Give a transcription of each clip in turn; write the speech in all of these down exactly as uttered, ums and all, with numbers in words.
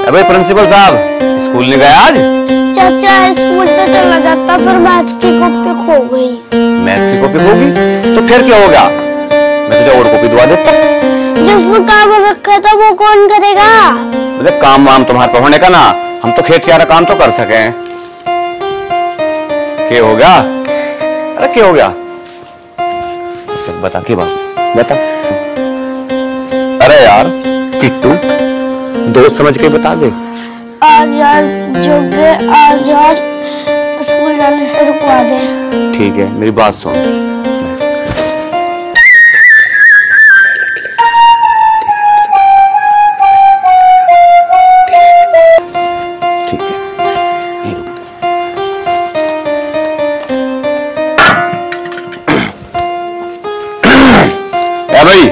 अबे प्रिंसिपल साहब, स्कूल नहीं गया आज? चाचा स्कूल तो चला जाता पर मैथ्स की कॉपी खो गई। मैथ्स की कॉपी होगी तो फिर क्या हो गया? मैं तुझे और कॉपी दिवा देता। जिसमें काम रखा था वो कौन करेगा? अरे काम वाम तुम्हारे पर होने का ना, हम तो खेत का काम तो कर सके। क्या हो गया? अरे क्या हो गया? चल बता की बात बता। अरे यार किट्टू, दोस्त समझ के बता दे। आज यार जो आज आज स्कूल जाने से रुकवा दे। ठीक है, मेरी बात सुन। ठीक है, यहीं रुक। ए भाई,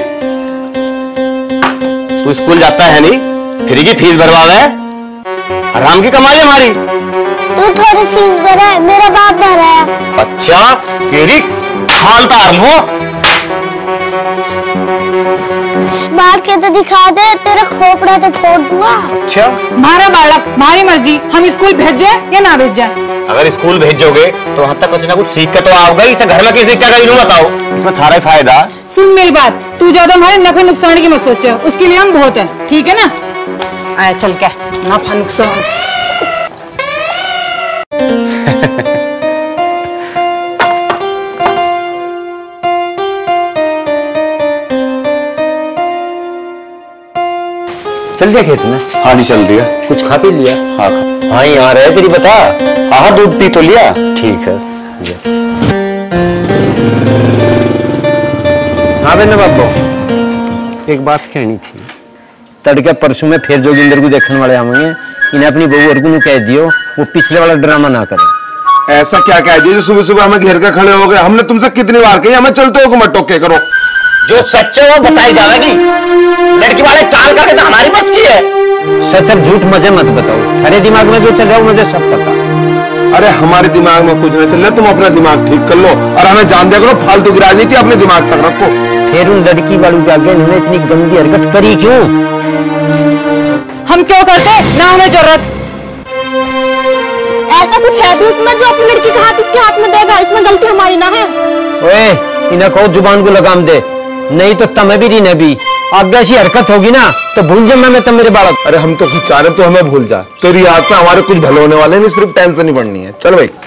तू स्कूल जाता है नहीं, फ्री की फीस भरवावे, आराम की कमाई हमारी। तू थोड़ी फीस भरा है, मेरा बाप भरा है। अच्छा, तेरी हाल तार लो। मार के तो दिखा दे, तेरा खोपड़ा तो फोड़ दूंगा। अच्छा, मारा बालक, हमारी मर्जी, हम स्कूल भेजे या ना भेजे। अगर स्कूल भेजोगे तो वहाँ तक कुछ ना कुछ सीख के तो आओगे, इसे घर में किसी क्या करूँ बताओ, इसमें थारा ही फायदा। सुन मेरी बात, तू ज्यादा हमारे नफे नुकसान की मत सोचे, उसके लिए हम बहुत हैं, ठीक है ना? आया चल क्या नफा नुकसान। चल दिया खेत में? हाँ जी चल दिया। कुछ खा पी लिया? हाँ खा। हाँ यहाँ रहे तेरी बता। हाँ दूध पी तो लिया। ठीक है। हाँ बेना बाबू, एक बात कहनी थी। तड़के परसों में फिर जोगिंदर को देखने वाले आवेंगे, इन्हें अपनी बहू और को कह दियो वो पिछले वाला ड्रामा ना करे। ऐसा क्या कह दिया? सुबह सुबह हमें घेर कर खड़े हो गए। हमने तुमसे कितनी बार कही हमें चलते हो मत टोके करो। जो सच्चे वो बताई जाएगी। लड़की वाले टाल करके तो हमारी बच की है। सच अब झूठ मुझे मत बताओ, तेरे दिमाग में जो चल रहा है मुझे सब पता। अरे हमारे दिमाग में कुछ नहीं चल रहा, तुम अपना दिमाग ठीक कर लो और हमें जान दिया करो। फालतू की राजनीति अपने दिमाग तक रखो। फिर उन लड़की वालों के आगे उन्होंने इतनी गंदी हरकत करी क्यों? हम क्यों करते ना, हमें जरूरत। ऐसा कुछ है तो इसमें जो अपनी लड़की का हाथ इसके हाथ में देगा, इसमें गलती हमारी ना है। ओए इन्हें कहो जुबान को लगाम दे, नहीं तो तमें भी नहीं भी आगे ऐसी हरकत होगी ना तो भूल जा मैं तुम मेरे बालक। अरे हम तो की चाह रहे तो हमें भूल जा, तेरी याद से हमारे कुछ भले होने वाले नहीं, सिर्फ टेंशन ही बढ़नी है। चल भाई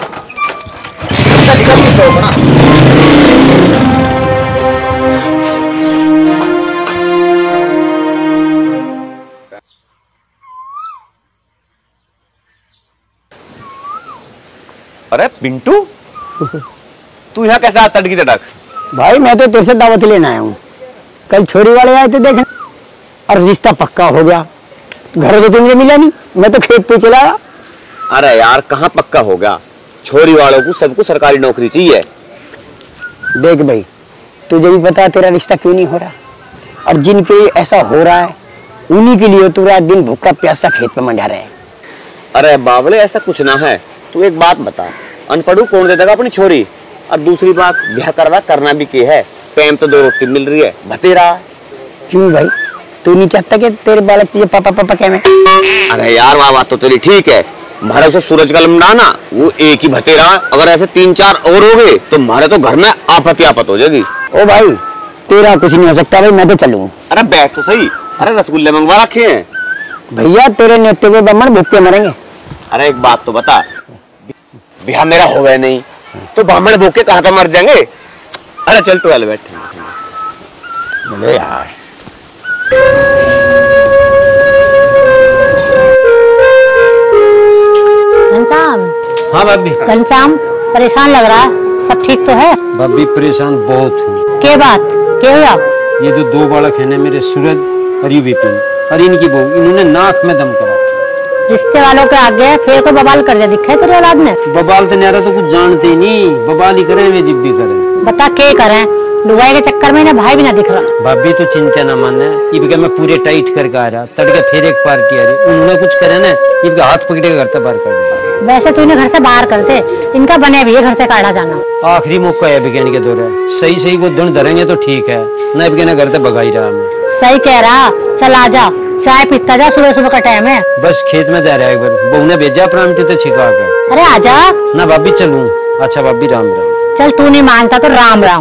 अरे पिंटू, तू यहाँ कैसे आ तड़की तड़क? भाई मैं तो तेरे से दावत लेने आया हूँ। कल छोरी वाले आए थे देखने और रिश्ता पक्का हो गया। घर तो तुमसे मिला नहीं, मैं तो खेत पे चला आया। अरे यार कहाँ पक्का हो गया? छोरी वालों को सबको सरकारी नौकरी चाहिए। देख भाई, तुझे भी पता तेरा रिश्ता क्यों नहीं हो रहा, और जिनके लिए ऐसा हो रहा है उन्हीं के लिए तू रात दिन भूखा प्यासा खेत में मंडा रहे हैं। अरे बावले ऐसा कुछ ना है। तू एक बात बता, अनपढ़ू कौन दे देगा अपनी छोरी? और दूसरी बात, ब्याह करवा करना भी क्या है? टाइम तो दो रोटी मिल रही है, भतेरा। क्यों भाई, तू नहीं चाहता कि तेरे बालक तुझे पापा पापा कहने? अरे यार वह बात तो तेरी ठीक है, हमारे से सूरज का लमड़ा ना वो एक ही भतेरा। अगर ऐसे तीन चार और हो गए तो हमारे तो घर में आफत ही आफत हो जाएगी। ओ भाई तेरा कुछ नहीं हो सकता भाई, मैं तो चलूँ। अरे बैठ तो सही। अरे रसगुल्ले मंगवा रखे हैं भैया, तेरे नेते पे बमन भूखे मरेंगे। अरे एक बात तो बता, ब्याह मेरा होवे नहीं तो ब्राह्मण भूखे कहाँ का मर जाएंगे? अरे चल तू वाले बैठ। बोले यार घनश्याम। हाँ भाभी। घनश्याम परेशान लग रहा है, सब ठीक तो है? भाभी परेशान बहुत हूँ। क्या बात क्या हुआ? ये जो दो बालक है ना मेरे, सूरज और ये विपिन और इनकी बहू, इन्होंने नाक में दम करा। रिश्ते वालों के आगे फिर को बवाल कर दिया, दिखा तेरे औलाद ने? बवाल तो न्यारा तो कुछ जानते ही नहीं, बवाल ही करे वे जिब भी करे। बता क्या करें, लुगाई के चक्कर में ना भाई भी ना दिख रहा। भाभी तो चिंता ना माने, इनके मैं पूरे टाइट करके आ रहा, तड़के फिर एक पार्टी आ रही, उन्होंने कुछ करे ना इनके हाथ पकड़े के घर से बाहर कर दिया। वैसे तो इन्हें घर से बाहर करते, इनका बने भी है घर से काढ़ा जाना। आखिरी मौका है विज्ञान के दौरे, सही सही वो धुन धरेंगे तो ठीक है, न विज्ञान घर से भगा ही रहा। मैं सही कह रहा, चल आ जा, चाय पीता जा, सुबह सुबह का टाइम है। बस खेत में जा रहा है एक बार, बहू ने भेजा अपना मिट्टी तो छिका के। अरे आजा ना भाभी चलूं। अच्छा भाभी राम राम। चल, तू नहीं मानता तो राम राम।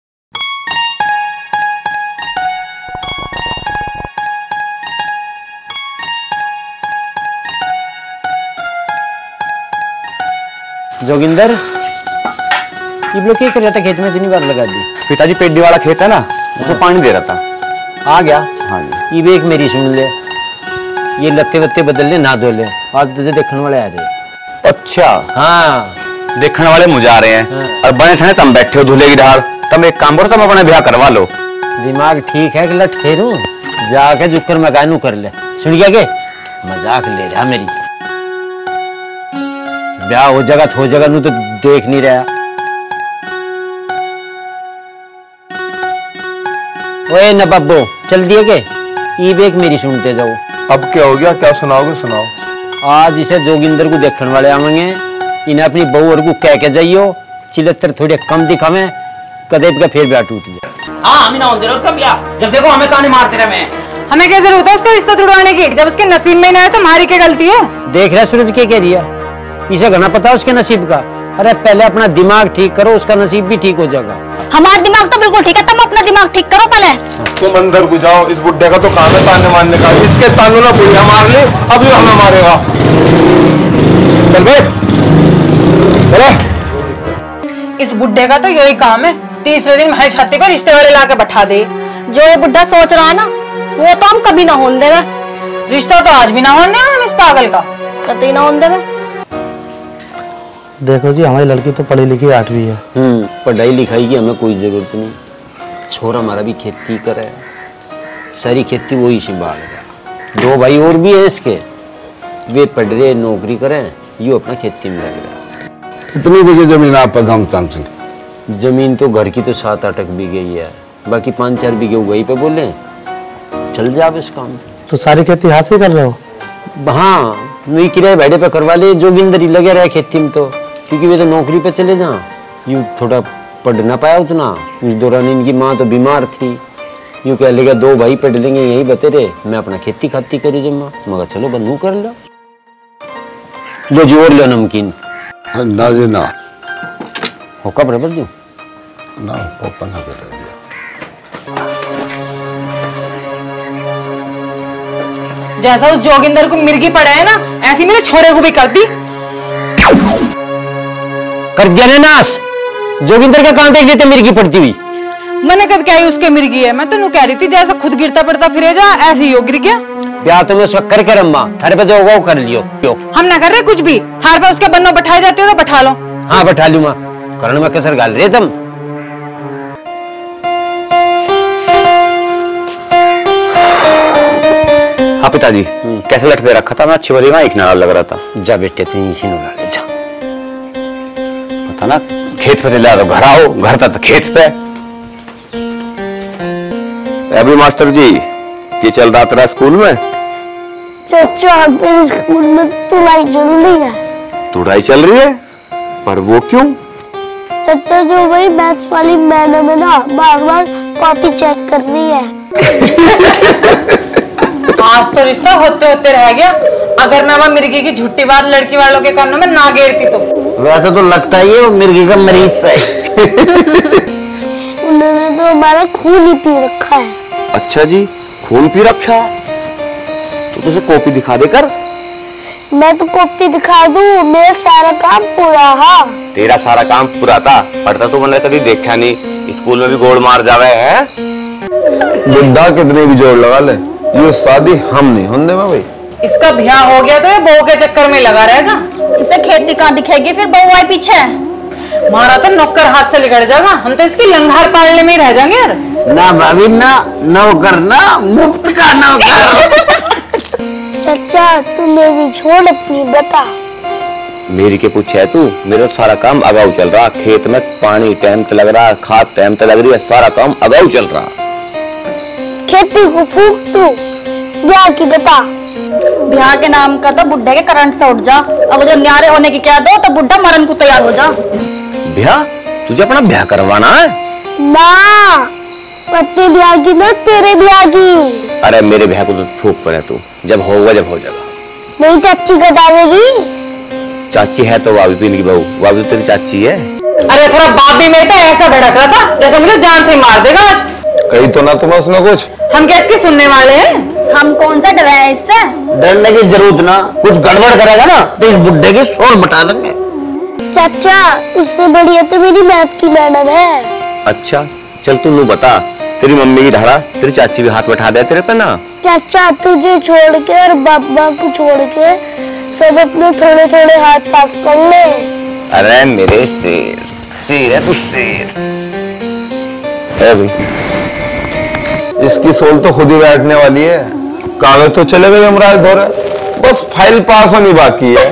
जोगिंदर, ये लोग क्या कर रहा था खेत में, इतनी बार लगा दी? पिताजी पेड्डी वाला खेत है ना, उसको पानी दे रहा था। आ गया। हाँ जी। ये भी एक मेरी सुन ले, ये लत्ते वत्ते बदल ले, ना धो ले, आज तुझे देखने वाले आ रहे। अच्छा हाँ, देखने वाले मुझे आ रहे हैं। हाँ। और बने ठने तुम बैठे हो धुले की ढाल, तुम एक काम करो, तुम अपना ब्याह करवा लो। दिमाग ठीक है कि लट खेरू, जाके जुक्कर मकानू कर ले। सुन गया के मजाक ले रहा मेरी, ब्याह हो जगह हो जगह नू तो देख नहीं रहा। ओए न बब्बो, चल दिए के ये भी एक मेरी सुनते जाओ। अब क्या हो गया, क्या सुनाओगे सुनाओ। आज इसे जोगिंदर को देखने वाले आवेंगे, इन्हें अपनी बहू और को कह के जाइयो, चिलत्तर थोड़े कम दिखावे, कदे का फिर ब्याह टूट जाए। हाँ, हमें ना होने उसका ब्याह, जब देखो हमें ताने मारते रहे। हमें क्या जरूरत है उसका रिश्ता तुड़वाने की, जब उसके नसीब में ना है तो हमारी क्या गलती है? देख रहा सूरज क्या कह रही है, इसे घना पता है उसके नसीब का। अरे पहले अपना दिमाग ठीक करो, उसका नसीब भी ठीक हो जाएगा। हमारा दिमाग तो बिल्कुल ठीक है, तुम अपना दिमाग ठीक करो पहले। तुम अंदर को जाओ, इस बुड्ढे का तो काम है ताने मारने का। इसके तानों ना बुढ़िया मार ले, अभी हमें मारेगा। चल बैठ, चलो। इस बुड्ढे का तो यही काम है, तीसरे दिन महल छाती पे रिश्ते वाले लाके बैठा दे। जो ये बुढ़ा सोच रहा है ना, वो तो हम कभी ना होने देवे। रिश्ता तो आज भी ना होने हम इस पागल का, कतई ना होने देवे। देखो जी, हमारी लड़की तो पढ़ी लिखी आठवीं है। हम्म, पढ़ाई लिखाई की हमें कोई जरूरत नहीं। छोरा हमारा भी खेती करे, सारी खेती वही संभाल रहा। दो भाई और भी है इसके, वे पढ़ रहे नौकरी करें, ये अपना खेती में लग रहा। कितनी बीघे जमीन आप पर घमसान सिंह? जमीन तो घर की तो सात आठ बीघे ही है, बाकी पाँच चार बीघे वही पे बोले चल जाओ इस काम। तो सारी खेती हाथ से कर रहे हो? हाँ, नहीं किराए भाड़े पे करवा ले, जोगिंदर ही लगे रहे खेती में, तो क्योंकि वे तो नौकरी पे चले जा, यूँ थोड़ा पढ़ ना पाया उतना। उस दौरान इनकी माँ तो बीमार थी, यूँ कह लेगा दो भाई पढ़ लेंगे यही बते रहे, मैं अपना खेती खाती करी जमा। मगर चलो बनू कर लो, लो जोर लो नमकीन। ना जी ना, हो कब रबल दूं ना पापा ना कर दिया। जैसा उस जोगिंदर को मिर्गी पड़ा है ना, ऐसी मेरे छोरे को भी कर दी। कर दिया ने नाश, जोगिंदर का काम देख लेते मिर्गी पड़ती हुई। मैंने कद क्या ही उसके मिर्गी है, मैं तो कह रही थी जैसा खुद गिरता पड़ता फिरे जा, ऐसे ही हो गिर गया। प्यार तो मैं उसका करके रम्मा, थारे पे जो होगा वो कर लियो। हम ना कर रहे कुछ भी, थार पे उसके बन्नों बैठाए जाते हो तो बैठा लो। हाँ बैठा लूंगा, करण में कसर गाल रहे तुम। हाँ पिताजी, कैसे लटके रखा था? मैं अच्छी वाली ना एक नारा लग रहा था। जा बेटे तू ही नुला ले जा। पता ना खेत पे चला तो घर आओ, घर था तो खेत पे। अभी मास्टर जी ये चल रहा तेरा स्कूल में? चाचा मेरे स्कूल में तुड़ाई चल रही है। तुड़ाई चल रही है? पर वो क्यों? चाचा जो वही मैथ्स वाली मैडम है ना, बार बार कॉपी चेक कर रही है। आज तो रिश्ता होते होते रह गया, अगर मैं वह मिर्गी की झुट्टी बात लड़की वालों के कानों में ना घेरती तो। वैसे तो लगता ही है वो मिर्गी का मरीज है। उन्होंने तो हमारा खून ही पी रखा है। अच्छा जी, खून पी रखा? तो तुझे कॉपी दिखा दे कर। मैं तो कॉपी दिखा दूं, मेरा सारा काम पूरा है। तेरा सारा काम पूरा था, पढ़ता तो मैंने कभी देखा नहीं, स्कूल में भी गोड़ मार जावे है। बुढ़ा कितने भी जोर लगा ले, ये शादी हम नहीं होने में भाई। इसका ब्याह हो गया तो ये बहू के चक्कर में लगा रहेगा। इसे खेती कहाँ दिखेगी, फिर बहू आए पीछे। मारा तो नौकर हाथ से लिगड़ जाएगा, हम तो इसकी लंघार पालने में ही रह जाएंगे यार। ना भाभी ना, नौकर ना, मुफ्त का नौकर। चाचा तू मेरी छोड़ अपनी बता। मेरी के पूछे है तू? मेरा तो सारा काम अगाऊ चल रहा, खेत में पानी टाइम पे लग रहा, खाद टाइम पे लग रही है, सारा काम अगाऊ चल रहा। खेती को फूक तू, ब्याह की बता। ब्याह के नाम का तो बुढ़े के करंट से उठ जा, अब जो न्यारे होने की कह दो तो बुढ़ा मरण को तैयार हो जा। ब्याह? तुझे अपना ब्याह करवाना है? ना अपने ब्याह की ना तेरे ब्याह की। अरे मेरे ब्याह को तो फूक पड़े तू, जब होगा जब हो जाएगा। नहीं चाची बता देगी। चाची है तो वावी पीने की बहू, वावी तो तेरी चाची है। अरे थोड़ा बाप भी मेरे पे ऐसा भड़क रहा था जैसे मुझे जान से मार देगा आज। कही तो ना तुम्हें उसने कुछ। हम क्या इसके सुनने वाले हैं? हम कौन सा डरा है इससे? डरने की जरूरत ना, कुछ गड़बड़ करेगा ना तो इस बुड्ढे की शोर बता देंगे। चाचा उससे बढ़िया तो मेरी मैथ की मैडम है। अच्छा चल तू नू बता, तेरी मम्मी की धारा तेरी चाची भी हाथ बैठा दे तेरे पे ना। चाचा तुझे छोड़ के और बाबा को छोड़ के सब अपने थोड़े थोड़े हाथ साफ कर ले। अरे मेरे शेर, शेर है तू शेर। है भाई इसकी सोल तो खुद ही बैठने वाली है। कागज तो चले गए यमराज धोरे, बस फाइल पास होनी बाकी है।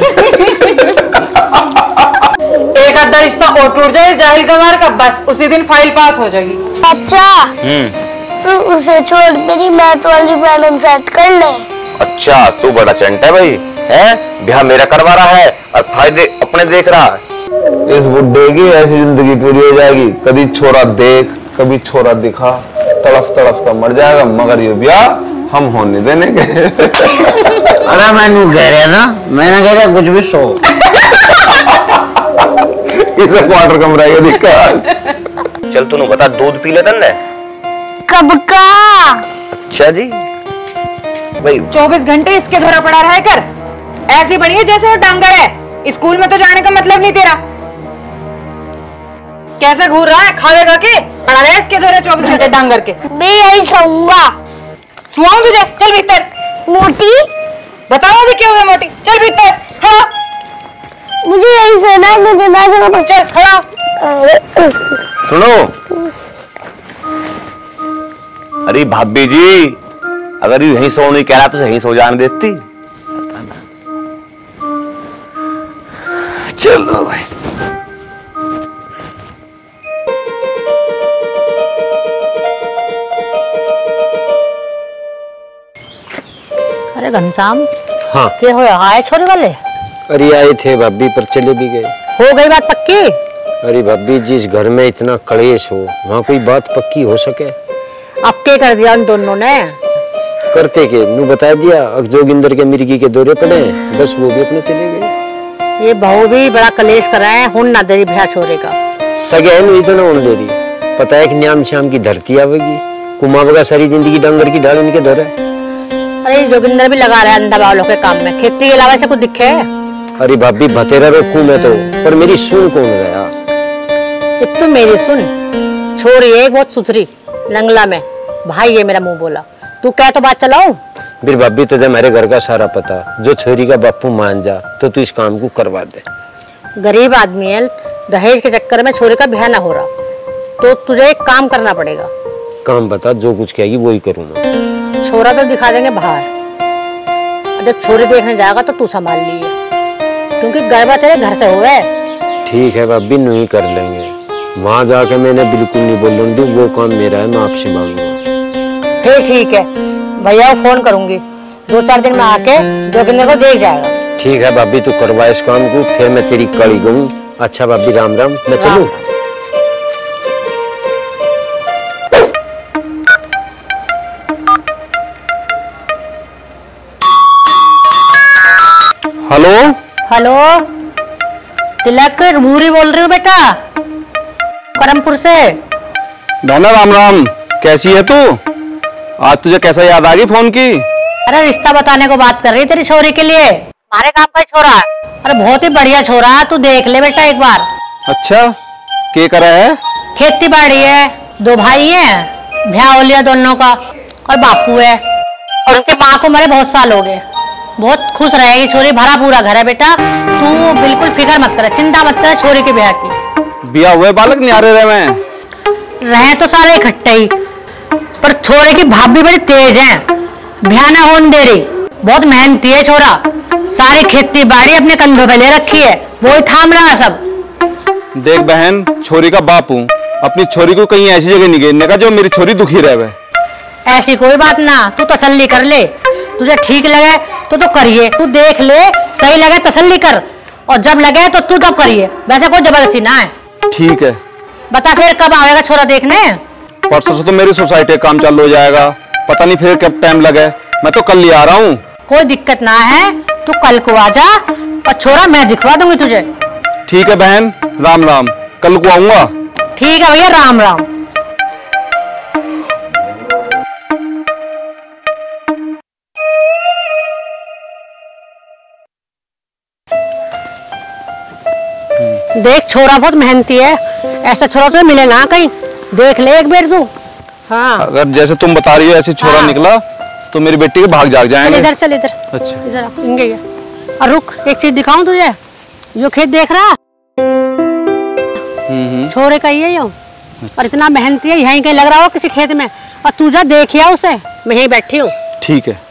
एक आधा रिश्ता और टूट जाए जाहिल गंवार का, बस उसी दिन फाइल पास हो जाएगी। अच्छा तू उसे छोड़ मेरी मैथ वाली मैडम सेट कर ले। अच्छा तू बड़ा चंटा है भाई, है ब्याह मेरा करवा रहा है और फायदे अपने देख रहा है। इस बुड्ढे की ऐसी जिंदगी पूरी हो जाएगी, कभी छोरा देख कभी छोरा दिखा, तड़फ तड़फ का मर जाएगा, मगर ये ब्याह हम होने देने के। अरे मैंने कह रहा ना, मैंने कह रहा कुछ भी सो। इसे क्वार्टर कमरा ये दिक्कत। चल तू बता, दूध पी लेता ना? कब का? अच्छा जी भाई चौबीस घंटे इसके धोरा पड़ा रहा कर, ऐसी बनी है जैसे वो डांगर है। स्कूल में तो जाने का मतलब नहीं तेरा। कैसे घूर रहा है, खावेगा के पड़ा रहा है इसके धोरे चौबीस घंटे डांगर के। मैं यही सोऊंगा। सुआऊं तुझे, चल भीतर। मोटी बताओ अभी क्यों है मोटी, चल भीतर। हाँ मुझे यही सोना है, मुझे ना सोना। चल खड़ा। सुनो, अरे भाभी जी अगर यू यहीं सो नहीं कह रहा तो यहीं सो जाने देती। चलो भाई अरे घनश्याम, हाँ क्या हो आए छोरे वाले? अरे आए थे भाभी पर चले भी गए। हो गई बात पक्की? अरे भाभी जिस घर में इतना कलेश हो वहाँ कोई बात पक्की हो सके? अब क्या कर दिया उन दोनों ने? करते के नू बता दिया, अब जोगिंदर के मिर्गी के दौरे पड़े, बस वो भी अपने चले गए। ये बहू भी बड़ा कलेश कर रहे हैं, हुन ना देरी भैया छोरे का। सगे नहीं तो ना उन दे रही, पता है कि न्याम श्याम की धरती आवेगी, कुमावगा सारी जिंदगी डंगर की ढाल उनके दौरे। अरे जोगिंदर भी लगा रहे हैं अंधा बावलों के काम में, खेती के अलावा से कुछ दिखे? अरे भाभी बतेरा रखू मैं तो, पर मेरी सुन कौन गया? एक तो मेरी सुन, छोरी एक बहुत सुथरी नंगला में, भाई ये मेरा मुंह बोला, तू क्या तो बात चलाऊं? फिर भाभी तुझे मेरे घर का सारा पता, जो छोरी का बापू मान जा तो तू इस काम को करवा दे। गरीब आदमी है, दहेज के चक्कर में छोरी का ब्याह ना हो रहा, तो तुझे एक काम करना पड़ेगा। काम बता, जो कुछ कहेगी वही करूंगा। छोरा तो दिखा देंगे बाहर, जब छोरी देखने जाएगा तो तू संभाल लिए, क्योंकि गरबा तेरे घर से हुआ है। ठीक है भाभी, नहीं कर लेंगे, वहां जाके मैंने बिल्कुल नहीं बोलूंगी, वो काम मेरा है, मैं आपसे मांगूंगा। फिर ठीक है, भैया को फोन करूंगी, दो चार दिन में आके जोगिंदर को देख जाएगा। ठीक है भाभी, तू करवा इस काम को, फिर मैं तेरी कड़ी गऊँ। अच्छा भाभी, राम राम, मैं चलूं? हेलो हेलो, तिलक रूरी बोल रही हूँ बेटा, करमपुर से। बहना राम राम, कैसी है तू? आज तुझे कैसा याद आ गई फोन की? अरे रिश्ता बताने को बात कर रही तेरी छोरी के लिए, हमारे काम का छोरा है। अरे बहुत ही बढ़िया छोरा है, तू देख ले बेटा एक बार। अच्छा, क्या करा है? खेती बाड़ी है, दो भाई हैं, ब्याह हो लिया दोनों का, और बापू है, और उनके माँ को मरे बहुत साल हो गए। बहुत खुश रहेगी छोरी, भरा पूरा घर है बेटा, तू बिल्कुल फिक्र मत कर, चिंता मत कर छोरी के ब्याह की। ब्याह हुए बालक नहीं आ रहे रहे रहे तो सारे इकट्ठे ही, पर छोरे की भाभी बड़ी तेज है, ब्याह ना होने दे रही, बहुत मेहनती है छोरा, सारी खेती बाड़ी अपने कंधों पे ले रखी है, वो ही थाम रहा है सब। देख बहन, छोरी का बाप हूँ, अपनी छोरी को कहीं ऐसी जगह नहीं घेरने का जो मेरी छोरी दुखी रहे। ऐसी कोई बात ना, तू तसल्ली कर ले, तुझे ठीक लगे तो तो करिए, तू देख ले, सही लगे तसल्ली कर, और जब लगे तो तू तब करिए, वैसे कोई जबरदस्ती ना है। ठीक है। बता फिर कब आएगा छोरा देखने? परसों से तो मेरी सोसाइटी का काम चालू हो जाएगा, पता नहीं फिर कब टाइम लगे। मैं तो कल ही आ रहा हूँ। कोई दिक्कत ना है, तू कल को आ जा और छोरा मैं दिखवा दूंगी तुझे। ठीक है बहन, राम राम, कल को आऊंगा। ठीक है भैया, राम राम। देख छोरा बहुत मेहनती है, ऐसा छोरा तो मिलेगा कहीं, देख ले एक बार तू। हाँ अगर जैसे तुम बता रही हो ऐसे छोरा हाँ। निकला तो मेरी बेटी के भाग जाग जाएंगे। इधर चल, इधर अच्छा इधर इंगे। और रुक, एक चीज दिखाऊं तुझे, यो खेत देख रहा, छोरे का ही है यो, और इतना मेहनती है, यहीं कहीं लग रहा हो किसी खेत में, और तू जा देखिया उसे, मैं यहीं बैठी हूँ। ठीक है।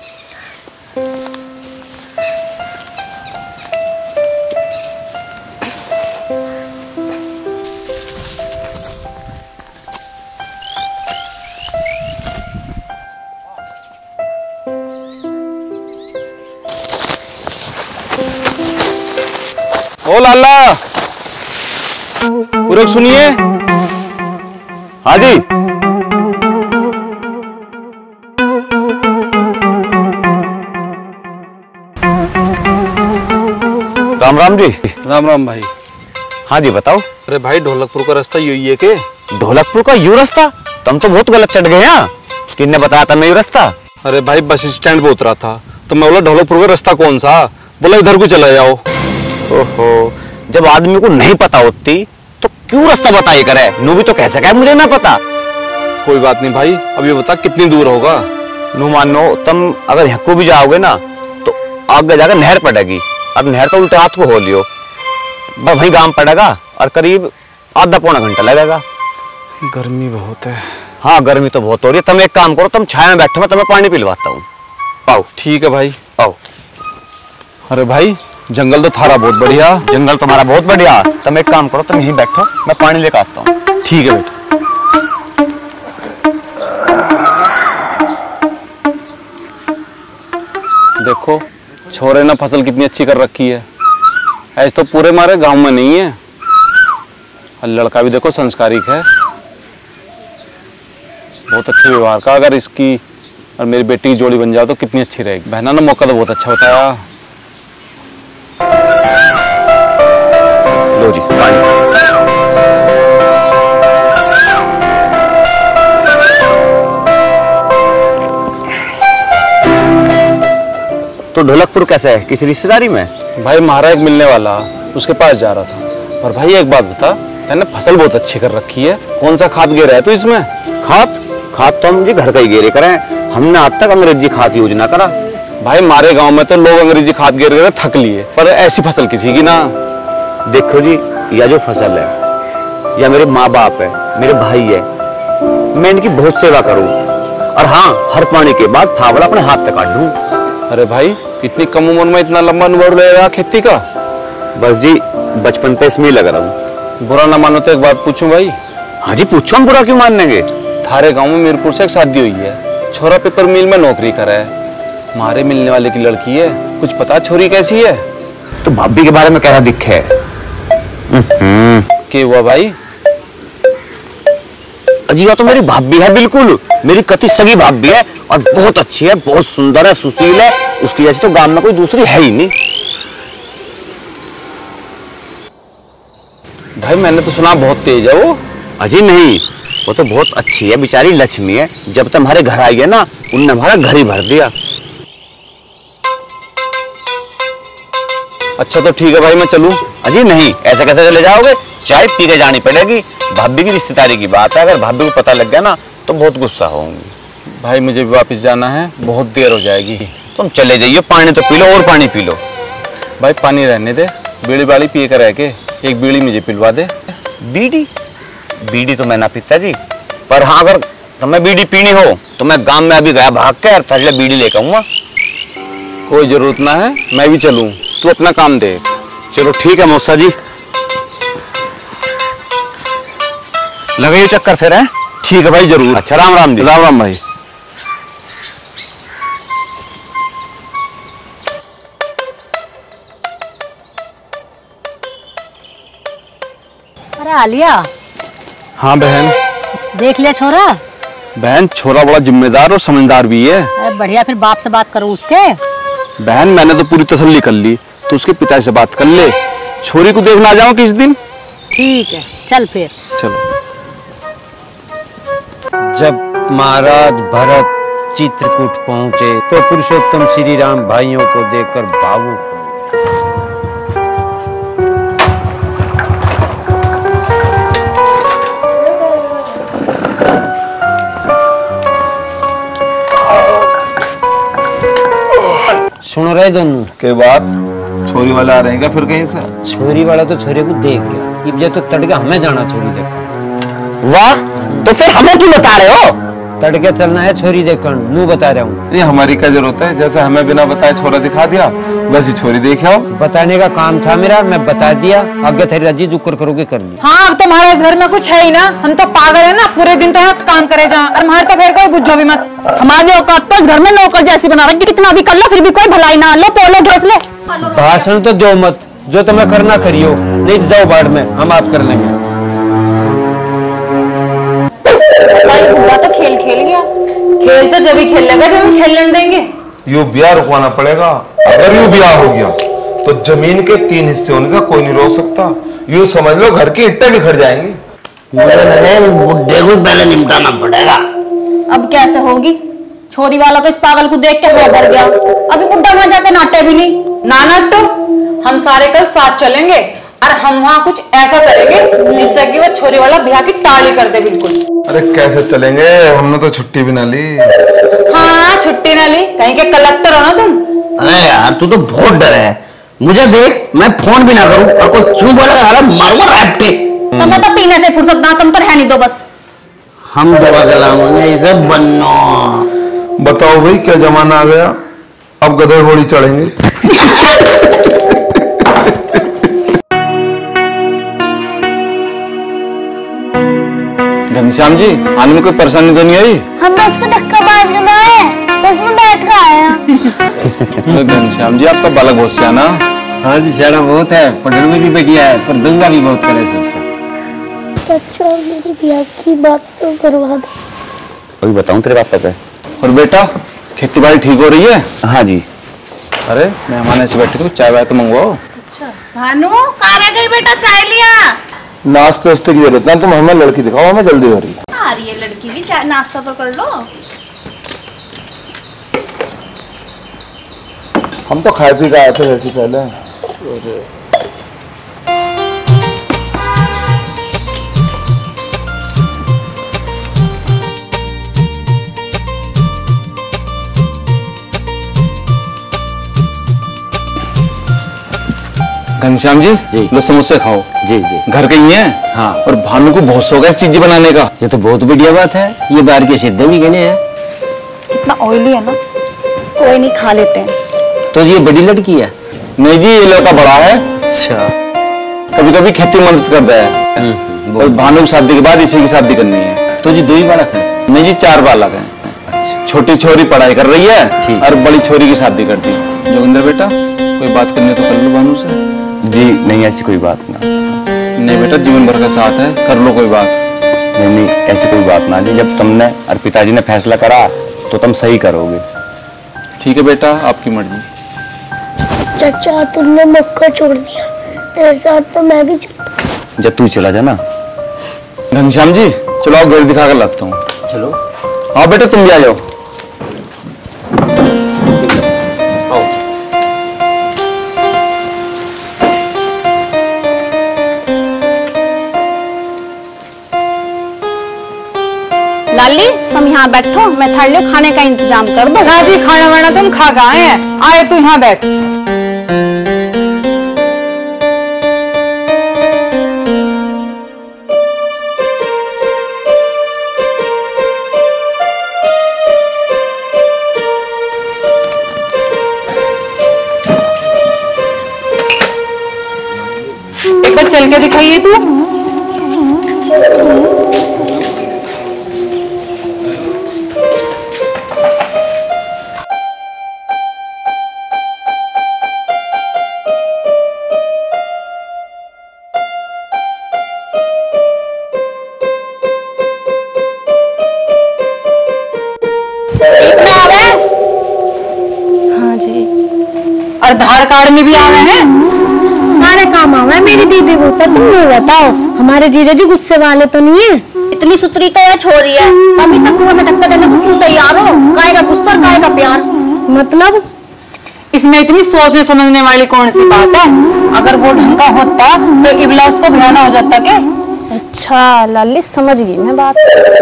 ओ लाला, पूरक सुनिए। हाँ जी। राम राम जी। राम राम भाई। हाँ जी बताओ। अरे भाई ढोलकपुर का रास्ता यही है के? ढोलकपुर का यू रास्ता? तुम तो बहुत गलत चढ़ गए हैं। किसने बताया था मैं यू रास्ता? अरे भाई बस स्टैंड पे उतरा था तो मैं बोला ढोलकपुर का रास्ता कौन सा, बोला इधर को चला जाओ। ओहो, जब आदमी को नहीं पता होती तो क्यों रास्ता बताई करे? नू भी तो कह सका है मुझे ना पता। कोई बात नहीं भाई, अब ये बता कितनी दूर होगा? नू मानो तुम अगर हक्को भी जाओगे ना तो आगे जाकर नहर पड़ेगी, अब नहर तो उल्टे हाथ को हो लियो, बस वही गांव पड़ेगा और करीब आधा पौना घंटा लगेगा। गर्मी बहुत है। हाँ गर्मी तो बहुत हो रही है। तुम एक काम करो, तुम छाया में बैठो, मैं तुम्हें पानी पिलवाता हूँ। पाओ। ठीक है भाई, आओ। अरे भाई जंगल तो थारा बहुत बढ़िया। जंगल तुम्हारा बहुत बढ़िया। तुम एक काम करो, तुम यहीं बैठो, मैं पानी लेकर आता हूँ। ठीक है बेटा। देखो छोरे ने फसल कितनी अच्छी कर रखी है, ऐसे तो पूरे मारे गांव में नहीं है। और लड़का भी देखो संस्कारिक है, बहुत अच्छे व्यवहार का। अगर इसकी और मेरी बेटी की जोड़ी बन जाओ तो कितनी अच्छी रहेगी। बहना ने मौका तो बहुत अच्छा बताया। लो जी पानी। तो ढोलकपुर कैसे है, किसी रिश्तेदारी में? भाई मारा एक मिलने वाला, उसके पास जा रहा था। और भाई एक बात बता, मैंने फसल बहुत अच्छी कर रखी है, कौन सा खाद गेरा है तू इसमें? खाद? खाद तो हम जी घर का ही गेरे करें, हमने आज तक अंग्रेजी खाद यूज ना करा। भाई हमारे गांव में तो लोग अंग्रेजी खाद गेर गेर थक लिए, पर ऐसी फसल किसी की ना। देखो जी, यह जो फसल है या मेरे माँ बाप है, मेरे भाई है, मैं इनकी बहुत सेवा करूं, और हाँ हर पानी के बाद फावड़ा अपने हाथ तक काट दूं। अरे भाई इतनी कम उम्र में इतना लंबा अनुभव ले रहा खेती का? बस जी बचपन से इसमें लग रहा हूँ। बुरा ना मानो तो एक बात पूछूं भाई? हाँ जी पूछो, हम बुरा क्यों मानेंगे। थारे गांव में मीरपुर से एक शादी हुई है, छोरा पेपर मिल में नौकरी कर रहा है, मारे मिलने वाले की लड़की है, कुछ पता छोरी कैसी है? तो भाभी के बारे में कहना दिखे क्या हुआ भाई? अजी तो मेरी भाभी है, बिल्कुल मेरी कति सगी भाभी है, और बहुत अच्छी है, बहुत सुंदर है, सुशील है, उसकी जैसी तो गांव में कोई दूसरी है ही नहीं। भाई मैंने तो सुना बहुत तेज है वो। अजी नहीं, वो तो बहुत अच्छी है, बेचारी लक्ष्मी है। जब तक हमारे घर आई है ना, उनने हमारा घर ही भर दिया। अच्छा तो ठीक है भाई, मैं चलूं? अजी नहीं, ऐसे कैसे चले जाओगे, चाय पी के जानी पड़ेगी। भाभी की रिश्तेदारी की बात है, अगर भाभी को पता लग गया ना तो बहुत गुस्सा होंगी। भाई मुझे भी वापस जाना है, बहुत देर हो जाएगी। तुम चले जाइए, पानी तो पी लो, और पानी पी लो। भाई पानी रहने दे, बीड़ी बाड़ी पी कर रह के एक बीड़ी मुझे पिलवा दे। बीड़ी? बीड़ी तो मैं ना पीता जी, पर हाँ अगर तुम्हें बीड़ी पीनी हो तो मैं गांव में अभी गया भाग के, और थैला बीड़ी लेकर आऊंगा। कोई जरूरत ना है, मैं भी चलूं, तू अपना काम देख। चलो ठीक है मौसा जी, लगे चक्कर फिर है? ठीक है भाई जरूर। अच्छा राम राम जी। राम राम भाई। अरे आलिया। हाँ बहन। देख लिया छोरा? बहन छोरा बड़ा जिम्मेदार और समझदार भी है। अरे बढ़िया, फिर बाप से बात करो उसके। बहन मैंने तो पूरी तसल्ली कर ली, तो उसके पिताजी से बात कर ले, छोरी को देखना आ जाओ किस दिन। ठीक है, चल फिर। चलो। जब महाराज भरत चित्रकूट पहुंचे तो पुरुषोत्तम श्री राम भाइयों को देखकर भावुक सुन रहे दोनों के बाद छोरी वाला आ रहे हैं क्या फिर कहीं से? छोरी वाला तो छोरे को देख गया, अब जब तो तड़के हमें जाना छोरी देखो। वाह, तो फिर हमें क्यों बता रहे हो? तड़के चलना है छोरी देखकर, नू बता रहा हूँ। ये हमारी क्या जरूरत है? जैसे हमें बिना बताए छोरा दिखा दिया, बस ही छोरी देख आओ। बताने का काम था मेरा, मैं बता दिया, आगे तेरी रजी जुकर करोगे कर ली। हाँ, अब तुम्हारे इस घर में कुछ है ही ना, हम तो पागल है ना, पूरे दिन तो यहाँ काम करे जहाँ, और हमारे तो फिर कोई बुझो भी मत। हमारी औकात तो इस घर में नौकर जैसी बना रखी, कितना भी कर लो फिर भी कोई भलाई ना। लो पोलो ढोस ले। भाषण तो दो मत, जो तुम्हें करना करियो, नहीं तो जाओ बाढ़ में, हम आप कर लेंगे। बुढ़ा तो खेल खेल गया। खेल तो जब ही खेल लेगा जब हम खेलने देंगे। यू ब्याह रुकवाना पड़ेगा। अगर यू ब्याह हो गया तो जमीन के तीन हिस्से होने से कोई नहीं रोक सकता। यू समझ लो घर की ईंटें बिखर जाएंगी। बुढ़े को पहले निपटाना पड़ेगा। अब कैसे होगी? छोरी वाला तो इस पागल को देख के हो भर गया, अभी बुढ़ा वहां जाके नाटे भी नहीं। ना नाटो, हम सारे कल साथ चलेंगे और हम वहाँ कुछ ऐसा करेंगे जिससे कि वो छोरी वाला ब्याह की ताड़ी कर दे बिल्कुल। अरे कैसे चलेंगे, हमने तो छुट्टी भी ना ली। हाँ, छुट्टी ना ली, कहीं के कलेक्टर हो ना तुम। अरे यार तू तो बहुत डर है, मुझे देख मैं फोन भी ना करूं और कोई चू बोलेगा मारूंगा रैप्टे। तुम्हें तो पीने से फुर्सत ना, तुम पर है नहीं दो बस। हम दुआ कलाएंगे इसे बनो। बताओ भाई क्या जमाना आ गया, अब गधे घोड़ी चढ़ेंगे। घनश्याम जी, आने में कोई परेशानी तो नहीं आई? हमने उसको धक्का मार देना है, बस में बैठ कर आया। घनश्याम जी आपका बालक बहुत सियाना। हाँ जी, सियाना बहुत है, पढ़ने में भी बढ़िया है, पर दंगा भी बहुत करे से। चाचा मेरी ब्याह की बात तो करवा दो। अभी बताऊं तेरे पापा पे। और बेटा खेती बाड़ी ठीक हो रही है? हाँ जी। अरे मेहमान ऐसे बैठे थे, चाय वाय तो मंगवाओ। अच्छा भानु, कहाँ रह गई बेटा? चाय लिया। नाश्ते वास्ते की जरूरत ना, तुम हमें लड़की दिखाओ, हमें जल्दी हो रही है। आ रही है लड़की भी, चाय नाश्ता तो कर लो। हम तो खाए पी के आए थे वैसे पहले। घनश्याम जी, जी लो समोसे खाओ। जी जी, घर के ही हैं। हाँ। और भानु को बहुत शौक है इस चीज बनाने का। ये तो बहुत बढ़िया बात है, ये बाहर के सिद्धे भी कहने हैं। कितना ऑयली है ना। कोई नहीं, खा लेते हैं। तो ये बड़ी लड़की है? नहीं जी, ये लड़का बड़ा है। अच्छा। कभी कभी खेती में मदद करता है। और भानु की शादी के बाद इसी की शादी करनी है। तो जी दो ही बालक है? नहीं जी, चार बालक हैं। अच्छा। छोटी छोरी पढ़ाई कर रही है और बड़ी छोरी की शादी कर दी। जोगिंदर बेटा, कोई बात करनी तो कर लो भानु से। जी नहीं, ऐसी कोई बात ना। नहीं बेटा, जीवन भर का साथ है, कर लो कोई बात। नहीं नहीं, ऐसी कोई बात ना जी, जब तुमने और पिताजी ने फैसला करा तो तुम सही करोगे। ठीक है बेटा, आपकी मर्जी। चाचा तुमने मक्का छोड़ दिया, तेरे साथ तो मैं भी छोड़। जब तू चला जाना। घनश्याम जी चलो, आप घर दिखा कर लाता हूँ। चलो। हाँ बेटा, तुम भी आ जाओ। लाली, तुम यहाँ बैठो, मैं थाली लियो, खाने का इंतजाम कर दो। ना जी, खाना वाना तुम खा के आए हैं, आए तू यहाँ बैठ। एक बार चल के दिखाइए तू। और आधार कार्ड में भी आवे हैं। सारे काम आवा है मेरी दीदी को। पर तुम ये बताओ, हमारे जीजा जी गुस्से वाले तो नहीं है? इतनी सुतरी तो है छोरी है, अभी सब कुएं में धक्का देने को क्यों तैयार हो? काय का गुस्सा और काय का प्यार? मतलब इसमें इतनी सोचने समझने वाली कौन सी बात है? अगर वो ढंग का होता तो इबला उसको भिड़ाना हो जाता क्या? अच्छा लाली, समझ गई मैं बात।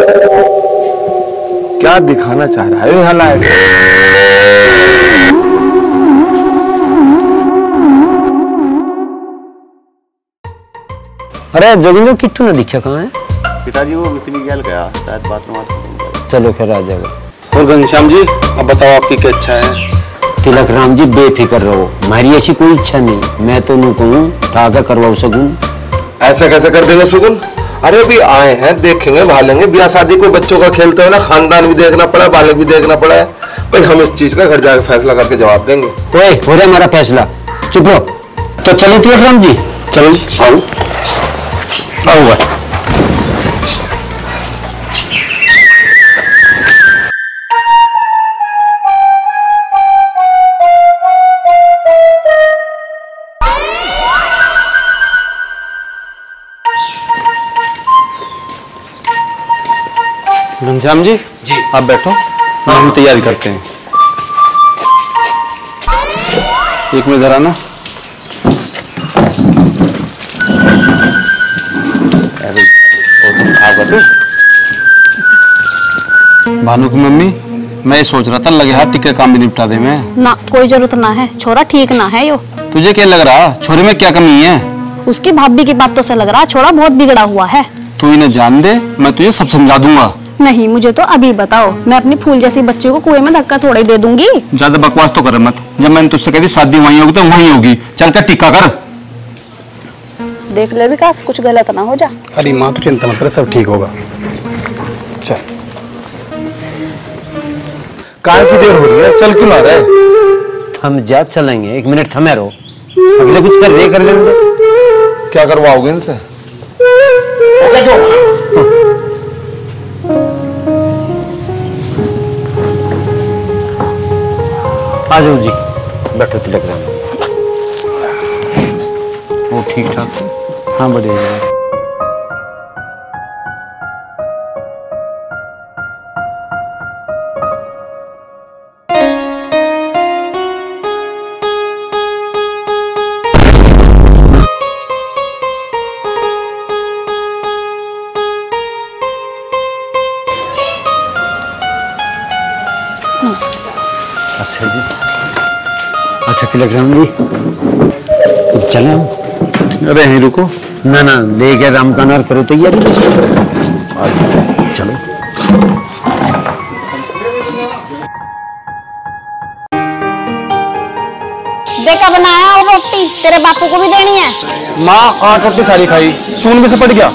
क्या दिखाना चाह रहा है यहाँ लायक? अरे जोगिंदर किट्टू ना दिखा कहाँ है? पिताजी वो विपिन गैल गया, शायद बाथरूम। चलो फिर आ जाएगा। और घनश्याम जी, अब बताओ आपकी क्या इच्छा है? तिलक राम जी बेफिक्र रहो, हमारी ऐसी कोई इच्छा नहीं। मैं तो नू कहूँ ठाका करवाओ सगुन। ऐसा कैसे कर देंगे सुगुन? अरे अभी आए हैं, देखेंगे भालेंगे। ब्याह शादी कोई बच्चों का खेलते हो ना, खानदान भी देखना पड़ा, बालक भी देखना पड़ा है भाई। हम इस चीज का घर जाकर फैसला करके जवाब देंगे। ओए हो रहा हमारा फैसला, चुप रहो। तो चलो तिलक राम जी, चलो जी, आओ आओ। घनश्याम जी जी आप बैठो, हम तैयारी करते हैं। एक मिनट इधर आना। भानु की मम्मी, मैं ये सोच रहा था लगे हाथ टिक्के काम भी निपटा दे मैं। ना कोई जरूरत ना है, छोरा ठीक ना है यो। तुझे क्या लग रहा, छोरे में क्या कमी है? उसकी भाभी की बातों से लग रहा छोरा बहुत बिगड़ा हुआ है। तू इन्हें जान दे, मैं तुझे सब समझा दूंगा। नहीं, मुझे तो अभी बताओ, मैं अपनी फूल जैसी बच्ची को कुएं में धक्का थोड़ा ही दे दूंगी। ज्यादा बकवास तो कर मत। जब मैंने तुझसे कही शादी वहीं होगी तो वहीं होगी। चल कर टिक्का कर। देख ले विकास, कुछ गलत ना हो जा। अरे माँ तो चिंता मत कर, सब ठीक होगा। चल। कहाँ की देर हो रही है, चल क्यों ना रहे? हम जा चलेंगे, एक मिनट थमे रहो। अगले कुछ कर रहे कर लेंगे। क्या करवाओगे इनसे? आ जाओ जी, बैठो तिलक राम। वो ठीक ठाक? हाँ बढ़िया। अच्छा जी, अच्छा तिलक राम जी, चले हम? अरे यहीं रुको ना ना, लेके राम का नार करो तैयारी। चलो। देखा बनाया और रोटी तेरे बापू को भी देनी है। माँ आठ रोटी सारी खाई, चून में से पड़ गया।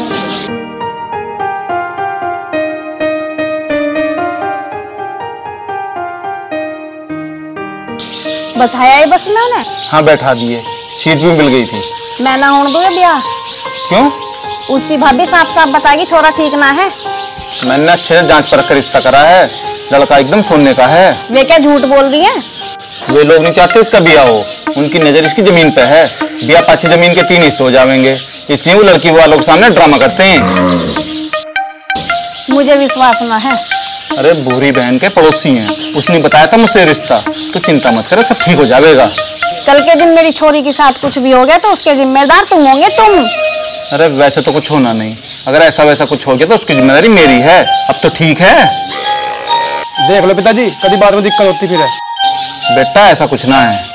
बताया ही बस मैंने। हाँ बैठा दिए, सीट भी मिल गई थी। मैं ना होने दूंगा ब्याह। क्यों? उसकी भाभी साफ साफ बताएगी छोरा ठीक ना है। मैंने अच्छे से जांच परख कर रिश्ता करा है, लड़का एकदम सोने का है। वे क्या झूठ बोल रही है? वे लोग नहीं चाहते इसका ब्याह हो, उनकी नजर इसकी जमीन पे है। ब्याह पाछे जमीन के तीन हिस्से हो जाएंगे, इसलिए वो लड़की वालों के सामने ड्रामा करते हैं। मुझे विश्वास ना है। अरे भूरी बहन के पड़ोसी हैं, उसने बताया था मुझसे रिश्ता। तो चिंता मत करो, सब ठीक हो जाएगा। कल के दिन मेरी छोरी के साथ कुछ भी हो गया तो उसके जिम्मेदार तुम होंगे तुम। अरे वैसे तो कुछ होना नहीं, अगर ऐसा वैसा कुछ हो गया तो उसकी जिम्मेदारी मेरी है। अब तो ठीक है। देख लो पिताजी, कभी बाद में दिक्कत होती फिर है। बेटा ऐसा कुछ ना है।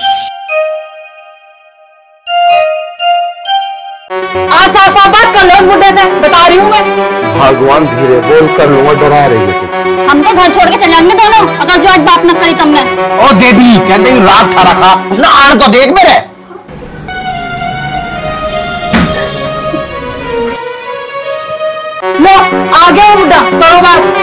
आसा आसा बात कर लो उस बुड्ढे से, बता रही हूँ मैं। भगवान धीरे बोल, कर लूंगा, डरा रही है तू। हम तो घर छोड़ के चले जाएंगे दोनों, अगर जो आज बात न करी तुमने। ओ देवी, कहते हैं रात खा रखा, उसने आड़ तो देख मेरे। लो आ गया बुड्ढा, करो बात।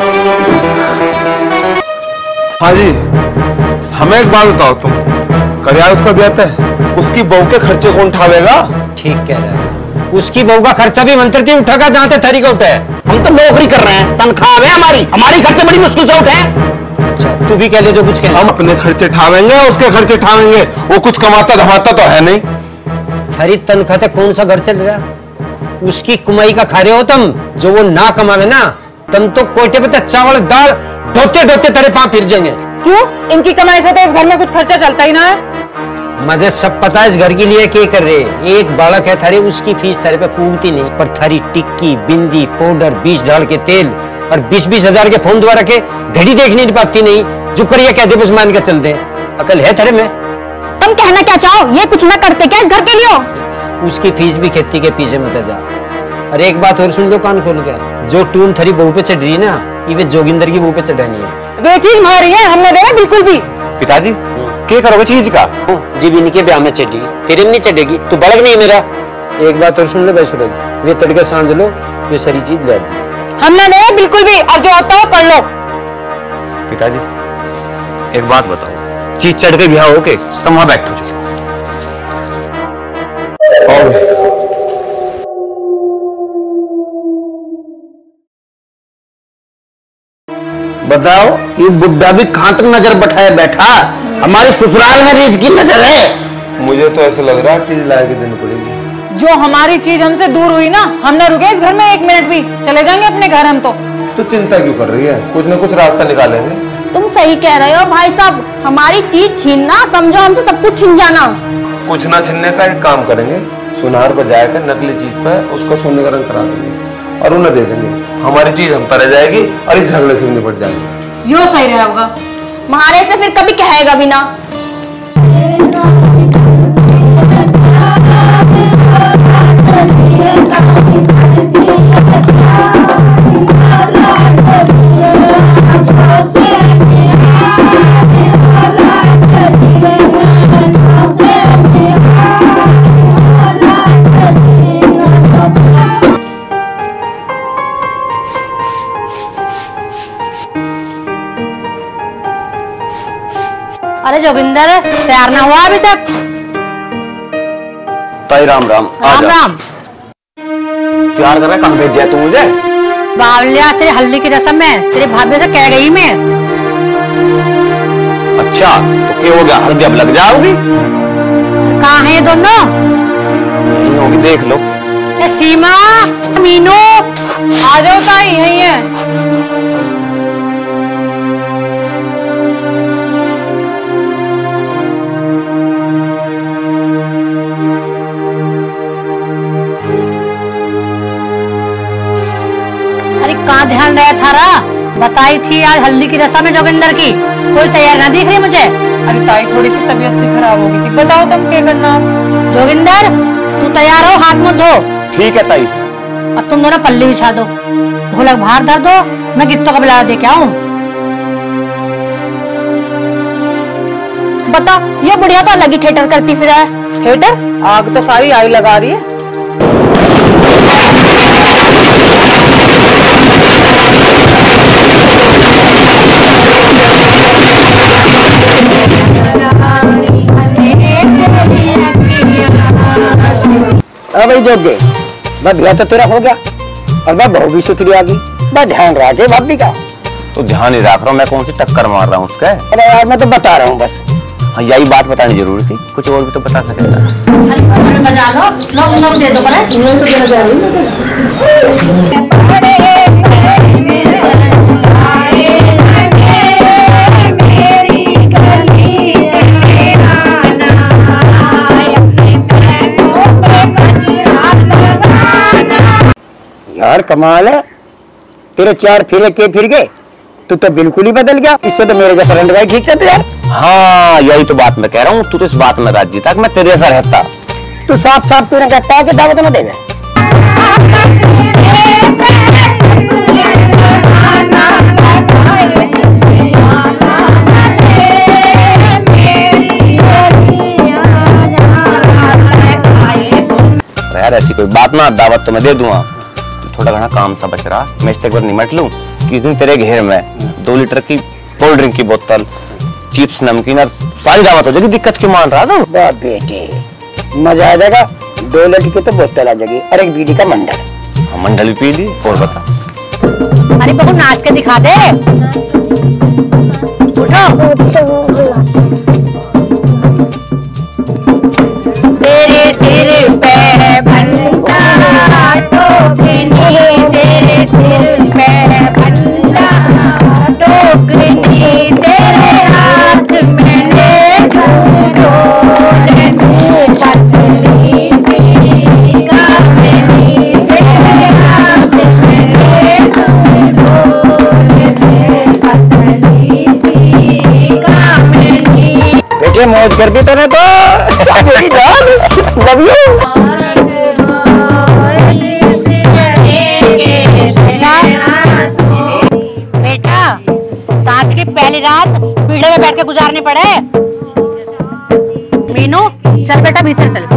हाँ जी, हमें एक बात बताओ, तुम कर यार उसका ब्याह तय, उसकी बहू के खर्चे कौन उठावेगा? ठीक कह रहा है, उसकी बहू का खर्चा भी मंत्र थी उठागा जहाँ ते थरी का उठे। हम तो नौकरी कर रहे हैं, तनख्वाह है हमारी, हमारी खर्चे बड़ी मुश्किल से उठे। अच्छा तू भी कह ले जो कुछ कह। हम अपने खर्चे ठावेंगे, उसके खर्चे ठावेंगे। वो कुछ कमाता धमाता तो है नहीं। थारी तनख्वाह ते कौन सा घर चल रहा? उसकी कमाई का खा रहे हो तुम। जो वो ना कमावे ना, तुम तो कोटे पे चावल दाल ढोते ढोते तेरे पांव फिर जाएंगे। क्यों? इनकी कमाई से तो इस घर में कुछ खर्चा चलता ही ना है। मुझे सब पता है इस घर के लिए क्या कर रहे। एक बालक है थारे, उसकी फीस थारे पे पूगती नहीं, पर थारी टिक्की बिंदी पाउडर बीस डाल के तेल और बीस बीस हजार के फोन द्वारा के घड़ी देख नहीं पाती नहीं। जो करिए कहते बस मान के चलते। अकल है थारे में? तुम कहना क्या चाहो? ये कुछ ना करते क्या इस घर के लिए? उसकी फीस भी खेती के पीछे मत जा। और एक बात और सुन लो कान खोल के, जो टून थारी बहू पे चढ़ रही है ना, ये जोगिंदर की बहू पे चढ़ानी है। वे चीज मारी है, हमने देना बिल्कुल भी। पिताजी क्या करोगे चीज का? जी भी इनके ब्याह में चढ़ी, तेरे में नहीं चढ़ेगी। तू बड़क नहीं है मेरा। एक बात और सुन ले भाई सूरज, वे तड़के सांझ लो, ये सारी चीज ले दी। हमने देना बिल्कुल भी। अब जो होता है कर लो। पिताजी एक बात बताओ, चीज चढ़ के ब्याह हो के तुम वहां बैठो जो। बताओ ये बुड्ढा भी कहां तक नजर बैठाए बैठा? हमारे ससुराल में रिज की नजर है। मुझे तो ऐसा लग रहा है चीज लाके देनी पड़ेगी। जो हमारी चीज हमसे दूर हुई ना, हम ना रुके इस घर में एक मिनट भी। चले जाएंगे अपने घर हम तो। तो चिंता क्यों कर रही है? कुछ ना कुछ रास्ता निकालेंगे। तुम सही कह रहे हो भाई साहब। हमारी चीज छीनना समझो हमसे सब कुछ छीन जाना। कुछ ना छीनने का एक काम करेंगे, सुनार बजाय कर नकली चीज पर उसको सोने का रंग करा देंगे और उन्हें दे देंगे। हमारी चीज हम पर रह जाएगी और इस झगड़े से निपट जाएंगे। यो सही रहेगा। महारे से फिर कभी कहेगा भी ना। अरे जोगिंदर तैयार ना हुआ अभी तक? ताई राम राम। राम राम। तैयार कर रहा है, कहाँ भेज तू मुझे? बावलिया तेरे हल्दी की रस्म में तेरे भाभी से कह गई मैं। अच्छा तो क्या हो गया? हल्दी अब लग जाओगी? कहाँ है ये दोनों? यही होगी, देख लो। ए सीमा मीनू आ जाओ ताई, यही है। कहाँ ध्यान रहा थारा? बताई थी आज हल्दी की रस्म है जोगिंदर की, कोई तैयार ना दिख रही मुझे। अरे ताई थोड़ी सी तबीयत से खराब हो गई थी। बताओ तुम क्या करना। जोगिंदर तू तैयार हो, हाथ मुंह धो। ठीक है ताई। और तुम दोनों पल्ली बिछा दो, ढोलक बाहर धर दो, मैं गित्तों का बुलावा दे के आऊं। बता ये बुढ़िया तो अलग ही थिएटर करती फिर है। थिएटर? आग तो सारी आई लगा रही है। अब जो दे बस ब्याह तो तेरा हो गया और मैं बहू भी सुथरी आ गई। बस ध्यान रखे भाभी का। तो ध्यान ही रख रहा हूँ, मैं कौन सी टक्कर मार रहा हूँ उसका? अरे यार मैं तो बता रहा हूँ बस। हाँ यही बात बतानी जरूरी थी, कुछ और भी तो बता सकेगा। बजा लो, लोग लोग दे दो यार कमाल है, तेरे चार फिरे के फिर गए, तू तो बिल्कुल ही बदल गया। इससे तो मेरे जैसा रंड भाई ठीक था यार। हाँ यही तो बात मैं कह रहा हूँ, तू तो इस बात में राजी था कि मैं तेरे जैसा रहता। तू साफ साफ तेरे कहता है कि दावत में देगा। यार ऐसी कोई बात ना, दावत तो मैं दे दूंगा। थोड़ा घना काम सा बच रहा, मैं इस तक बार निमट लूं। किस दिन तेरे घेर में दो लीटर की कोल्ड ड्रिंक की बोतल, चिप्स, नमकीन और सारी दावत हो जाएगी। दिक्कत क्यों मान रहा था? बेटे मजा आ जाएगा। दो लीटर की तो बोतल आ जाएगी और एक बीड़ी का मंडल। हाँ मंडल भी पी ली। और बता। अरे बहू नाच के दिखा दे। तेरे सिर पे भंडा टोकनी, तेरे सिर पे भंडा टोकनी, तेरे हाथ में ले सोने पतली सी कामनी, तेरे हाथ में ले सोने पतली सी कामनी। बेटे मौज कर दी तूने तो मेरी जान लव यू। बेटा साथ की पहली रात पीढ़े में बैठ के गुजारनी पड़े। मीनू चल बेटा भीतर चल।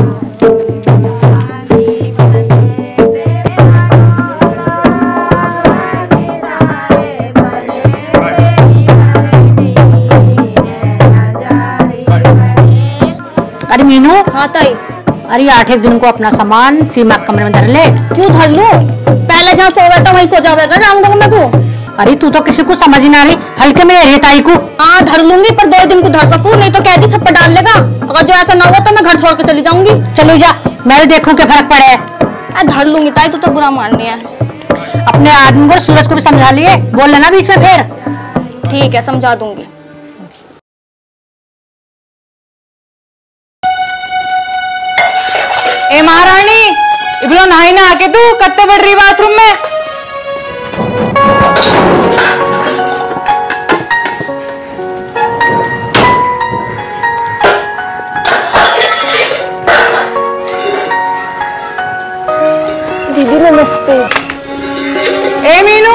अरे मीनू। हाँ ताई। अरे आठ एक दिन को अपना सामान सीमा कमरे में धर ले। क्यों धर लूं? पहले जहाँ सोवे तो वहीं सो जावेगा रंग में तू। अरे तू तो किसी को समझ ही ना रही, हल्के में रही ताई को। हाँ धर लूंगी, पर दो दिन को धर सकूं, नहीं तो कहती छप्पर डाल लेगा। अगर जो ऐसा ना हुआ तो मैं घर छोड़ के चली जाऊंगी। चलो जा, मैं भी देखूं क्या फर्क पड़े। धर लूंगी ताई, तू तो बुरा मान रही है। अपने आदमी को सूरज को भी समझा लिए, बोल लेना बीच में फिर। ठीक है समझा दूंगी। ए महारानी इबलो नहाई ना आके तू कत्ते बढ़ रही बाथरूम में। दीदी नमस्ते। ए मीनू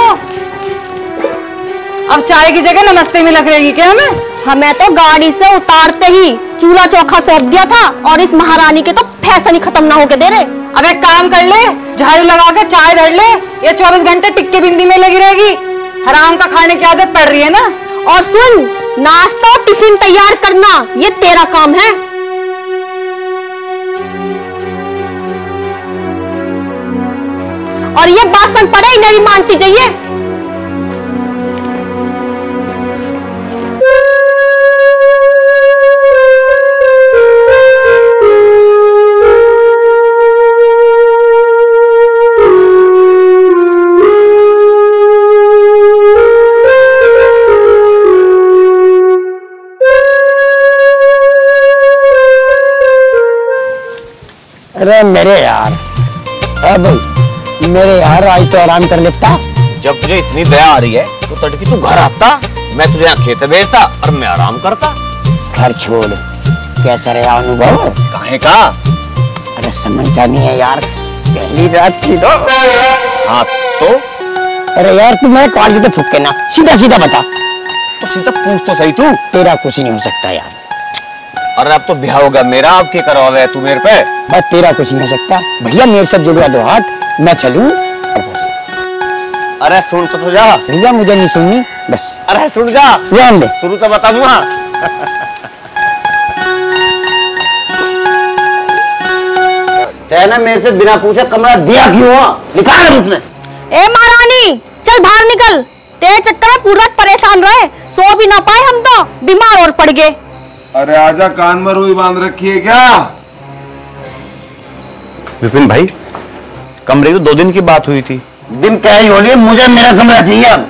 अब चाय की जगह नमस्ते में लग रहेगी क्या हमें? हमें तो गाड़ी से उतारते ही चूल्हा चौखा सौंप दिया था, और इस महारानी के तो फैशन ही खत्म ना होके दे रहे। अब एक काम कर ले, झाड़ू लगा के चाय धर ले, ये चौबीस घंटे टिक्के बिंदी में लगी रहेगी। हराम का खाने की आदत पड़ रही है ना। और सुन, नाश्ता और टिफिन तैयार करना ये तेरा काम है। और ये बासन पड़े इन्हें भी मानती चाहिए। अरे मेरे यार, अरे भाई मेरे यार आज तो आराम कर लेता। जब तुझे इतनी दया आ रही है तो तड़की तू घर आता, मैं तुझे यहाँ खेत भेजता और मैं आराम करता। घर छोड़, कैसा रहा अनुभव? काहे का? अरे समझता नहीं है यार, पहली रात थी तो। हाँ तो? अरे यार तू मेरे काल से तो फुक ना, सीधा सीधा बता। तो सीधा पूछ तो सही तू। तेरा कुछ नहीं हो सकता यार। अरे अब तो ब्याह होगा मेरा, अब क्या करवा है तू मेरे पे? बस तेरा कुछ नहीं हो सकता भैया, मेरे साथ जुड़वा दो हाथ, मैं चलूं। अरे सुन तो, तो जा भैया, मुझे नहीं सुननी बस। अरे सुन जा, जान दे, शुरू तो बता दूंगा। ना मेरे से बिना पूछे कमरा दिया क्यों? निकाल उसने। ए महारानी चल बाहर निकल, तेरे चक्कर में पूरा परेशान रहे, सो भी ना पाए हम तो बीमार और पड़ गए। अरे आजा, कान में रुई बांध रखी है क्या? विपिन भाई, कमरे की तो दो दिन की बात हुई थी। दिन क्या ही हो रही है, मुझे मेरा कमरा चाहिए अब।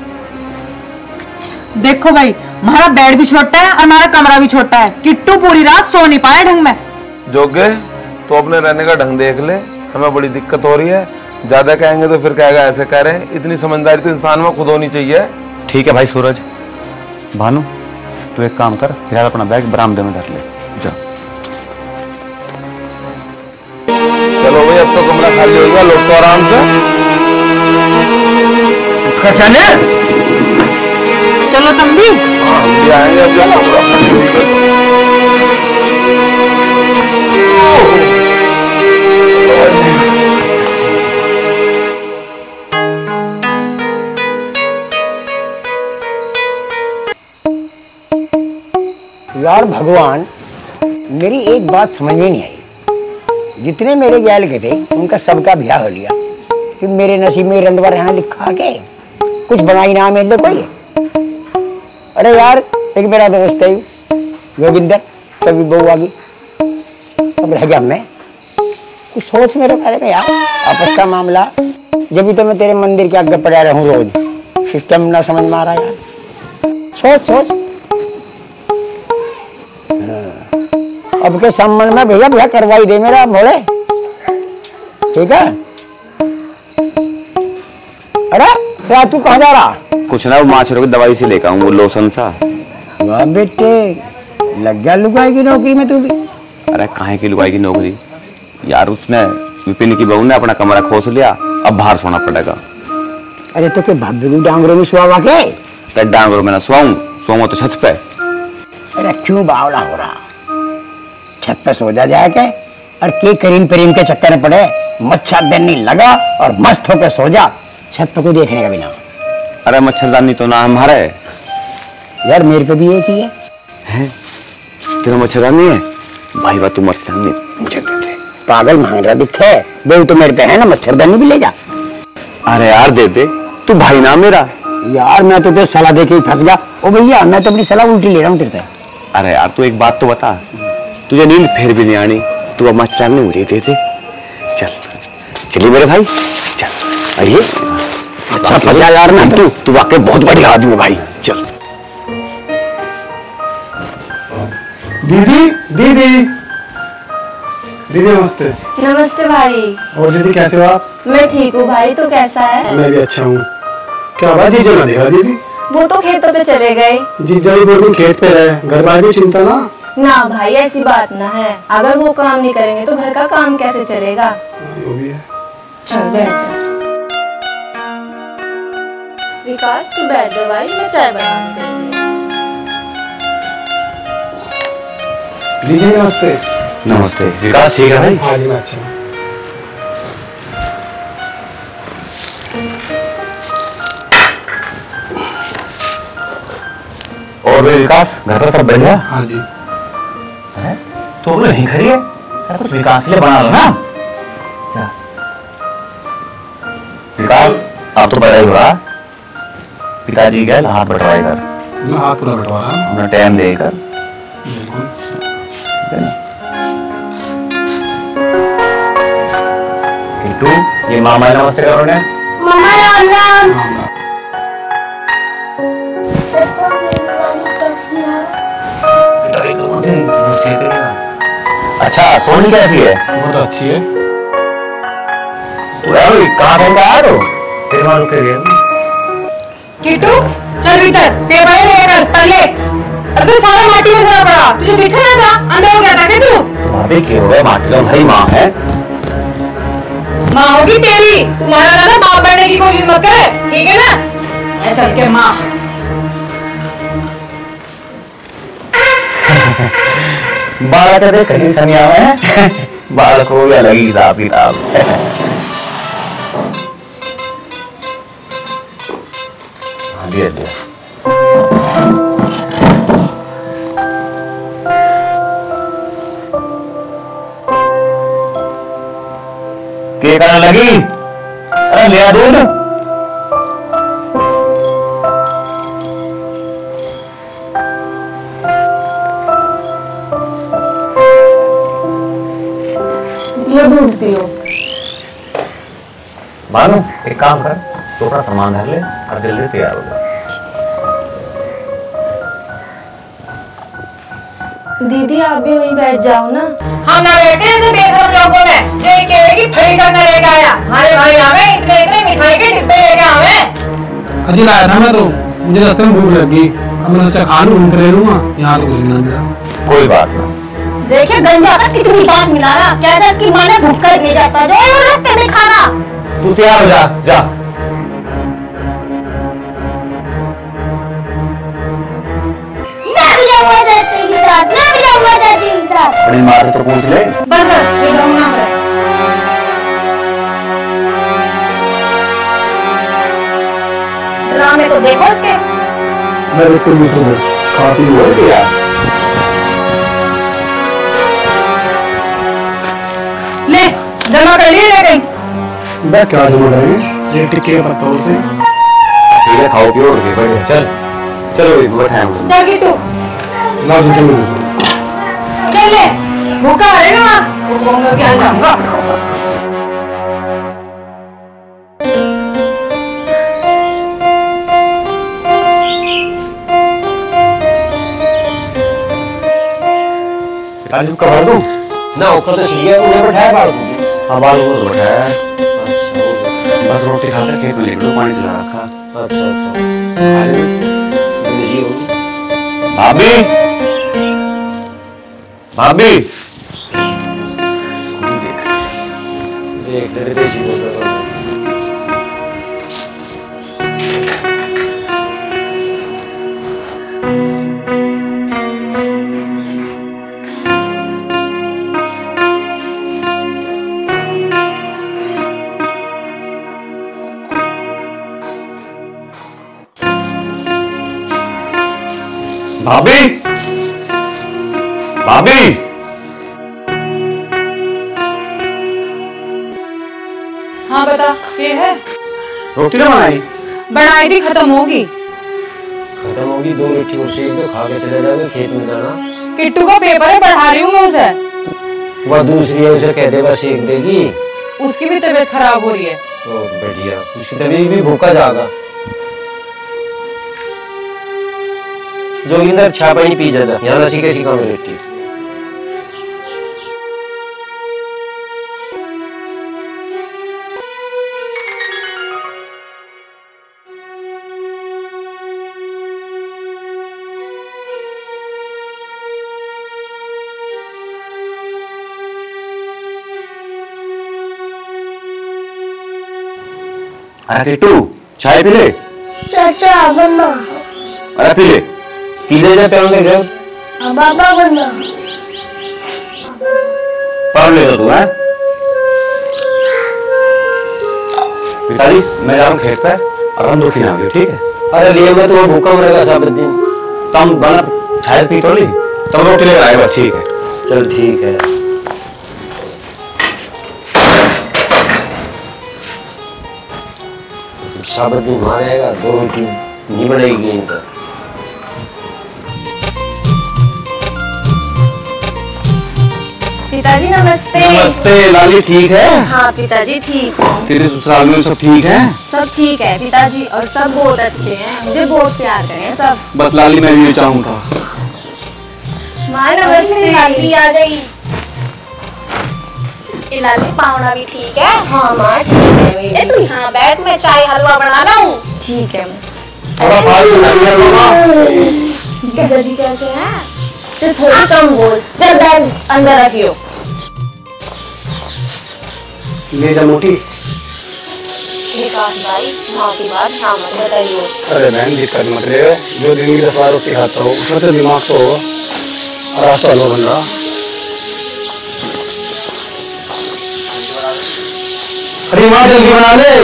देखो भाई, हमारा बेड भी छोटा है और हमारा कमरा भी छोटा है। किट्टू पूरी रात सो नहीं पाया ढंग में। जोगे तो अपने रहने का ढंग देख ले, हमें बड़ी दिक्कत हो रही है। ज्यादा कहेंगे तो फिर कहेगा ऐसे कह रहे हैं। इतनी समझदारी तो इंसान में खुद होनी चाहिए। ठीक है भाई सूरज। भानु तू एक काम कर, फिलहाल अपना बैग बरामदे में रख ले जा। चलो भाई, अब तो कमरा खाली हो गया, लौट तो आराम से। चले चलो तुम भी। हाँ हम भी आएंगे अब जब कमरा खाली होगा। यार भगवान, मेरी एक बात समझ में नहीं आई। जितने मेरे गैल के थे उनका सबका ब्याह हो लिया, कि मेरे नसीब में रंधवा रहना लिखा के कुछ बनाई ना मेरे कोई। अरे यार एक मेरा दोस्त है योगिंदर, कभी बहू आ गई, अब रह गया मैं। कुछ सोच मेरे बारे में यार, आपस का मामला। जब भी तो मैं तेरे मंदिर के आगे पड़ा रहूं रोज, सिस्टम ना समझ में आ रहा यार। सोच सोच अब के संबंध में भैया भैया करवाई दे मेरा भोले, ठीक है? अरे क्या तू कहाँ जा रहा? कुछ ना, वो माछरों की दवाई से लेकर आऊं, वो लोशन सा। वाह बेटे, लग गया लुगाई की नौकरी में तू भी। अरे काहे की लुगाई की नौकरी यार, उसने विपिन की बहू ने अपना कमरा खोस लिया, अब बाहर सोना पड़ेगा। अरे तो क्या भाभी को डांगरों में सुहावा के? तो डांगरों में ना सोऊं, सोऊं तो छत पे। अरे क्यों बावला हो रहा? छत पे सो जा जाए के, और के करीम करीम के चक्कर में पड़े, मच्छरदानी लगा और मस्त होकर सो जा, छत पे को देखने का बिना। अरे मच्छरदानी तो ना हमारे यार, मेरे पे भी एक ही है। हैं? तेरा मच्छरदानी है? भाई बात, तू मच्छरदानी मुझे दे दे। पागल मांग रहा दिखे, बेऊ तो मेरे पे है ना, मच्छरदानी भी ले जा। अरे यार दे दे, तू भाई ना मेरा। यार मैं तो तेरे सलाह दे के ही फंस गया। ओ भैया, मैं तो अपनी सलाह उल्टी ले रहा हूँ तेरे से। अरे यार तू एक बात तो बता, तुझे नींद फिर भी नहीं आनी, तू अब मच्छरदानी मुझे दे दे। चल चलिए मेरे भाई, चल आइए। अच्छा फंसा यार मैं, तू तू वाकई बहुत बड़ी आदमी है भाई, चल। दीदी दीदी दीदी नमस्ते। नमस्ते भाई। और दीदी कैसे हो आप? मैं ठीक हूँ भाई, तू कैसा है? मैं भी अच्छा हूँ। क्या हुआ, जीजा ना देखा दीदी? वो तो खेतों पे चले गए। जीजा भी बोल खेत पे रहे, घर बार की चिंता ना। ना भाई ऐसी बात ना है, अगर वो काम नहीं करेंगे तो घर का काम कैसे चलेगा? वो भी है। चल बैठ जा। विकास तू बैठ जा भाई, मैं चाय बनाने के लिए। दीदी नमस्ते। नमस्ते। विकास ठीक है भाई? हाँ जी मैं अच्छा हूँ। और विकास, घर पर सब बढ़िया? हाँ जी। है? तो वो यहीं खड़ी है, कुछ विकास के लिए बना लो ना। विकास आप तो बड़ा ही हो रहा, पिताजी गए हाथ बटवाए कर। मैं हाथ पूरा बटवा रहा हूँ, अपना टाइम देकर। किट्टू, ये मामा नमस्ते करो ने। मामा राम राम। अच्छा सोनी कैसी है? वो तो अच्छी है। तू यार कहाँ से आया तो? तेरे वहाँ रुक के गया। किट्टू चल भीतर, पेड़ पड़े रहेगा पहले। अरे तू सारा माटी में सड़ा पड़ा, तुझे दिख रहा था अंदर हो गया था क्या तू? भाभी क्यों हो गए, माटी का भाई माँ है। माँ होगी तेरी, तुम्हारा ना बाप बनने की कोशिश मत कर, ठीक है ना? ऐ चल के माँ। बालक तो देख कहीं सनिया है, बालक हो गया अलग ही हिसाब किताब। हाँ दिया दिया। क्या करने लगी? अरे ले आ दूध। दूध पियो। मानो एक काम कर, तो अपना सामान धर ले और जल्दी तैयार हो जा। दीदी आप भी वहीं बैठ जाओ ना। हम ना बैठते ऐसे बेशरम लोगों में जो ये केले की फली करने लेके आया। हमारे भाई आवे इतने इतने मिठाई के डिब्बे लेके आवे। अजी लाया था मैं तो, मुझे रास्ते में भूख लग गई, अब मैंने सोचा खा लूं, घूमते रह लूंगा, यहाँ तो कुछ नहीं मिला। कोई बात ना। देखिए गंजा का कितनी बात मिला रहा, कहता इसकी माँ ने भूख कर भेजा था, जो ये रास्ते में खाना। तू तैयार हो जा, जा। मैं भी जाऊंगा चाची के साथ, मैं भी जाऊंगा चाची के साथ। अपनी माँ से तो पूछ ले। बस बस ये ड्रामा ना कर। ड्रामे तो देखो इसके। मैं बिल्कुल नहीं सुन खा पी बोल दिया। ले जमा कर लिए ले गई। मैं क्या जमा करेंगे, ये टिक्के पत्तों से। ठीक है खाओ पियो उठ के बैठ चल। चलो बैठाए चल किट्टू ना चलो चल ले भूखा मरेगा वहाँ वो कहूँगा क्या जाऊँगा आज कब दूं ना ऊपर तो सीढ़ियाँ उन्हें बैठाया बाल हाँ बाल को बैठाया अच्छा बस रोटी खाकर खेत में लेकर पानी चला रखा अच्छा अच्छा भाभी भाभी देख रहे थे भाभी भाभी हाँ बता क्या है रोटी ना बनाई बनाई थी खत्म होगी खत्म होगी दो रोटी और सेक दो खा के चले जाओगे खेत में जाना किट्टू का पेपर है पढ़ा रही हूँ मैं उसे वह दूसरी है उसे कह दे बस सेक देगी उसकी भी तबीयत खराब हो रही है बहुत बढ़िया उसकी तबीयत भी भूखा जाएगा जोगिंदर छापा ही पी जाता यहाँ नसी कैसी काम रहती अरे किट्टू चाय पी ले चाचा बनना अरे पी ले पी ले जा पैरों के बाबा बनना पढ़ ले तो तू है पिताजी मैं जा रहा हूँ खेत पे और हम दुखी ना हो ठीक है अरे लिए मैं तो वो भूखा मरेगा सब दिन तम बना चाय पी तो ली तब रोटी ले आएगा ठीक है चल ठीक है सब दिन मारेगा दो रोटी नहीं बनेगी इनका पिताजी नमस्ते नमस्ते लाली ठीक है हाँ पिताजी ठीक है तेरे ससुराल में सब ठीक है सब ठीक है पिताजी और सब बहुत अच्छे हैं मुझे बहुत प्यार करें सब बस लाली मैं भी ये चाहूंगा माँ नमस्ते लाली आ गई ये लाली पावना भी ठीक है हाँ माँ ठीक है मेरी ए तू यहाँ बैठ मैं चाय हलवा बना लाऊं ठीक है थोड़ा पानी चला क्या जल्दी कैसे है सिर्फ थोड़ी कम बोल चल बैग अंदर रखियो ले जा मोटी विकास भाई माँ की बात हाँ मत बताइए अरे बहन दिक्कत मत ले जो दिन की दस बार रोटी खाता हो उसमें तो दिमाग तो होगा और आज तो हलवा बन रहा अरे माँ जल्दी बना ले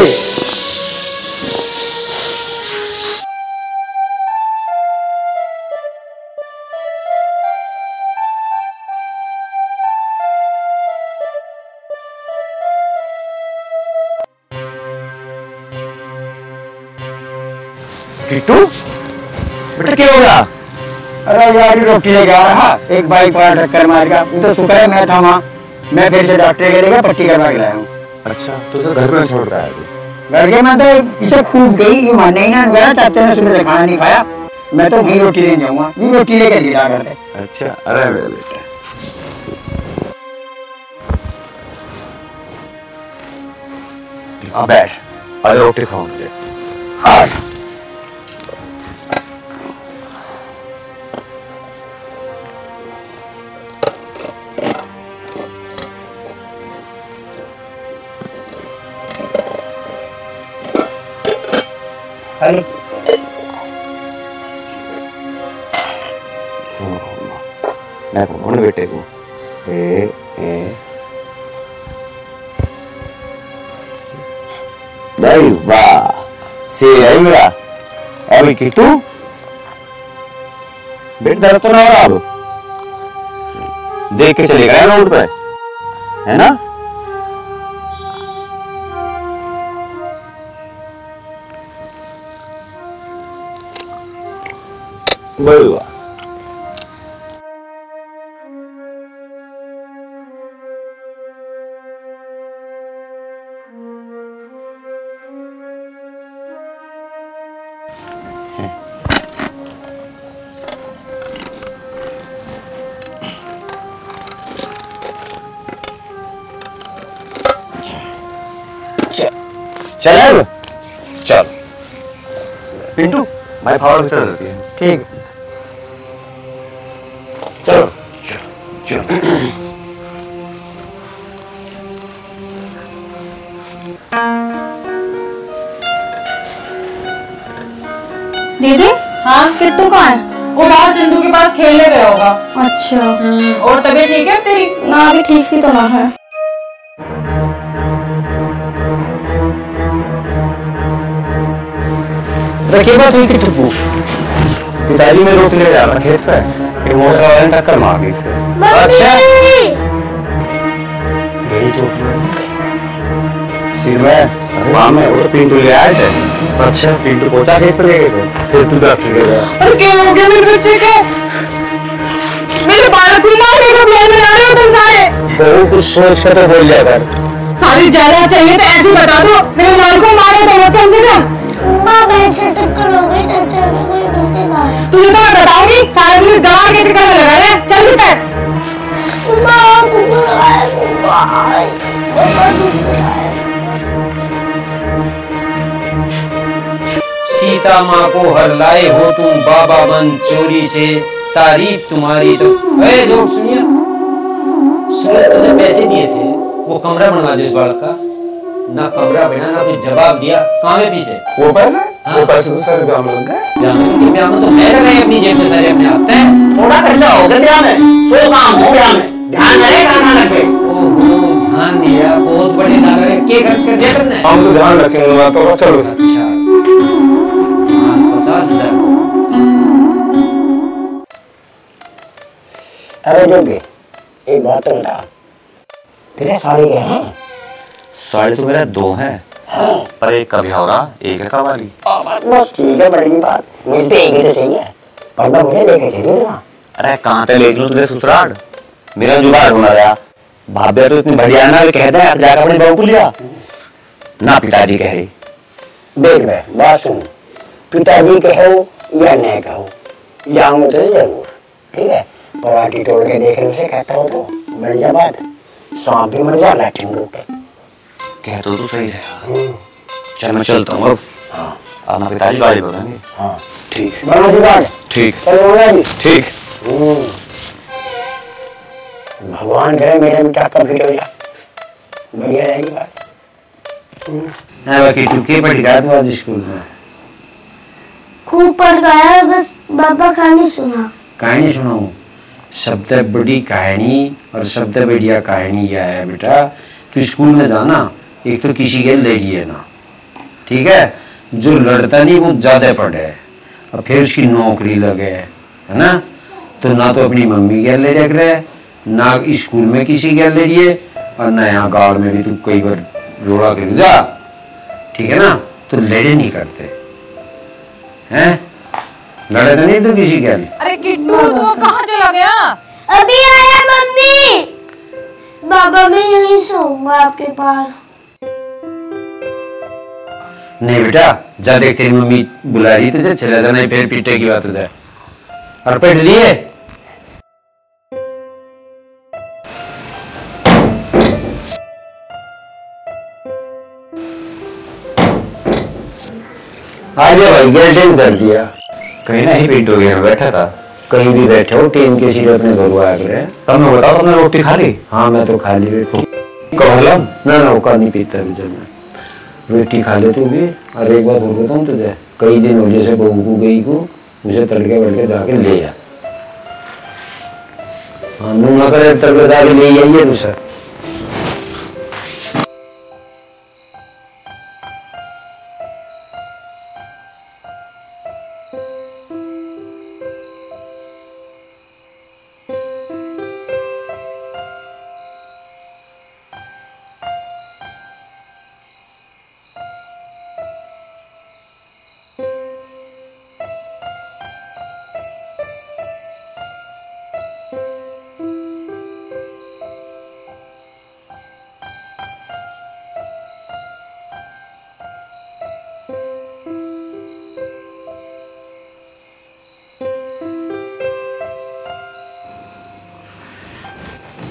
किट्टू बेटा क्या हो गया अरे यार ये रोटी लेके आ रहा एक बाइक पर टक्कर मार गया तो शुक्र है मैं था वहाँ मैं फिर से डॉक्टर के लेकर पट्टी करवा के लाया हूँ अच्छा तो सर घर में छोड़ रहा है घर के मैं तो इसे खूब गई ये मानने ही ना गया चाचा ने सुबह से खाना नहीं खाया मैं तो वही रोटी लेने जाऊंगा ये रोटी लेकर गिरा करते अच्छा अरे मेरे बेटा अब बैठ आज रोटी खाओ मुझे आज अरे मैं कौन बेटे को ए ए भाई वाह से है मेरा अभी किट्टू बेट दर्द तो ना हो रहा अब देख के चलेगा ना रोड पे है ना बढ़िया। चल चल पिंटू भाई फावड़ा भीतर रहती है। ठीक चलो चलो चलो। दीदी हाँ किट्टू कहाँ है? वो बाहर चंदू के पास खेलने गया होगा। अच्छा और तबीयत ठीक है तेरी? ना अभी ठीक सी तो ना है। रखिए बात हुई कि टुप्पू पिताजी में रोक ले जा रहा खेत पे, एक मोटर वाले ने टक्कर मार दी इसके। अच्छा बड़ी चोट लगी सिर में, वहां में वो पिंटू ले आए थे। अच्छा पिंटू पहुंचा खेत पे ले गए थे, फिर तू डॉक्टर के गया। अरे क्या हो गया मेरे बच्चे के? मेरे बालक को मारने का प्लान बना रहे हो तुम सारे? बहुत कुछ सोच कर तो बोल जाया कर। सारी जायदाद चाहिए तो ऐसे बता दो, मेरे लाल को मारे तो मत कम से कम। माँ बैग से टक्कर हो गई, चाचा की कोई गलती ना है। तुझे तो मैं बताऊंगी, सारे दिन इस गवार के चक्कर में लगा है। चल भीतर। माँ कुकुर आया, कुकुर आया, कुकुर आया। सीता माँ को हर लाए हो तुम बाबा मन चोरी से, तारीफ तुम्हारी तो। ए जोक सुनिए, सूरज तुझे पैसे दिए थे वो कमरा बनवा दे इस बालक का, ना कमरा बना ना कुछ जवाब दिया। कहाँ है पीछे वो पैसे? वो पैसे तो सारे ब्याह में लग गए। ब्याह में ब्याह में तो मैं लगाए अपनी जेब में सारे अपने आप हैं। थोड़ा खर्चा हो गया ब्याह में, सो काम हो ब्याह में, ध्यान रहे खाना लगे। ओहो ध्यान दिया, बहुत बड़े नागर के खर्च कर दिया तुमने। हम तो ध्यान रखेंगे ना तो चलो। अच्छा पचास हजार। अरे जोगे एक बात तो बता, तेरे साड़ी के हैं? साड़ी तो मेरा दो है, पर एक का ब्याह हो रहा, एक है कवाली। बस ठीक है, बड़ी बात, मिलते एक ही तो चाहिए, पर मुझे लेके चलिए ना। अरे कहाँ पे ले लूं तुझे ससुराल? मेरा जुगाड़ होना रहा, भाभ्या तो इतनी बढ़िया है ना, कहते हैं जाकर अपनी बहू को लिया ना, पिताजी कह रही। देख बे बात सुन, पिताजी कहो या न कहो, जाऊंगा तो जरूर, ठीक है। पराठी तोड़ के देखने से कहता हो तो बढ़िया बात, सांप भी मर जा लाठी में के। कह तो तू सही रहा। चल मैं चलता हूँ अब। हाँ अब मैं पिताजी गाड़ी पकड़ेंगे। हाँ ठीक बना जुगाड़। ठीक जी ठीक। भगवान करे मेरे बेटा का फिट हो जा, बढ़िया रहेगी बात। हाँ बाकी चुके पढ़ गया तो आज स्कूल में खूब पढ़ गया, बस बाबा कहानी सुना। कहानी सुनाऊं? सबसे बड़ी कहानी और सबसे बढ़िया कहानी यह है बेटा, तू स्कूल में जाना, एक तो किसी के लड़ी है ना, ठीक है, जो लड़ता नहीं वो ज्यादा पढ़े और फिर उसकी नौकरी लगे, है ना, तो ना तो अपनी मम्मी के ले रख रहे, ना स्कूल में किसी के ले रही है, और ना यहाँ गाँव में भी तू कई बार रोड़ा खरीदा, ठीक है ना, तो लड़े नहीं करते हैं, लड़े तो नहीं तो किसी के। अरे किट्टू तो कहाँ चला गया? अभी आया मम्मी। बाबा मैं यहीं सोऊंगा आपके पास। नहीं बेटा जा, देख तेरी मम्मी बुला रही तुझे, चला जाना, फिर पीटे की बात है। और पढ़ लिए? आ गया भाई, गेल्टेन कर दिया। कहीं ना ही पिंटू के घर बैठा था। कहीं भी बैठे हो, टीम के सीधे अपने घर आया करे। तब मैं बताओ, तुमने रोटी खा ली? हाँ मैं तो खा ली। कहलम ना ना वो नहीं पीता भी, जब मैं रोटी खा ले तू भी। और एक बात बोल देता हूँ तुझे, कई दिन हो जैसे बहू को गई को मुझे तड़के वड़के जाके ले जा। हाँ नूंगा करे तड़के जाके ले आइए दूसरा।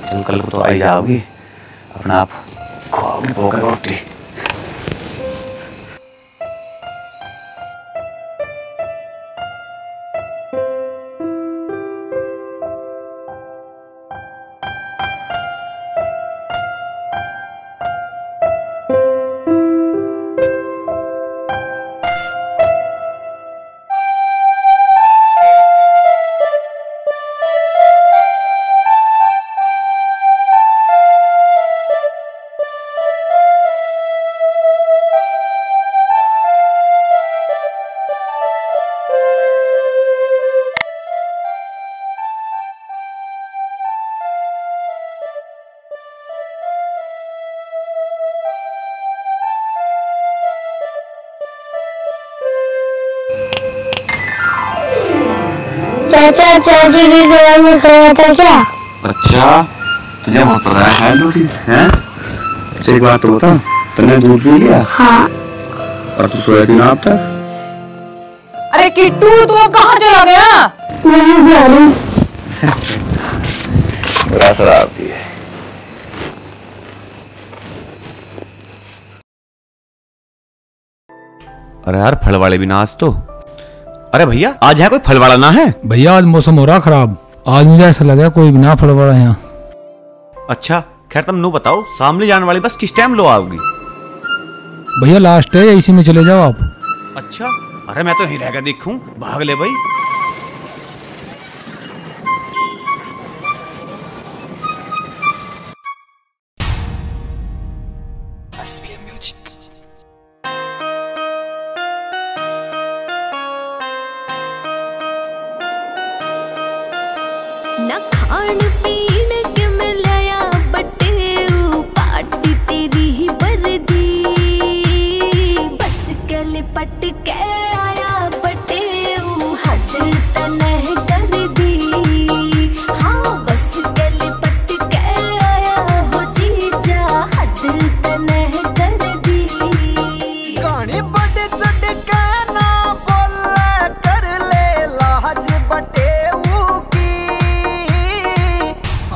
चल कल को तो आई जाओगी, अपना आप खोओगी पोकर रोटी। चाचा चाची भी घर में खाया था क्या? अच्छा तुझे बहुत पता है खाया रोटी हैं? अच्छा एक बात तो बता, तूने दूध पी लिया? हाँ। और तू सोया क्यों अब तक? अरे किट्टू तू अब कहाँ चला गया? मैं जा रही हूँ। बड़ा शरारती है। अरे यार फल वाले भी ना आज तो। अरे भैया आज यहाँ कोई फल वाला ना है? भैया आज मौसम हो रहा खराब, आज मुझे ऐसा लगा कोई भी ना फल वाला है यहाँ। अच्छा खैर तुम नो बताओ, सामने जाने वाली बस किस टाइम लो आओगी? भैया लास्ट है, इसी में चले जाओ आप। अच्छा अरे मैं तो यहीं रहकर देखूं, भाग ले भाई। ना खान पीन के मिलया बटे पार्टी तेरी ही बरदी, बस गले पट के आया बटे हद तनह कर दी। हाँ बस गले पट के आया हो जीजा हद तनह कर दी। गाने बड़े चढ़ के ना बोले कर ले लाज बटे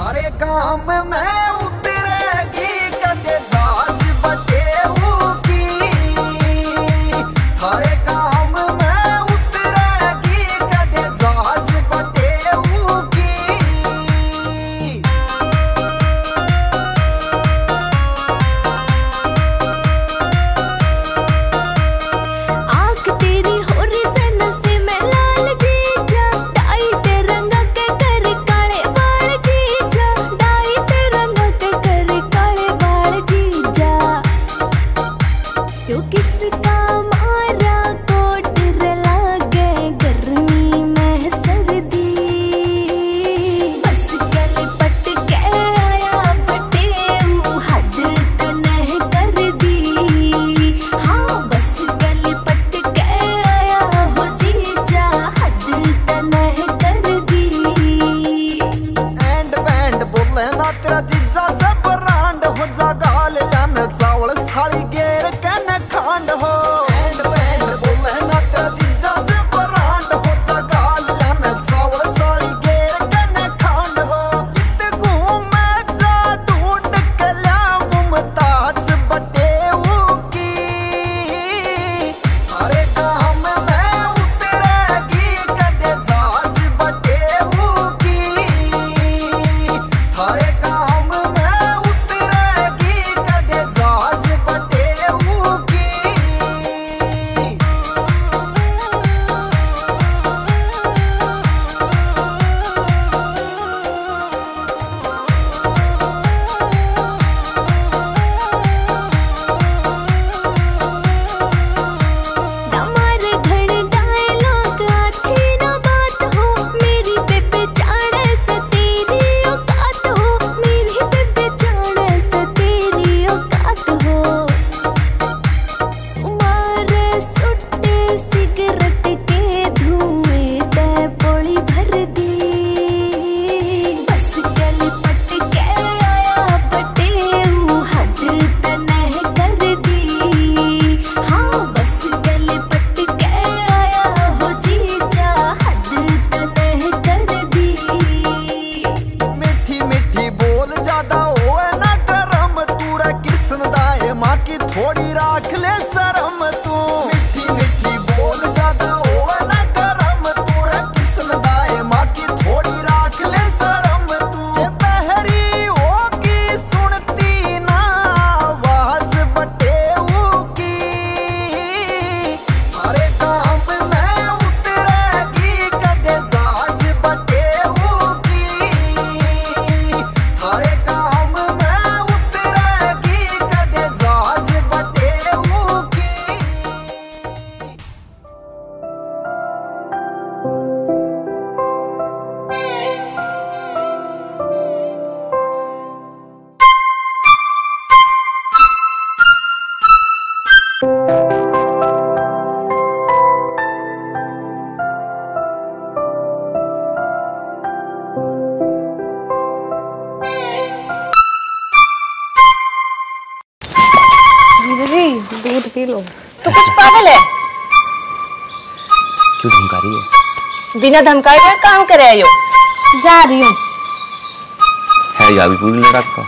पी लो। तू कुछ पागल है? क्यों धमका रही है? बिना धमकाए कोई काम करे आयो। जा रही हूँ। है या भी पूरी लड़ाक का।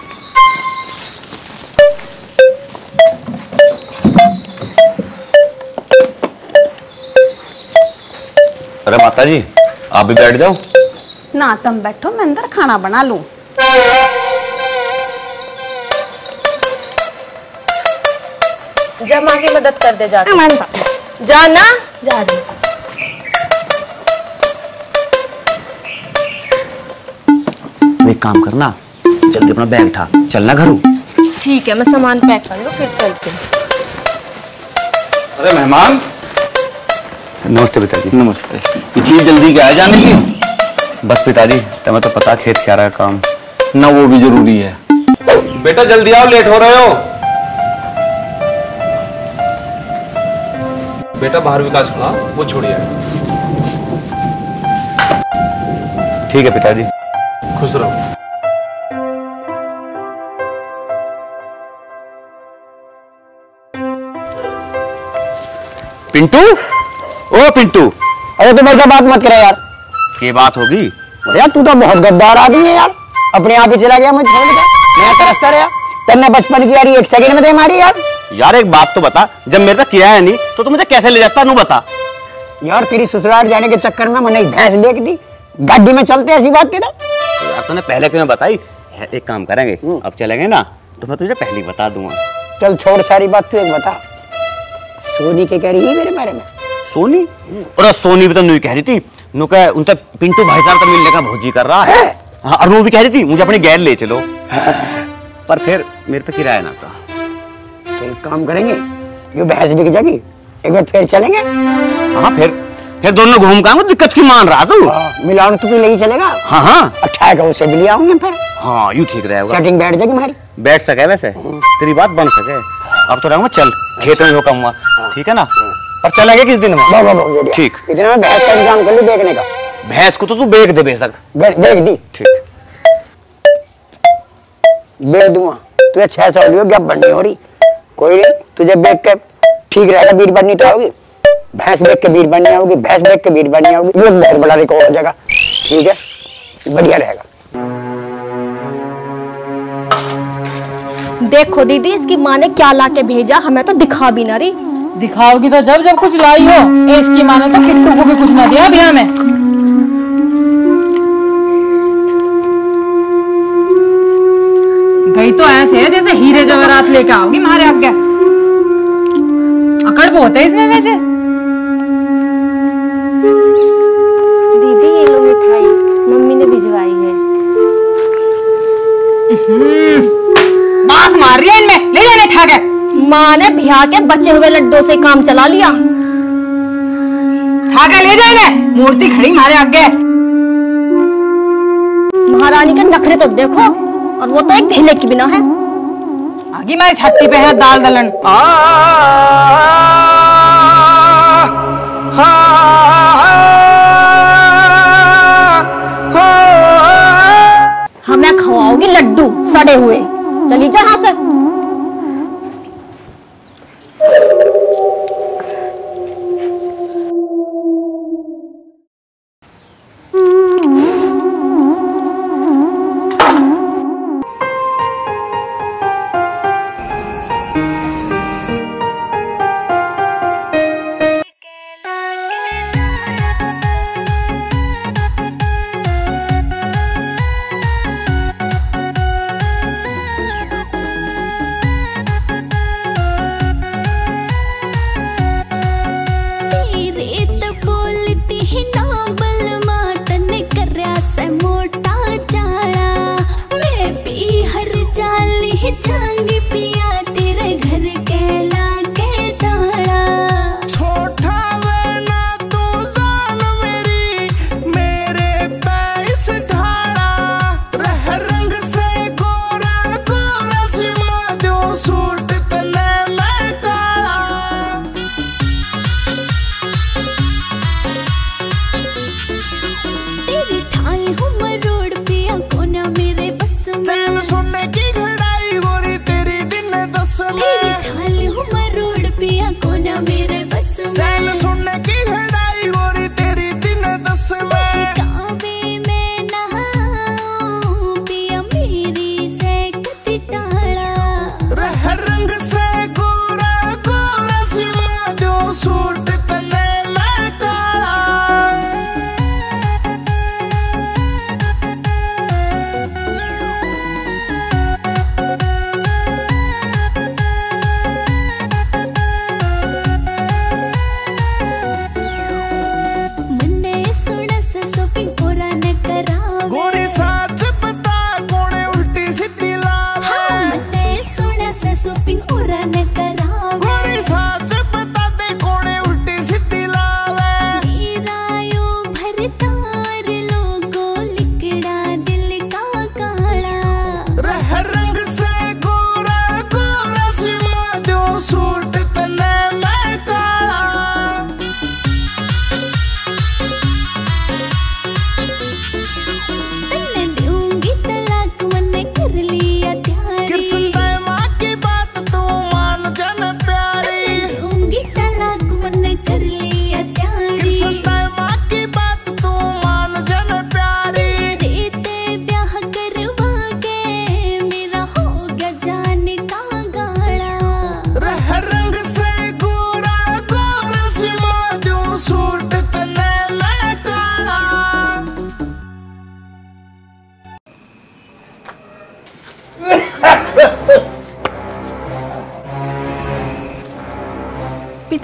अरे माता जी, आप भी बैठ जाओ। ना तुम बैठो, मैं अंदर खाना बना लूं। जा माँ की मदद कर दे जाके। जा ना। जा रही। एक काम करना, जल्दी अपना बैग उठा, चलना घरों। ठीक है, मैं सामान पैक कर लूं फिर चलते हैं। अरे मेहमान। नमस्ते पिताजी। नमस्ते। इतनी जल्दी क्या है जाने की? बस पिताजी, तुम्हें तो पता खेत क्या रहा काम ना, वो भी जरूरी है। बेटा जल्दी आओ, लेट हो रहे हो। बेटा बाहर विकास खड़ा, वो छोड़िए। ठीक है पिताजी। खुश रहो। पिंटू, ओ पिंटू। अरे तुम ऐसा बात मत करे यार। क्या बात होगी? यार तू तो बहुत गद्दार आदमी है यार, अपने आप ही चला गया मुझे छोड़ के। मैं तरसता रहा, तुमने बचपन की यारी एक सेकंड में दे मारी यार। यार एक बात तो बता, जब मेरे पे किराया नहीं तो तू मुझे कैसे ले जाता? नू बता। यार तेरी ससुराल जाने के चक्कर में मैंने भैंस बेच दी, गाड़ी में चलते ऐसी बात थी तो यार तूने पहले क्यों बताई? एक काम करेंगे, अब चलेंगे ना तो मैं तुझे पहले बता दूंगा। चल छोड़ सारी बात, तू एक बता, सोनी के कह रही है मेरे बारे में? सोनी? और सोनी भी तो नहीं कह रही थी, नु कह उनसे पिंटू भाई साहब का मिलने का भोजी कर रहा है। हाँ, और वो भी कह रही थी मुझे अपनी गैर ले चलो, पर फिर मेरे पे किराया ना था। तो एक काम करेंगे, ये भैंस बिक जाएगी, एक बार फिर चलेंगे। हाँ फिर फिर दोनों घूम के आऊंगे। दिक्कत क्यों मान रहा तू? मिलान तो तू ले ही चलेगा। हाँ हाँ, अट्ठाईस का उसे भी ले आऊंगे फिर। हाँ यूं ठीक रहेगा, सेटिंग बैठ जाएगी हमारी। बैठ सके वैसे, तेरी बात बन सके। अब तो रहूंगा, चल खेत में होगा हुआ, ठीक है ना? पर चलेंगे किस दिन में? ठीक। इतना में भैंस का इंतजाम कर ली बेचने का। भैंस को तो तू बेच दे बेशक। बेच दी। ठीक, बेच दूंगा। तुझे छह सौ लियो, गप बननी हो रही। कोई नहीं, तुझे बेच के ठीक रहेगा, बीर बननी तो आओगी। भैंस बेच के बीर बननी आओगी, भैंस बेच के बीर बननी आओगी, ये बहुत बड़ा रिकॉर्ड हो जाएगा। ठीक है, बढ़िया रहेगा। देखो दीदी, इसकी माँ ने क्या ला के भेजा, हमें तो दिखा भी ना रही। दिखाओगी तो जब जब कुछ लाई हो। इसकी माँ ने तो किट्टू को भी कुछ ना दिया अभिया में। गई तो ऐसे है जैसे हीरे जवाहरात लेके आओगी हमारे आगे। अकड़ बहुत है इसमें वैसे। दीदी ये लो मिठाई, मम्मी ने भिजवाई है। मांस मार रही है इनमें, ले जाने ठा के। माँ ने भिया के बचे हुए लड्डू से काम चला लिया। ठा के ले जाएंगे, मूर्ति खड़ी हमारे आगे। महारानी के नखरे तो देखो, और वो तो एक ढेले की बिना है। आगे मेरी छाती पे है दाल दलन। हमें खवाओगी लड्डू सड़े हुए, चली जा यहाँ से।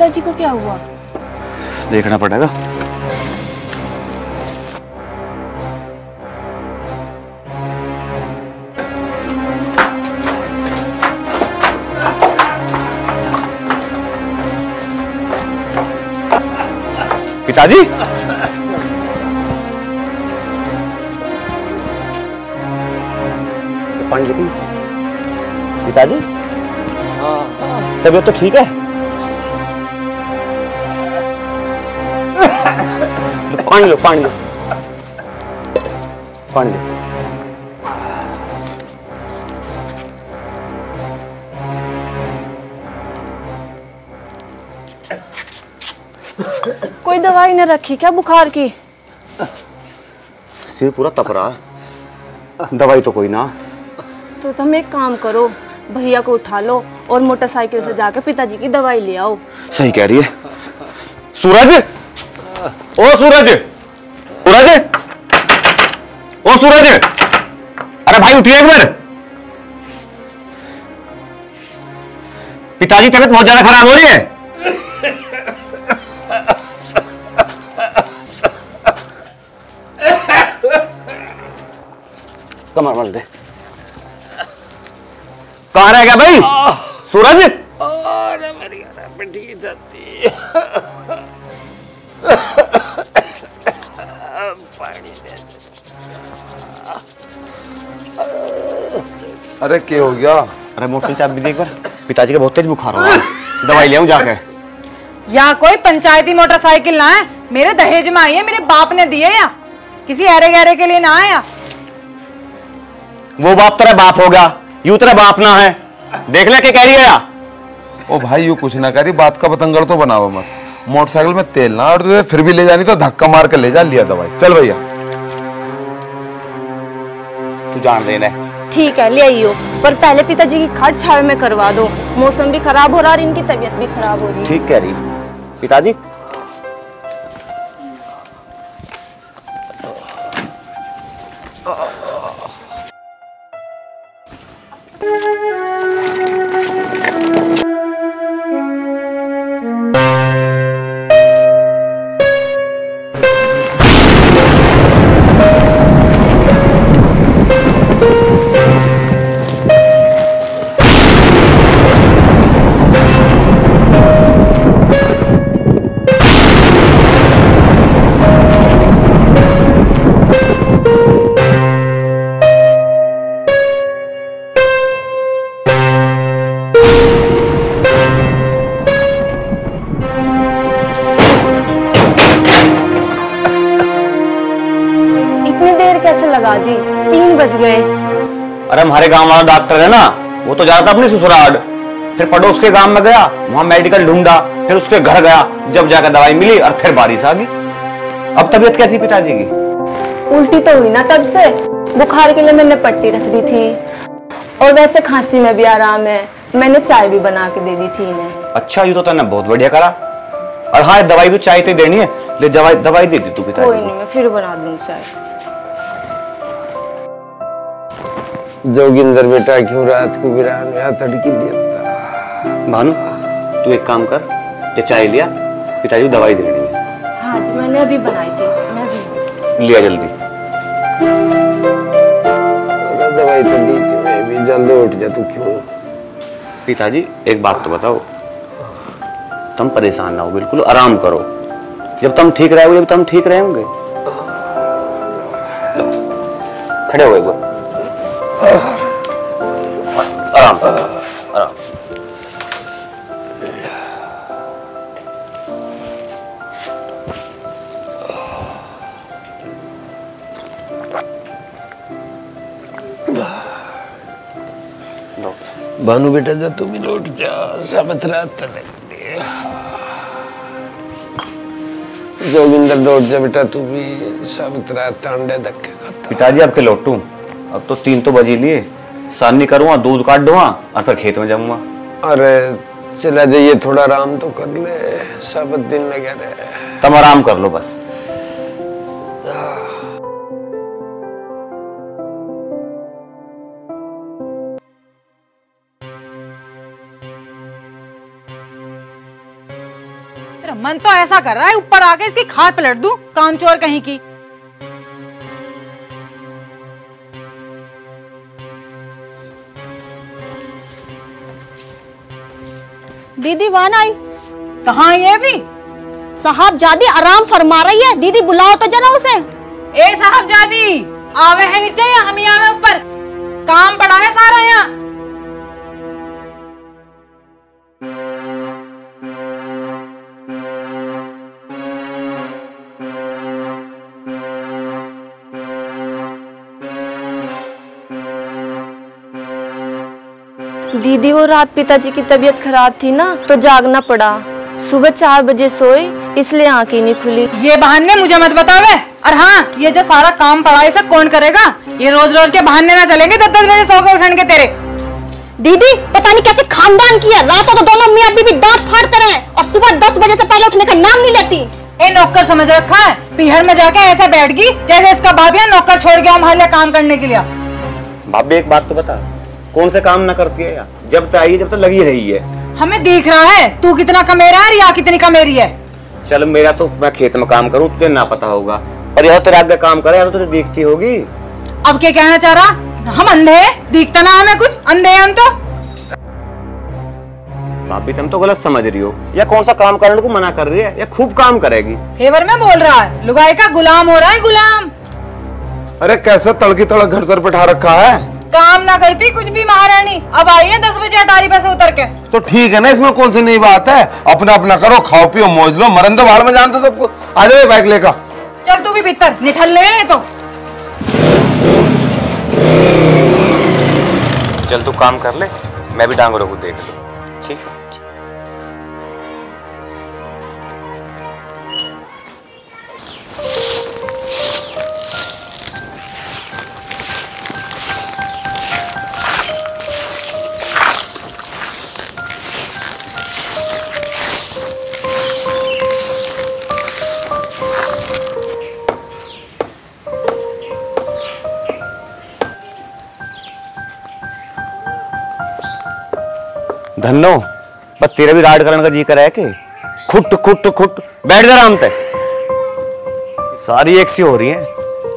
पिताजी को क्या हुआ? देखना पड़ेगा। पिताजी, पानी लेके। पिताजी, तबीयत तो ठीक है? पानी लो, पानी लो, पानी लो। कोई दवाई न रखी क्या बुखार की? सिर पूरा तप रहा है, दवाई तो कोई ना। तो तुम एक काम करो, भैया को उठा लो और मोटरसाइकिल से जाकर पिताजी की दवाई ले आओ। सही कह रही है। सूरज, ओ सूरज, सूरज, ओ सूरज, अरे भाई उठिए एक बार। पिताजी तबीयत बहुत ज्यादा खराब हो रही है। कमर मल दे। कहाँ रह गया भाई सूरज? अरे मेरी पिट्ठी जाती। पानी दे। अरे क्या हो गया? अरे मोटर चाबी भी देख बार, पिताजी का बहुत तेज बुखार हो रहा है, दवाई ले आऊं जाके। यहाँ कोई पंचायती मोटरसाइकिल ना है, मेरे दहेज में आई है, मेरे बाप ने दी है, या किसी अरे गहरे के लिए ना आया। वो बाप तेरा बाप होगा, यूं तेरा बाप ना है। देख ले क्या कह रही है या? ओ भाई यू कुछ ना करी, बात का बतंगड़ तो बनाओ मत। मोटरसाइकिल में तेल ना और तुझे फिर भी ले जानी तो धक्का मार के ले जा, लिया दवाई। चल भैया तू जान दे ले। ठीक है ले आइयो, पर पहले पिताजी की खाट छावे में करवा दो, मौसम भी खराब हो रहा है और इनकी तबीयत भी खराब हो रही है। ठीक कह रही पिताजी। तीन बज गए। अरे हमारे गांव वाला डॉक्टर है ना, वो तो जाता अपनी ससुराल, फिर पड़ोस के गांव में गया, वहां मेडिकल ढूंढा, फिर उसके घर गया, जब जाकर दवाई मिली और फिर बारिश आ गई। अब तबीयत कैसी पिताजी की? उल्टी तो हुई ना तब से, बुखार के लिए मैंने पट्टी रख दी थी और वैसे खांसी में भी आराम है, मैंने चाय भी बना के दे दी थी इन्हें। अच्छा ये तो तूने बहुत बढ़िया करा। और हाँ दवाई भी चाय तो देनी है, ले दवाई दवाई दे दी तू पिताजी। कोई नहीं, मैं फिर बना दूंगी चाय। जोगिंदर बेटा क्यों रात को वीरान यहाँ तड़की दिया? भानु तू एक काम कर, ये चाय लिया, पिताजी को दवाई दे देनी है। हाँ जी मैंने अभी बनाई थी, मैं भी लिया जल्दी। दवाई तो दी थी मैं भी, जल्दी उठ जा तू क्यों? पिताजी एक बात तो बताओ, तुम परेशान ना हो, बिल्कुल आराम करो। जब तुम ठीक रहोगे जब तुम ठीक रहेंगे। खड़े हो एक बार, आराम आराम। भानु बेटा जा तू भी लौट जा, सामत रात जोगिंदर लौट जा बेटा, तू भी सामत रात अंडे धक्के खाता। पिताजी आपके लौटू, अब तो तीन तो बजे लिए, सानी करूँगा, दूध काट दूंगा और फिर खेत में जाऊंगा। अरे चला जाइए, थोड़ा आराम तो कर ले, सब दिन लगे रहे। तुम आराम कर लो बस। मन तो ऐसा कर रहा है ऊपर आके इसकी खाद पलट दूं, कामचोर कहीं की। दीदी वान आई। कहाँ है भी? साहब जादी आराम फरमा रही है, दीदी बुलाओ तो जरा उसे। ए साहब जादी आवे है नीचे या हम ही आवे ऊपर? काम पड़ा है सारा यहाँ। दीदी वो रात पिताजी की तबीयत खराब थी ना, तो जागना पड़ा। सुबह चार बजे सोए, इसलिए आंख ही नहीं खुली। ये बहाने मुझे मत बतावे। और हाँ, ये जो सारा काम पड़ा है सब कौन करेगा? ये रोज रोज के बहाने ना चलेंगे दस दस बजे सो के उठने के तेरे। दीदी पता नहीं कैसे खानदान किया, रातों तो दोनों मियां बीवी दांत फाड़ते रहे और सुबह दस बजे से पहले उठने का नाम नहीं लेती। ए नौकर समझ रखा है, पीहर में जाके ऐसे बैठ गई जैसे इसका भाभी नौकर छोड़ गया हमारे लिए काम करने के लिए। भाभी एक बात तो बता, कौन से काम ना करती है? जब तक आई है जब तक लगी रही है। हमें दिख रहा है तू कितना कमेरा है, रिया कितनी कमेरी है। चल मेरा तो मैं खेत में काम करूँ तुझे ना पता होगा, पर यह तेरे आगे काम करे तो तुझे दिखती होगी। अब क्या कहना चाह रहा? हम अंधे हैं? दिखता ना हमें कुछ? अंधे हैं हम तो। भाभी तुम तो गलत समझ रही हो, या कौन सा काम करने को मना कर रही है, या खूब काम करेगी। फेवर में बोल रहा है, लुगाई का गुलाम हो रहा है, गुलाम। अरे कैसे तड़की तड़क घर सर पे उठा रखा है। काम ना करती कुछ भी महारानी, अब आई है दस बजे अटारी पे से उतर के। तो ठीक है ना, इसमें कौन सी नई बात है? अपना अपना करो, खाओ पियो मौज लो, मरन दो बाहर में जानते सबको। आ जाओ बाइक लेकर। चल तू भी भीतर निठल ले तो। चल तू काम कर ले, मैं भी डांगरों को देख लूं। ठीक है। धन्नो बस तेरा भी राड करने का जी कर है कि खुट खुट खुट बैठ जा आराम से। सारी एक सी हो रही है।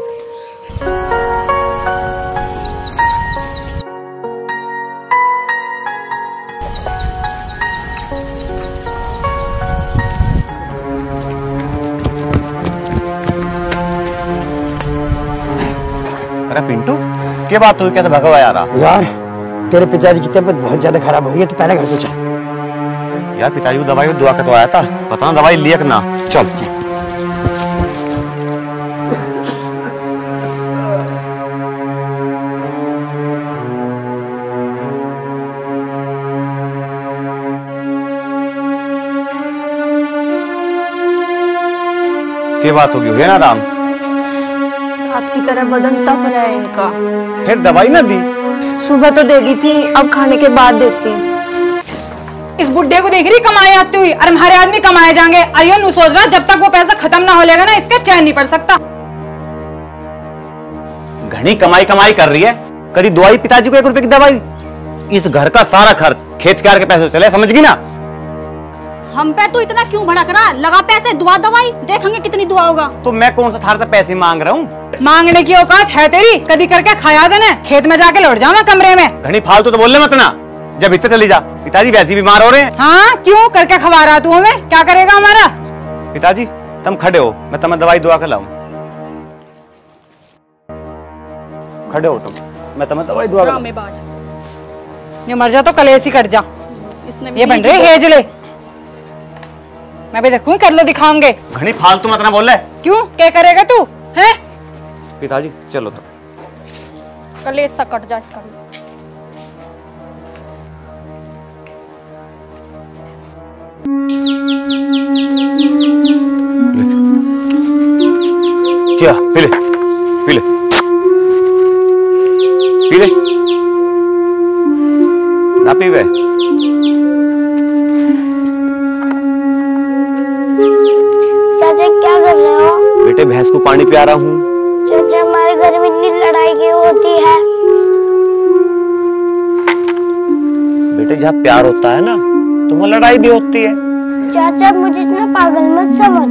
अरे पिंटू क्या बात हुई, कैसे भगवा यार? यार तेरे पिताजी की तबीयत बहुत ज्यादा खराब हो रही है, तो पहले घर को चल। यार पिताजी को दवाई दुआ के तो आया था, पता ना दवाई लिया कि ना। चल क्या बात होगी, हुई ना आराम? रात की तरह बदन तप रहा है इनका। फिर दवाई ना दी? सुबह तो दे दी थी, अब खाने के बाद देती। इस बुढ़े को देख रही कमाई आती हुई, और हमारे आदमी कमाए जाएंगे। अरे नू सोच रहा जब तक वो पैसा खत्म ना हो लेगा ना, इसका चैन नहीं पड़ सकता। घनी कमाई कमाई कर रही है, करी दवाई पिताजी को एक रुपए की दवाई। इस घर का सारा खर्च खेत के पैसे चले, समझ गई ना? हम पे तो इतना क्यों भड़क रहा? लगा पैसे, दुआ दवाई, देखेंगे कितनी दुआ होगा। तो मैं कौन सा थार से पैसे मांग रहा हूँ? मांगने की औकात है तेरी? कदी करके खाया देने, खेत में जाके लौट जाऊँ मैं कमरे में। घनी फालतू तो बोलने मत ना, जब इतने चली जा। पिताजी वैसे बीमार हो रहे हैं। हाँ क्यों करके खवा रहा तू हमें? क्या करेगा हमारा? पिताजी तुम खड़े हो, मैं तुम्हें दवाई दुआ के लाऊं। खड़े हो तुम, मैं तुम्हें दवाई दुआ के लाऊं। ये मर जा तो कलेस ही कट जा। ये बन रहे हेजले, मैं भी देखूं कर लो दिखाऊंगे। घनी फालतू मत ना बोल रहे। क्यों क्या करेगा तू? हैं? पिताजी चलो तो। कलेस सा कट जा इसका। चिया पी ले, पी ले, पी ले, ना पी वे। चाचा क्या कर रहे हो? बेटे भैंस को पानी पिया रहा हूँ। चाचा हमारे घर में इतनी लड़ाई क्यों होती है? बेटे जहाँ प्यार होता है ना, तो वहाँ लड़ाई भी होती है। चाचा मुझे इतना पागल मत समझ।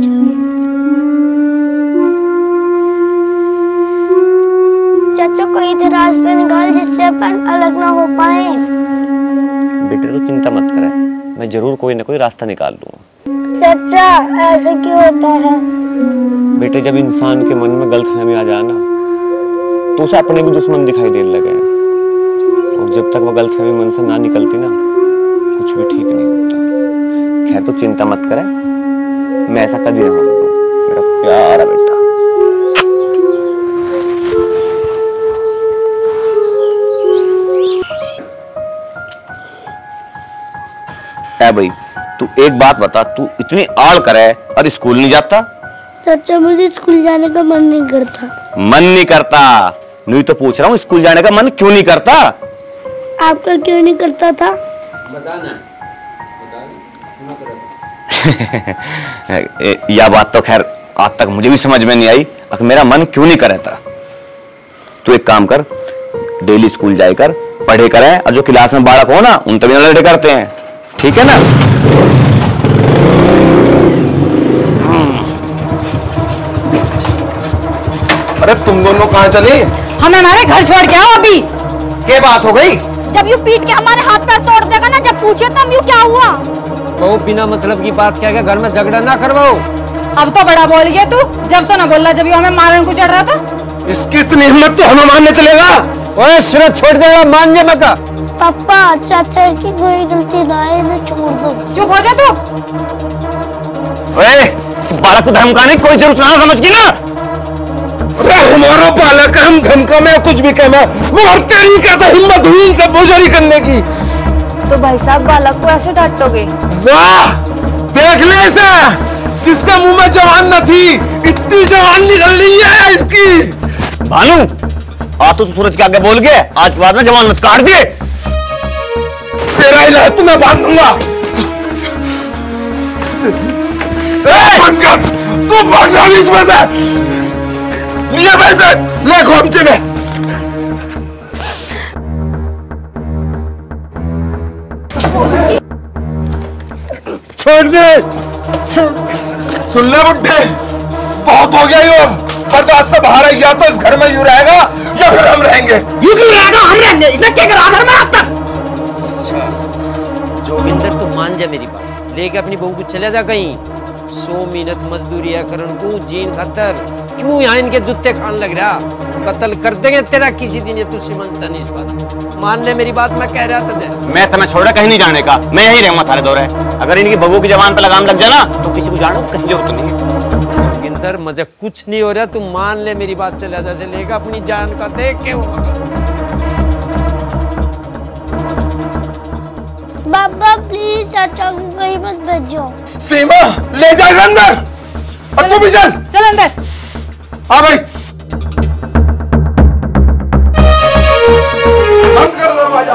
चाचा कोई तो रास्ता निकाल जिससे अपन अलग ना हो पाए। बेटे तो चिंता मत करे, मैं जरूर कोई ना कोई रास्ता निकाल लूंगा। चाचा ऐसा क्यों होता है? बेटे जब इंसान के मन में गलतफहमी आ जाए ना तो उसे अपने भी दुश्मन दिखाई देने लगे, और जब तक वो गलतफहमी मन से ना निकलती ना कुछ भी ठीक नहीं होता। खैर तो चिंता मत करे, मैं ऐसा कभी नहीं होगा, मेरा प्यारा बेटा। है भाई, तू एक बात बता, तू इतनी आड़ करे और स्कूल नहीं जाता? चाचा मुझे स्कूल जाने का मन नहीं करता। मन नहीं करता? नहीं तो पूछ रहा हूँ स्कूल जाने का मन क्यों नहीं करता? आपका क्यों नहीं करता था? बताना। यह बात तो खैर आज तक मुझे भी समझ में नहीं आई, अगर मेरा मन क्यों नहीं करे था। तू एक काम कर, डेली स्कूल जाकर पढ़े करें, और जो क्लास में बालक हो ना उन तभी लड़े करते हैं, ठीक है ना? अरे तुम दोनों कहाँ चले? हम हमारे घर छोड़ के आओ अभी। क्या बात हो गई? जब यू पीट के हमारे हाथ पैर तोड़ देगा ना, जब पूछे तब यू क्या हुआ? वो बिना मतलब की बात क्या, घर में झगड़ा ना करवाओ। अब तो बड़ा बोल गया तू, जब तो ना बोल रहा, जब यू हमें मारने को चढ़ रहा था। इसकी इतनी हिम्मत तो हमें मारने चलेगा? ओए सूरज छोड़ देगा, मान जा मका। पापा चाचा की कोई गलती ना है, मैं छोड़ दो। चुप हो जा तू। ओए, बालक को धमकाने की कोई जरूरत ना समझ ना। अरे हमारा बालक हम धमका में कुछ भी कहना, वो तेरी कहता हिम्मत हुई इनसे बोझारी करने की। तो भाई साहब बालक को ऐसे डांटोगे? वाह, देख ले इसे, जिसके मुंह में जवान न थी इतनी जवान निकल रही है इसकी। भानु, आप तो, तो सूरज के आगे बोल गए, आज के बाद में जवान मत काट दिए। तेरा इलाज तो मैं बांध दूंगा। तू भाग जा बीच में से, ये पैसे ले खोमचे में। छोड़ दे। सुन ले बुड्ढे, बहुत हो गया ये, बर्दाश्त से बाहर है। या तो इस घर में यूं रहेगा या फिर हम रहेंगे। यूं क्यों रहेगा? हम रहेंगे। इसने क्या करा घर में अब तक? अच्छा जोगिंदर, तू मान जा मेरी बात, लेके अपनी बहू को चले जा कहीं। सौ मिनट मजदूरी है करण को जीन खातर, क्यों यहाँ इनके जूते खान लग रहा? कत्ल कर देंगे तेरा किसी दिन, ये तू सीमंत नहीं इस बात मान ले मेरी बात, मैं कह रहा था। मैं तुम्हें छोड़ा कहीं नहीं जाने का, मैं यही रहूंगा थारे दौरे। अगर इनकी बहू की जवान पे लगाम लग जाए ना तो किसी को जाने कहीं जरूरत नहीं। जोगिंदर मुझे कुछ नहीं हो रहा, तू मान ले मेरी बात, चले जा, चलेगा अपनी जान का देख के होगा। बाबा प्लीज चाचा को कहीं मत भेजो। सीमा ले जा अंदर, अब तू भी चल। चल अंदर। हाँ भाई, बंद कर दरवाजा।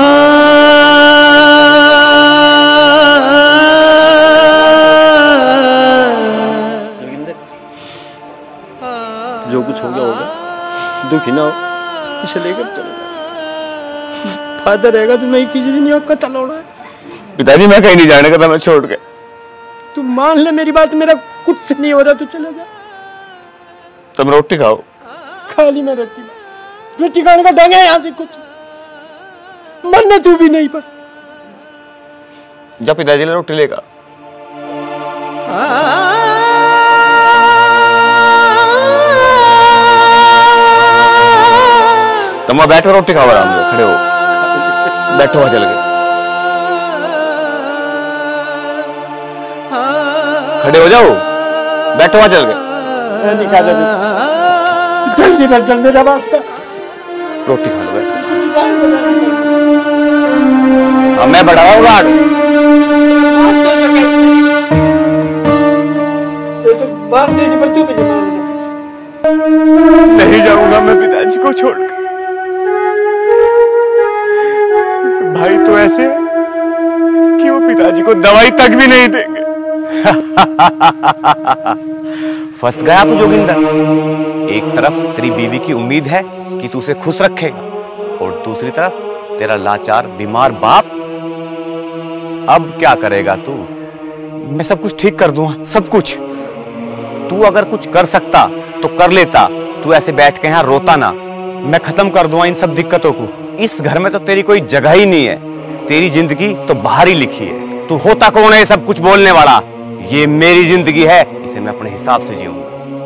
जो कुछ हो गया होगा, दुखी ना हो, इसे लेकर चलो। फायदा रहेगा तो नहीं किसी दिन आपका तलौड़ा है। पिताजी मैं कहीं नहीं जाने का था, मैं छोड़ के। तू मान ले मेरी बात, मेरा कुछ नहीं हो रहा, तू चला जा। तुम रोटी खाओ। खा ली मैं रोटी, रोटी खाने का ढंग है यहाँ से कुछ मन तू भी नहीं पर। जब पिताजी ने रोटी लेगा। तुम वहां बैठो, रोटी खाओ आराम से, खड़े हो बैठो, वहां चल के खड़े हो जाओ, बैठो वहां चल के। नहीं खा जल्दी बैठ, जल्दी जा बात कर। रोटी खा लो, बैठो। अब मैं बढ़ा हुआ गार्ड। बात देने पर तू भी नहीं नहीं जाऊंगा मैं पिताजी को छोड़कर। भाई तो ऐसे कि वो पिताजी को दवाई तक भी नहीं देंगे। फंस गया तू जोगिंदर। एक तरफ तेरी बीवी की उम्मीद है कि तू उसे खुश रखेगा, और दूसरी तरफ तेरा लाचार बीमार बाप। अब क्या करेगा तू? मैं सब कुछ ठीक कर दूंगा, सब कुछ। तू अगर कुछ कर सकता तो कर लेता। तू ऐसे बैठ के यहाँ रोता ना। मैं खत्म कर दूंगा इन सब दिक्कतों को। इस घर में तो तेरी कोई जगह ही नहीं है। तेरी जिंदगी तो बाहर ही लिखी है। तू होता कौन है ये सब कुछ बोलने वाला? ये मेरी जिंदगी है, इसे मैं अपने हिसाब से जीऊंगा।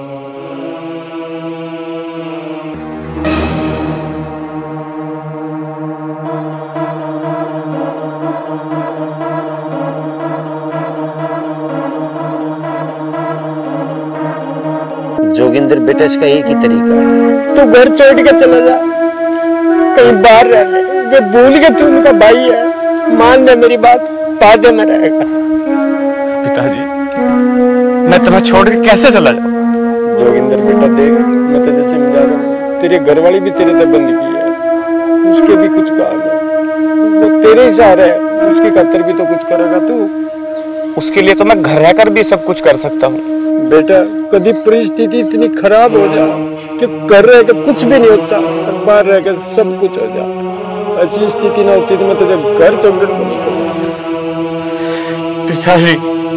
जोगिंदर बेटा, इसका एक ही तरीका है। तू घर छोड़ के चला जा, कहीं बाहर रह ले। जब भूल के तू उनका भाई है, मान ले मेरी बात, वादे में रहेगा। पिताजी, मैं तुम्हें छोड़ के कैसे चला जाऊं? जोगिंदर बेटा देख, मैं तुझे समझा रहा हूँ, तेरी घरवाली भी तेरे पे बंदगी है, उसके भी कुछ काम है, वो तेरे ही सहारे है, उसकी खातिर भी तो कुछ करेगा तू। उसके लिए तो मैं घर रहकर भी सब कुछ कर सकता हूँ। बेटा, कभी परिस्थिति इतनी खराब हो जाए कि घर रह के कुछ भी नहीं होता और बाहर रह के सब कुछ हो जाए, ऐसी स्थिति ना होती तो मैं तुझे घर छोड़ने को नहीं कहूँगा। पिताजी,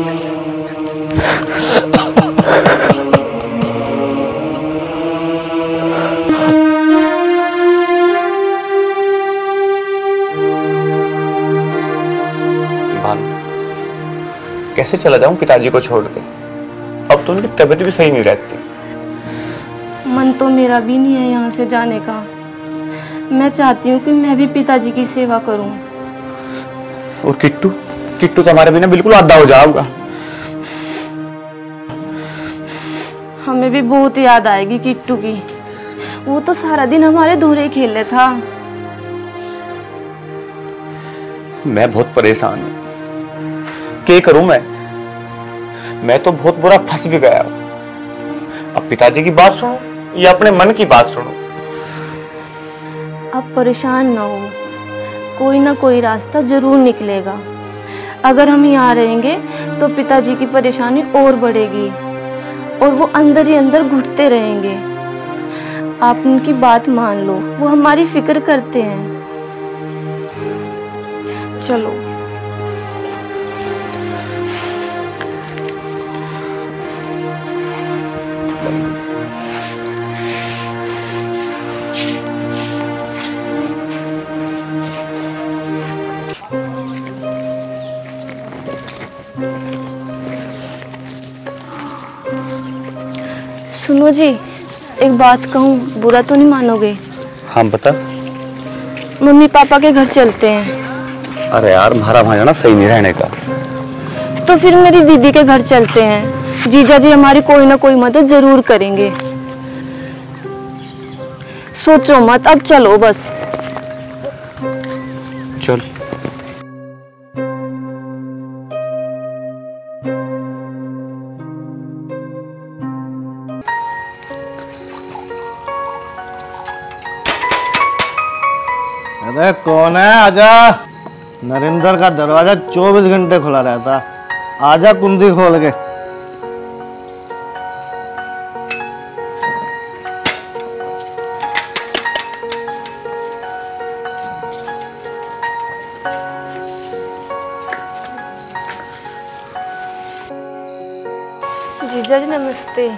कैसे चला जाऊं पिताजी को छोड़ के? अब तो उनकी तबीयत भी सही नहीं रहती। मन तो मेरा भी नहीं है यहाँ से जाने का। मैं चाहती हूँ कि मैं भी पिताजी की सेवा करूँ। और किट्टू किट्टू तो हमारे बिना बिल्कुल आधा हो जाएगा। हमें भी बहुत याद आएगी किट्टू की। वो तो सारा दिन हमारे धोरे खेले था। मैं बहुत परेशान हूँ। क्या करूं मैं? मैं तो बहुत बुरा फंस भी गया हूं। अब पिताजी की बात सुनो या अपने मन की बात सुनो? अब परेशान ना हो, कोई ना कोई रास्ता जरूर निकलेगा। अगर हम यहाँ रहेंगे तो पिताजी की परेशानी और बढ़ेगी और वो अंदर ही अंदर घुटते रहेंगे। आप उनकी बात मान लो, वो हमारी फिक्र करते हैं। चलो। सुनो जी, एक बात कहूँ, बुरा तो नहीं मानोगे? हाँ बता। मम्मी पापा के घर चलते हैं। अरे यार, हमारा वहाँ ना सही नहीं रहने का। तो फिर मेरी दीदी के घर चलते हैं। जीजा जी हमारी कोई ना कोई मदद जरूर करेंगे। सोचो मत, अब चलो बस। चल। अरे कौन है? आजा। नरेंद्र का दरवाजा चौबीस घंटे खुला रहता, आजा कुंडी खोल के। जीजा जी नमस्ते।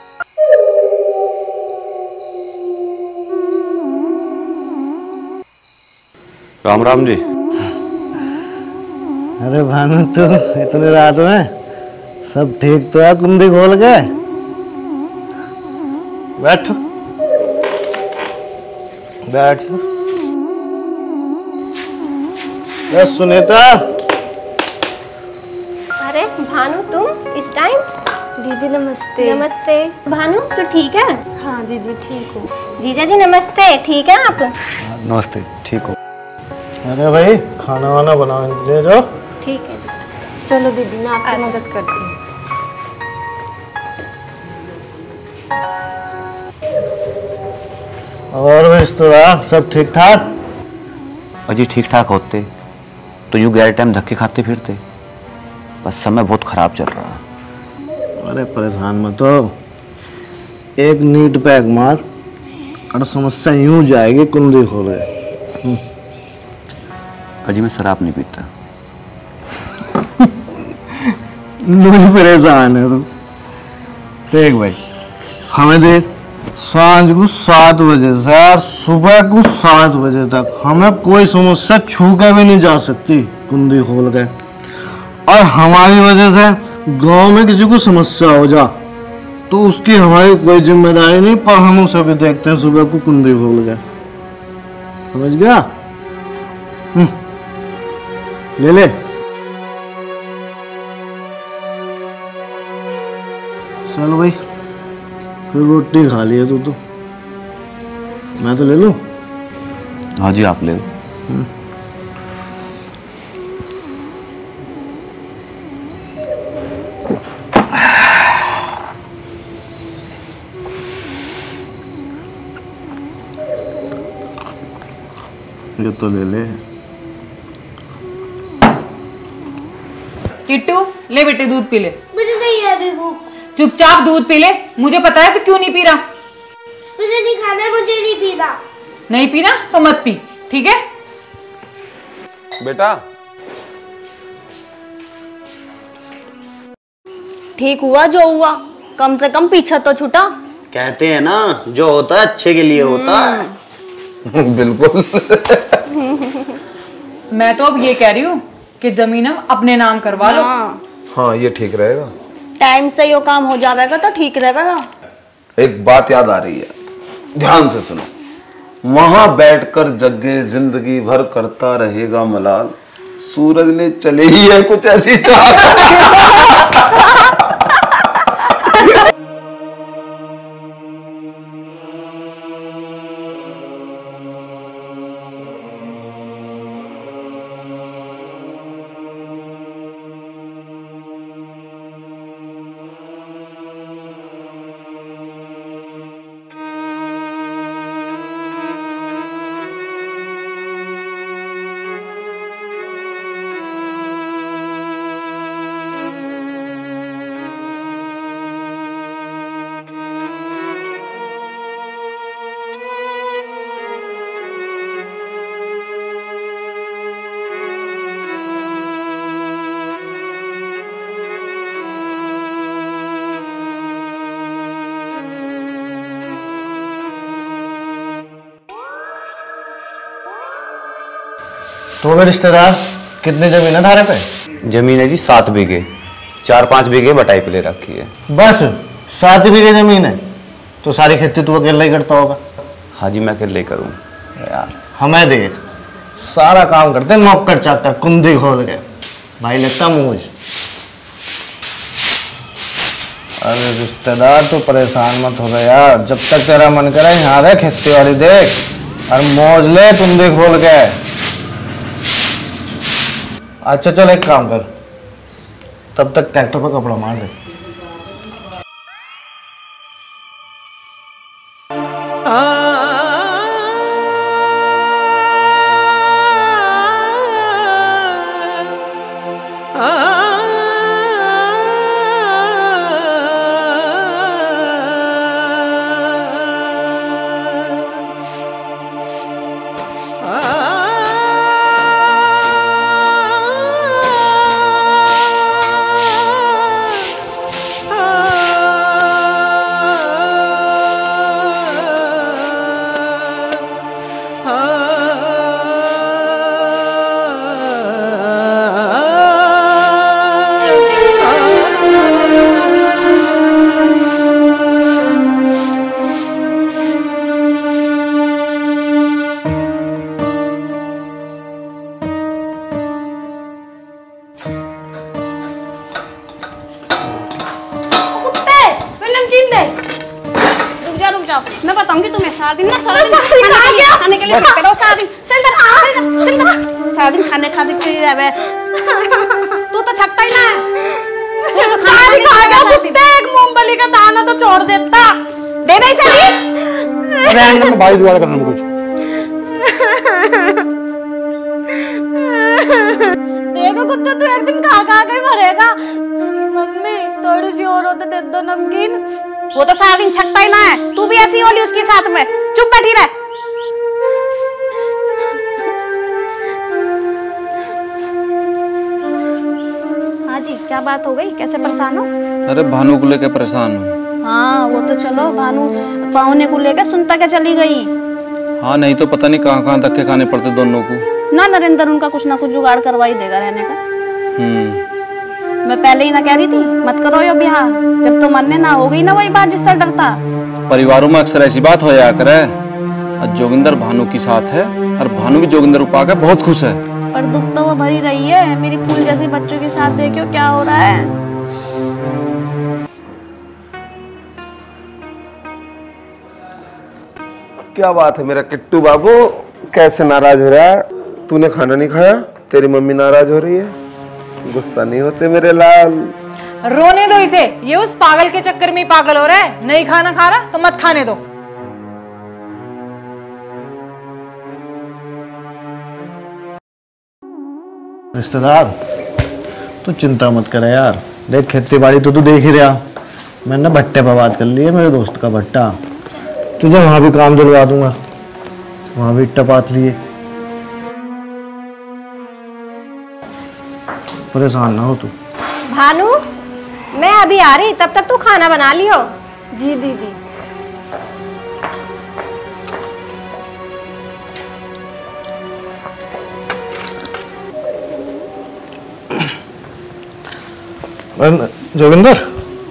राम राम जी। अरे भानु, तू इतनी रात में सब ठीक तो है? कुंडी खोल के बैठ बैठ। बस सुनीता। अरे भानु, तुम इस टाइम? दीदी नमस्ते। नमस्ते। भानु, तू ठीक है? हाँ दीदी ठीक हूँ। जीजा जी नमस्ते, ठीक है आप? नमस्ते, ठीक हो? अरे भाई, खाना वाना बना ले जाओ। ठीक है जी। चलो दीदी, मैं आपकी मदद करती हूँ। और रिश्तेदार सब ठीक ठाक? अजी ठीक ठाक होते तो यूं गैर टाइम धक्के खाते फिरते। बस समय बहुत खराब चल रहा है। अरे परेशान मत हो, एक नीट पैक मार और समस्या यूं जाएगी कुंडी खोले। अजी मैं शराब नहीं पीता। मुझे परेशान है तू। देख भाई, हमें देख सांझ को सात बजे से और सुबह को सात बजे तक हमें कोई समस्या छू के भी नहीं जा सकती कुंडी खोल के। और हमारी वजह से गांव में किसी को समस्या हो जा तो उसकी हमारी कोई जिम्मेदारी नहीं, पर हम उसे भी देखते हैं सुबह को कुंडी खोल के। समझ गया? ले ले। चलो भाई, फिर रोटी खा ली है तू तो, मैं तो ले लूं? हाँ जी, आप ले लो। ये तो ले ले। किट्टू ले बेटे, दूध पी ले। मुझे नहीं है अभी भूख। चुपचाप दूध पी ले। मुझे पता है तू क्यों नहीं पी रहा। मुझे नहीं खाना, मुझे नहीं पीना। नहीं पीना तो मत पी, ठीक है? बेटा ठीक हुआ जो हुआ, कम से कम पीछा तो छूटा। कहते हैं ना, जो होता है अच्छे के लिए होता है। बिल्कुल। मैं तो अब ये कह रही हूँ कि जमीन हम अपने नाम करवा लो। हाँ, ये ठीक रहेगा। टाइम से यो काम हो जाएगा तो ठीक रहेगा। एक बात याद आ रही है, ध्यान से सुनो। वहां बैठकर जग्गे जिंदगी भर करता रहेगा मलाल, सूरज ने चले ही है कुछ ऐसी चाल। तो मेरे रिश्तेदार, कितनी जमीन है धारे पे? जमीन है जी सात बीघे, चार पांच बीघे बटाई पे ले रखी है। बस सात बीघे जमीन है तो सारी खेती तू अकेला ही करता होगा? हाँ जी, मैं अकेले करूँ। यार हमें देख, सारा काम करते नौकर चाकर कुंडी खोल के, भाई लगता मुझ। अरे रिश्तेदार तो परेशान मत हो गया यार, जब तक तेरा मन करे यहाँ रहे, खेती बाड़ी देख और मौज ले कुंडी खोल के। अच्छा चल एक काम कर, तब तक ट्रैक्टर पर कपड़ा मार दे। रुक जा रुक जाओ, मैं बताऊंगी तुम्हें। सारा दिन ना सारा दिन खाने, खाने के लिए खाते रहो सारा दिन। चल इधर चल इधर सारा दिन खाने खाते फिर रहे। तू तो छकता ही ना, तू तो खाने खाएगा कुत्ते। एक मूंगफली का दाना तो छोड़ देता। दे दे इसे भी। अरे मैं भाई द्वारा करना कुछ। देखो कुत्ते, तू एक दिन खा खा के मरेगा। मम्मी थोड़ी सी और होते दे दो नमकीन। वो तो सारा दिन छकता ही ना है, तू भी ऐसी होली उसके साथ में। चुप बैठी रह। हाँ जी, क्या बात हो गई? कैसे परेशान हो? अरे भानु को लेकर परेशान हूँ। हाँ वो तो चलो, भानु पाहुने को लेकर सुनता क्या चली गई। हाँ नहीं तो पता नहीं कहाँ कहाँ धक्के खाने पड़ते दोनों को। ना नरेंद्र उनका कुछ ना कुछ जुगाड़ करवा ही देगा रहने का। हम्म मैं पहले ही ना कह रही थी मत करो यो ब्याह, जब तो मरने ना हो गई ना वही बात जिससे डरता। परिवारों में अक्सर ऐसी बात हो जाया करे। जोगिंदर भानु के साथ है और भानु भी जोगिंदर को पाकर बहुत खुश है। पर दुख तो वो भरी रही है, मेरी फूल जैसे बच्चों के साथ देखियो क्या हो रहा है। क्या बात है मेरा किट्टू बाबू, कैसे नाराज हो रहा है? तूने खाना नहीं खाया, तेरी मम्मी नाराज हो रही है। गुस्सा नहीं होते मेरे लाल। रोने दो इसे, ये उस पागल के चक्कर में पागल हो रहा है। नहीं खाना खा रहा तो मत खाने दो। रिश्तेदार तू चिंता मत कर यार, देख खेती बाड़ी तो तू देख ही रहा। मैंने ना भट्टे पर बात कर ली है, मेरे दोस्त का भट्टा, तुझे वहां भी काम दिलवा दूंगा। वहां भी इट्टा पात लिए, परेशान ना हो तू। भानु मैं अभी आ रही, तब तक तू खाना बना लियो। जी दीदी। जोगिंदर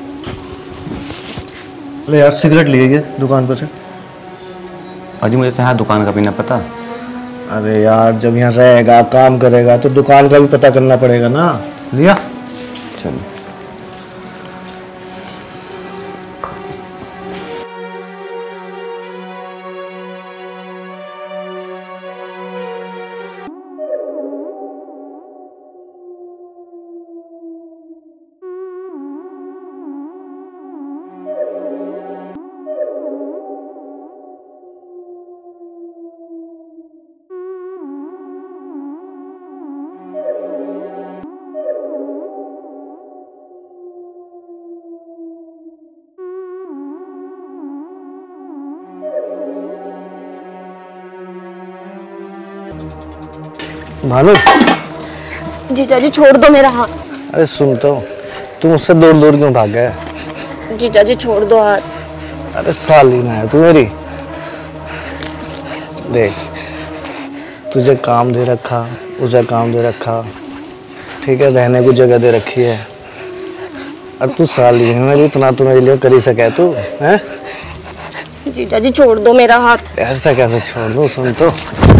ले यार सिगरेट लिए गए दुकान पर से। अजी मुझे तो यहाँ दुकान का भी ना पता। अरे यार जब यहाँ रहेगा काम करेगा तो दुकान का भी पता करना पड़ेगा ना। लिया चलो। भानु जीजा जी छोड़ दो मेरा हाथ। अरे सुन तो, तू मुझसे दूर दूर क्यों भाग गया? जीजा जी छोड़ दो हाथ। अरे साली ना है तू मेरी। देख तुझे काम दे रखा, उसे काम दे रखा, ठीक है, रहने को जगह दे रखी है, और तू साली है मेरी, इतना तू मेरे लिए कर ही सके तू हैं? जीजा जी छोड़ दो मेरा हाथ। ऐसा कैसे छोड़ दूं? सुन तो,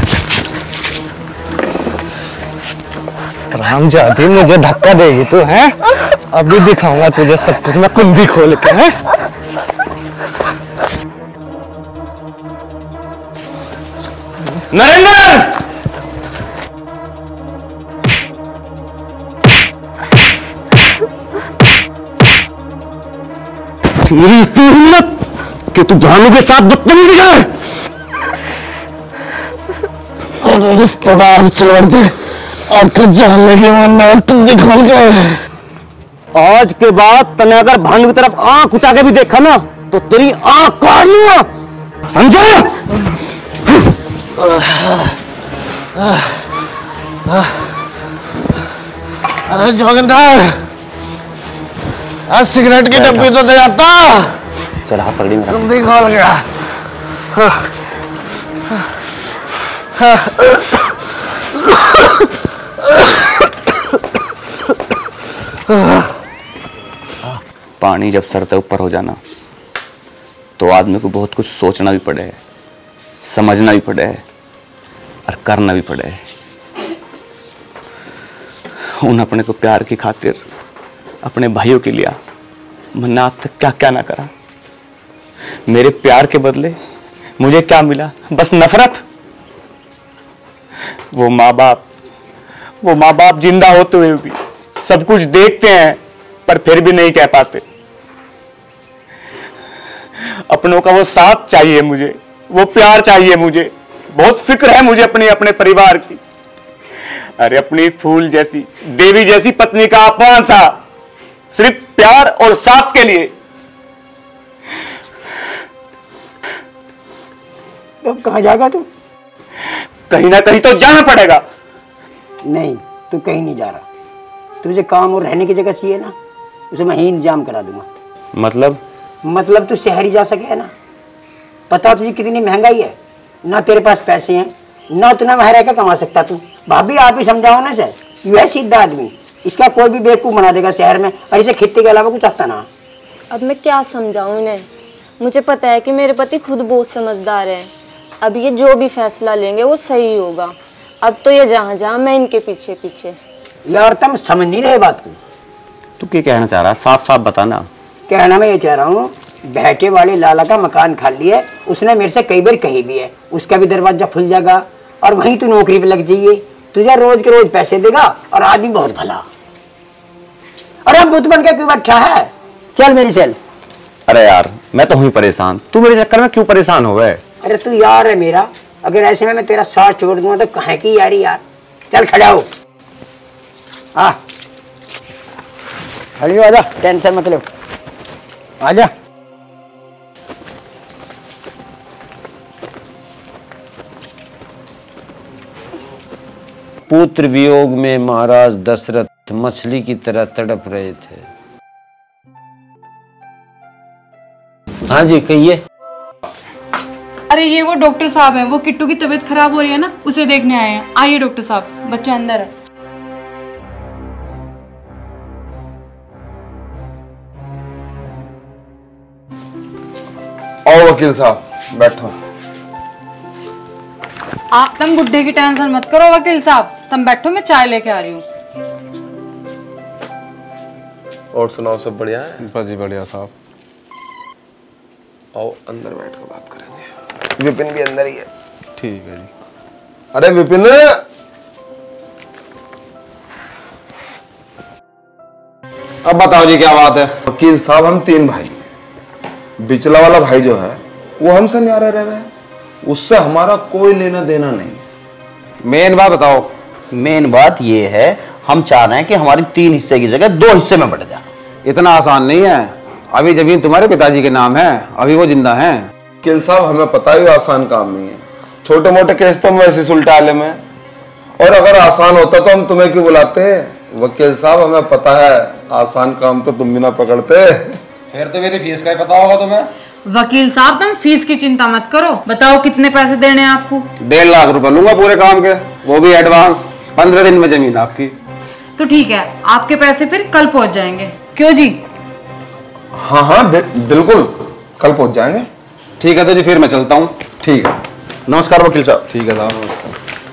राम जाती मुझे धक्का देगी तू हैं? अभी दिखाऊंगा तुझे सब कुछ मैं कुंडी खोल के हैं। नरेंद्र! तेरी इतनी हिम्मत कि तू भानु के साथ बदतमीजी करे? अरे रिश्तेदार छोड़ दे, आकर जानने की मन तुम खोल के। आज के बाद तने अगर भानु की तरफ आंख उठा के भी देखा ना तो तेरी आंख काट लूंगा, समझा? अरे जोगिंदर, आज सिगरेट की डब्बी तो दे आता। चला हाथ पकड़ी मेरा। तुम भी खोल गया। पानी जब सर से ऊपर हो जाना तो आदमी को बहुत कुछ सोचना भी पड़े है, समझना भी पड़े है और करना भी पड़े है। उन अपने को प्यार की खातिर अपने भाइयों के लिए मैंने आज तक क्या क्या ना करा। मेरे प्यार के बदले मुझे क्या मिला? बस नफरत। वो माँ बाप वो माँ बाप जिंदा होते हुए भी सब कुछ देखते हैं पर फिर भी नहीं कह पाते। अपनों का वो साथ चाहिए मुझे, वो प्यार चाहिए मुझे। बहुत फिक्र है मुझे अपने अपने परिवार की। अरे अपनी फूल जैसी देवी जैसी पत्नी का अपमान सा सिर्फ प्यार और साथ के लिए। अब कहाँ जाएगा तू? कहीं ना कहीं तो जाना पड़ेगा। नहीं, तू कहीं नहीं जा रहा। तुझे काम और रहने की जगह चाहिए ना, उसे मैं ही इंतजाम करा दूंगा। मतलब मतलब तू शहर ही जा सके है ना। पता तुझे कितनी महंगाई है, ना तेरे पास पैसे हैं, ना उतना वहाँ रह कर कमा सकता तू। भाभी आप ही समझाओ ना सर, यू है सीधा आदमी, इसका कोई भी बेवकूफ़ बना देगा शहर में, और इसे खेती के अलावा कुछ आता ना। अब मैं क्या समझाऊं इन्हें, मुझे पता है कि मेरे पति खुद बहुत समझदार है। अब ये जो भी फैसला लेंगे वो सही होगा। अब तो ये जहाँ जहाँ मैं इनके पीछे पीछे। यार तुम समझ नहीं रहे बात को। तू क्या कहना चाह रहा, साफ साफ बताना। कहना मैं ये चाह रहा हूँ, बैठे वाले लाला का मकान खाली है, उसने मेरे से कई बार कही भी है, उसका भी दरवाजा खुल जाएगा और वहीं तू नौकरी पे लग जाइए, तुझे रोज के रोज पैसे देगा और आदमी बहुत भला। अरे अब बुत बन के क्यों बैठा है, चल मेरी चल। अरे यार मैं तो हूँ परेशान, तू मेरे चक्कर में क्यों परेशान हो गए? अरे तू यार है मेरा, अगर ऐसे में मैं तेरा साथ छोड़ दूंगा तो कहाँ की यारी यार। चल खड़ा हो, आ खड़ी हो, आजा, टेंशन मत लो, आजा। पुत्र वियोग में महाराज दशरथ मछली की तरह तड़प रहे थे। हाँ जी कहिए। अरे ये वो डॉक्टर साहब हैं, वो किट्टू की तबीयत खराब हो रही है ना, उसे देखने आए हैं। आइए डॉक्टर साहब, बच्चा अंदर है। आओ वकील साहब बैठो। आप तुम गुड्डे की टेंशन मत करो वकील साहब, तुम बैठो, मैं चाय लेके आ रही हूँ। और सुनाओ, सब बढ़िया है? बस जी बढ़िया साहब। आओ अंदर बैठ कर बात करेंगे। विपिन भी अंदर ही है। ठीक है जी। अरे विपिन, अब बताओ जी क्या बात है? वकील साहब हम तीन भाई, बिचला वाला भाई जो है वो हमसे न्यारा रह गया, उससे हमारा कोई लेना देना नहीं। मेन बात बताओ। मेन बात ये है, हम चाह रहे हैं कि हमारी तीन हिस्से की जगह दो हिस्से में बढ़ जाए। इतना आसान नहीं है, अभी जमीन तुम्हारे पिताजी के नाम है, अभी वो जिंदा हैं। वकील साहब हमें पता है आसान काम नहीं है, छोटे मोटे केस तो हम वैसे सुलटा ले में, और अगर आसान होता तो हम तुम्हें क्यों बुलाते? वकील साहब हमें पता है आसान काम तो तुम भी ना पकड़ते। फिर तो मेरी फीस का ही पता होगा तुम्हें। वकील साहब तुम फीस की चिंता मत करो, बताओ कितने पैसे देने हैं आपको? डेढ़ लाख रुपए लूंगा पूरे काम के, वो भी एडवांस। पंद्रह दिन में जमीन आपकी। तो ठीक है, आपके पैसे फिर कल पहुंच जाएंगे, क्यों जी? हाँ हाँ बिल्कुल, कल पहुंच जाएंगे। ठीक है तो जी फिर मैं चलता हूँ। ठीक है, नमस्कार वकील साहब। ठीक है साहब, नमस्कार।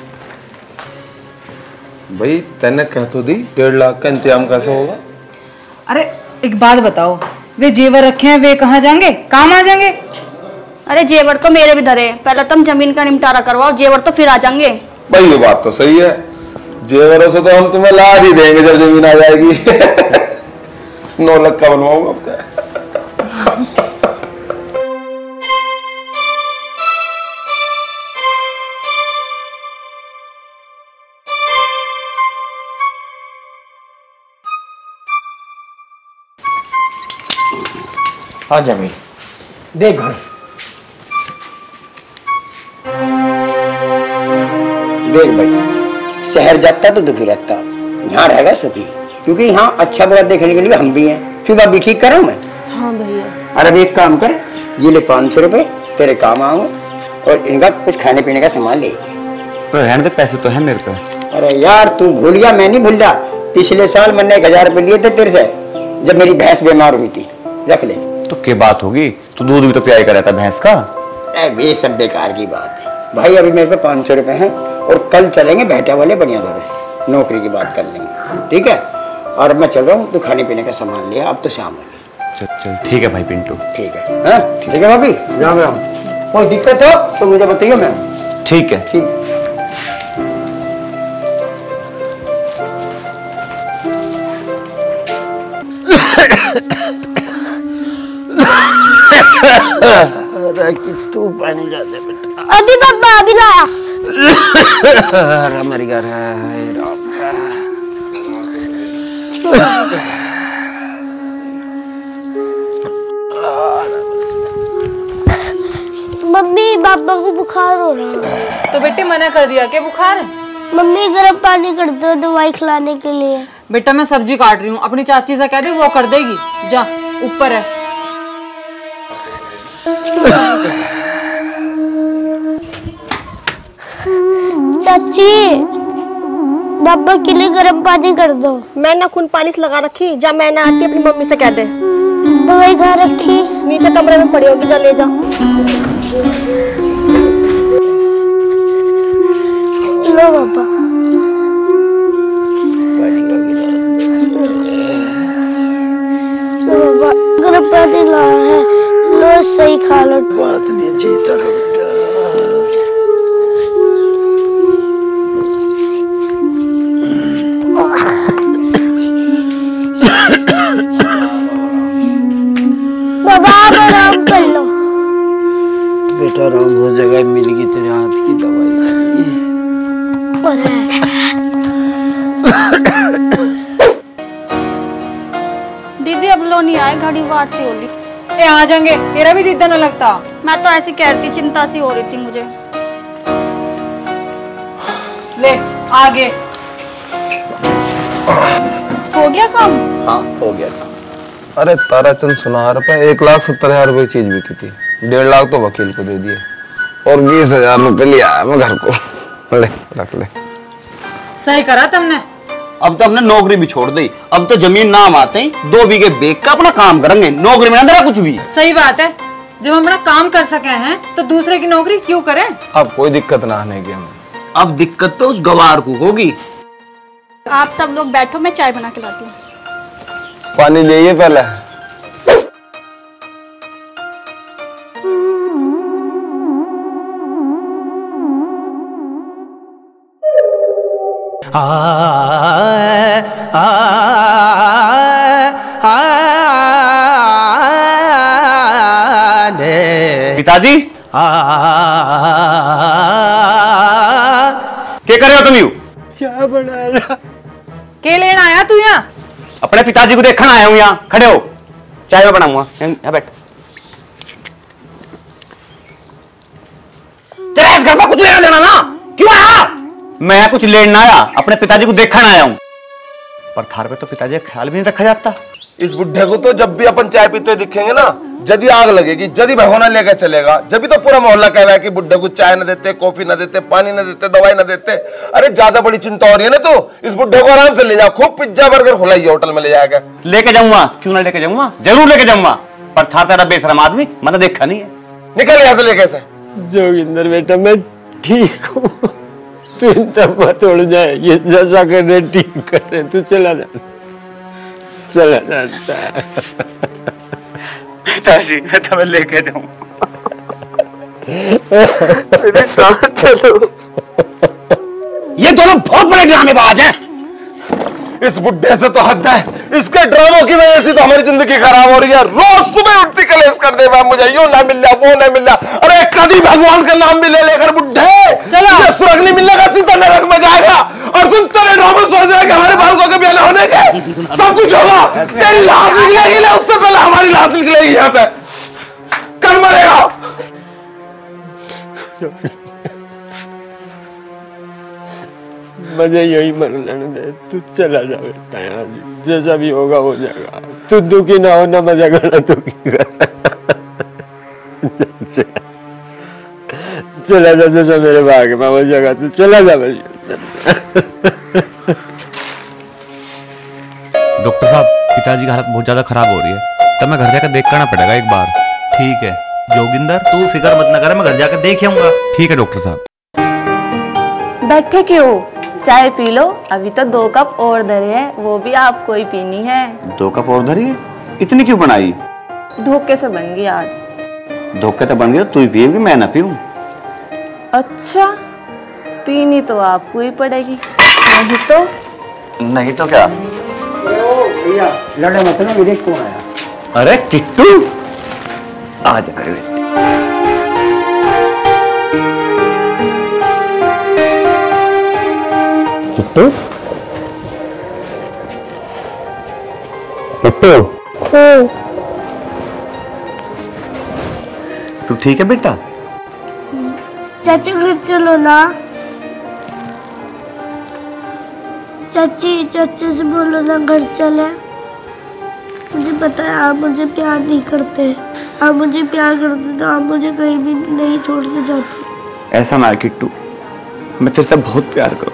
भाई तैने कह तो दी, डेढ़ लाख का इंतजाम कैसे होगा? अरे एक बात बताओ, वे जेवर रखे हैं वे कहाँ जाएंगे, काम आ जाएंगे? अरे जेवर तो मेरे भी धरे, पहले तुम जमीन का निपटारा करवाओ, जेवर तो फिर आ जाएंगे। भाई ये बात तो सही है, जेवरों से तो हम तुम्हें लाद ही देंगे जब जमीन आ जाएगी। नौ लाख का बनवाऊंगा आपका। आजा भाई, देख घर देख भाई, शहर जाता तो दुखी रहता, यहाँ रहेगा सुखी, क्योंकि यहाँ अच्छा बुरा देखने के लिए हम भी हैं। क्यों भाभी ठीक कर रहा हूँ मैं? हाँ भैया। अरे एक काम कर, ये ले पाँच सौ रुपये तेरे काम आऊँ, और इनका कुछ खाने पीने का सामान ले। रहने दे, पैसे तो है मेरे पे। अरे यार तू भूल गया, मैं नहीं भूल रहा। पिछले साल मैंने एक हजार रुपये लिए थे तेरे से, जब मेरी भैंस बीमार हुई थी, रख ले। तो क्या बात होगी, तो दूध भी तो पियाई का रहता भैंस का। ये सब बेकार की बात है भाई। अभी मेरे पे पाँच सौ रुपये हैं, और कल चलेंगे बैठे वाले बढ़िया दौरे, नौकरी की बात कर लेंगे, ठीक है? और मैं चल रहा हूँ, तू खाने पीने का सामान लिया, अब तो शाम हो गई। चल चल ठीक है भाई पिंटू। ठीक है, हाँ ठीक है भाभी, राम राम। कोई दिक्कत हो तो मुझे बताइए मैं। ठीक है। ठीक। अरे किट्टू पानी जाते बेटा। अभी पापा अभी लाया। अरे मर गया रे मम्मी पापा को बुखार हो रहा है। तो बेटे मना कर दिया कि बुखार है? मम्मी गर्म पानी कर दो दवाई खिलाने के लिए। बेटा मैं सब्जी काट रही हूँ, अपनी चाची से कह दे वो कर देगी। जा ऊपर है। चाची बाबा के लिए गर्म पानी कर दो। मैं ना खून पानी से लगा रखी, जा मैं ना आती अपनी मम्मी से कह दे। दवाई कहाँ रखी? नीचे कमरे में पड़ी होगी, जा ले जा। लो बाबा। लो बाबा गर्म पानी लाया है, लो सही खा लो। बात नहीं जीता बाबा आप आराम कर लो। बेटा आराम हो जाएगा, मिलेगी तेरे हाथ की दवाई। दीदी अब लो नहीं आए, घड़ी वार सी हो रही। ए आ जाएंगे, तेरा भी दीदा न लगता। मैं तो ऐसी कह रही थी, चिंता सी हो रही थी मुझे। ले आगे हो गया काम? हाँ हो गया काम। अरे ताराचंद सुनार पे एक लाख सत्तर हजार रुपए चीज बिकी थी, डेढ़ लाख तो वकील को दे दिए और बीस हजार रुपए लिया मैं घर को। ले रख ले। सही करा तुमने। अब तो हमने नौकरी भी छोड़ दी, अब तो जमीन नाम आते ही दो बीघे बेच का अपना काम करेंगे, नौकरी में अंदर कुछ भी। सही बात है, जब हम अपना काम कर सके हैं तो दूसरे की नौकरी क्यों करें? अब कोई दिक्कत ना आने की हमें। अब दिक्कत तो उस गवार को होगी। आप सब लोग बैठो, मैं चाय बना के लाती हूँ। पानी ले पहले। आ आ पिताजी क्या कर रहे हो तुम? यू चाय बना रहा। के लेना आया तू यहाँ? अपने पिताजी को देखना आया हूँ, यहाँ खड़े हो, चाय में बनाऊंगा, यहाँ बैठ। तेरा इस घर में कुछ लेना देना ना, क्यों आया? मैं कुछ लेना आया, अपने पिताजी को देखना आया हूँ। पर थार पे तो पिताजी का ख्याल भी नहीं रखा जाता। इस बुढ़े को तो जब भी अपन चाय पीते दिखेंगे ना, जदी आग लगेगी, जदी भगोना लेकर चलेगा, जब भी तो पूरा मोहल्ला कह रहा है कि बुढ़े को चाय न देते, कॉफी न देते, पानी न देते, दवाई न देते। अरे ज्यादा बड़ी चिंता हो रही है ना, तो इस बुढ़े को आराम से ले जाओ, खूब पिज्जा बर्गर खुलाइए होटल में ले जाएगा। लेके जाऊंगा, क्यों ना लेके जाऊंगा, जरूर लेके जाऊंगा। पर थार तेरा बेशरम आदमी मैंने देखा नहीं है। निकल यहाँ से लेके से। जोगिंदर बेटा मैं ठीक हूँ, तू मत उड़ जाए, ये जैसा कर रहे ठीक कर रहे, तू चला जा, चला जाता है। पिताजी मैं तुम्हें लेके जाऊं, मेरे साथ चलो। ये दोनों बहुत बड़े ड्रामेबाज हैं। इस बुढ़े से तो हद है, इसके ड्रामों की वजह से तो हमारी जिंदगी खराब हो रही है। रोज सुबह उठती कलेश कर दे, मुझे यूं ना मिल जा, वो ना मिल जा। अरे कभी भगवान का नाम भी ले लेकर बुढ़े चलो सुरग नहीं मिलने का, सीधा नरक में जाएगा। और तुम तेरे ड्रामे सोच रहे कि हमारे बाल को कभी अलग होने के, सब कुछ होगा। तेरी लाश निकलेगी ना, उससे पहले हमारी लाश निकलेगी यहाँ से, कल मरेगा। मुझे यही मर लेने दे, तू चला जा बेटा यहाँ से, जैसा भी होगा हो जाएगा। तू दुखी ना हो ना, मजा करना दुखी कर। चला जा, जैसा मेरे भाग में हो जाएगा, तू चला जा भाई। डॉक्टर साहब पिताजी की हालत बहुत ज्यादा खराब हो रही है, तब मैं घर जाकर देख करना पड़ेगा एक बार। ठीक है जोगिंदर, तू फिक्र मत न कर, मैं घर जाकर देख आऊंगा। ठीक है डॉक्टर साहब। बैठे क्यों, चाय पी लो, अभी तो दो कप और धरे हैं, वो भी आपको ही पीनी है। दो कप और धरी है, इतनी क्यों बनाई? धोखे से बन गई आज। धोखे तो बन गया, तू ही पिएगी, मैं ना पीऊं। अच्छा पीनी तो आपको ही पड़ेगी, नहीं तो नहीं तो क्या? भैया लड़े मत ना, विदेश कौन आया? अरे किट्टू आ जा। किट्टू किट्टू तू ठीक है बेटा? चाचा घर चलो ना। चाची चाची से बोलो ना घर चले। मुझे पता है आप मुझे प्यार नहीं करते, आप मुझे प्यार करते तो आप मुझे कहीं भी नहीं छोड़ के जाते। ऐसा ना किट्टू, मैं तेरे से बहुत प्यार करूं।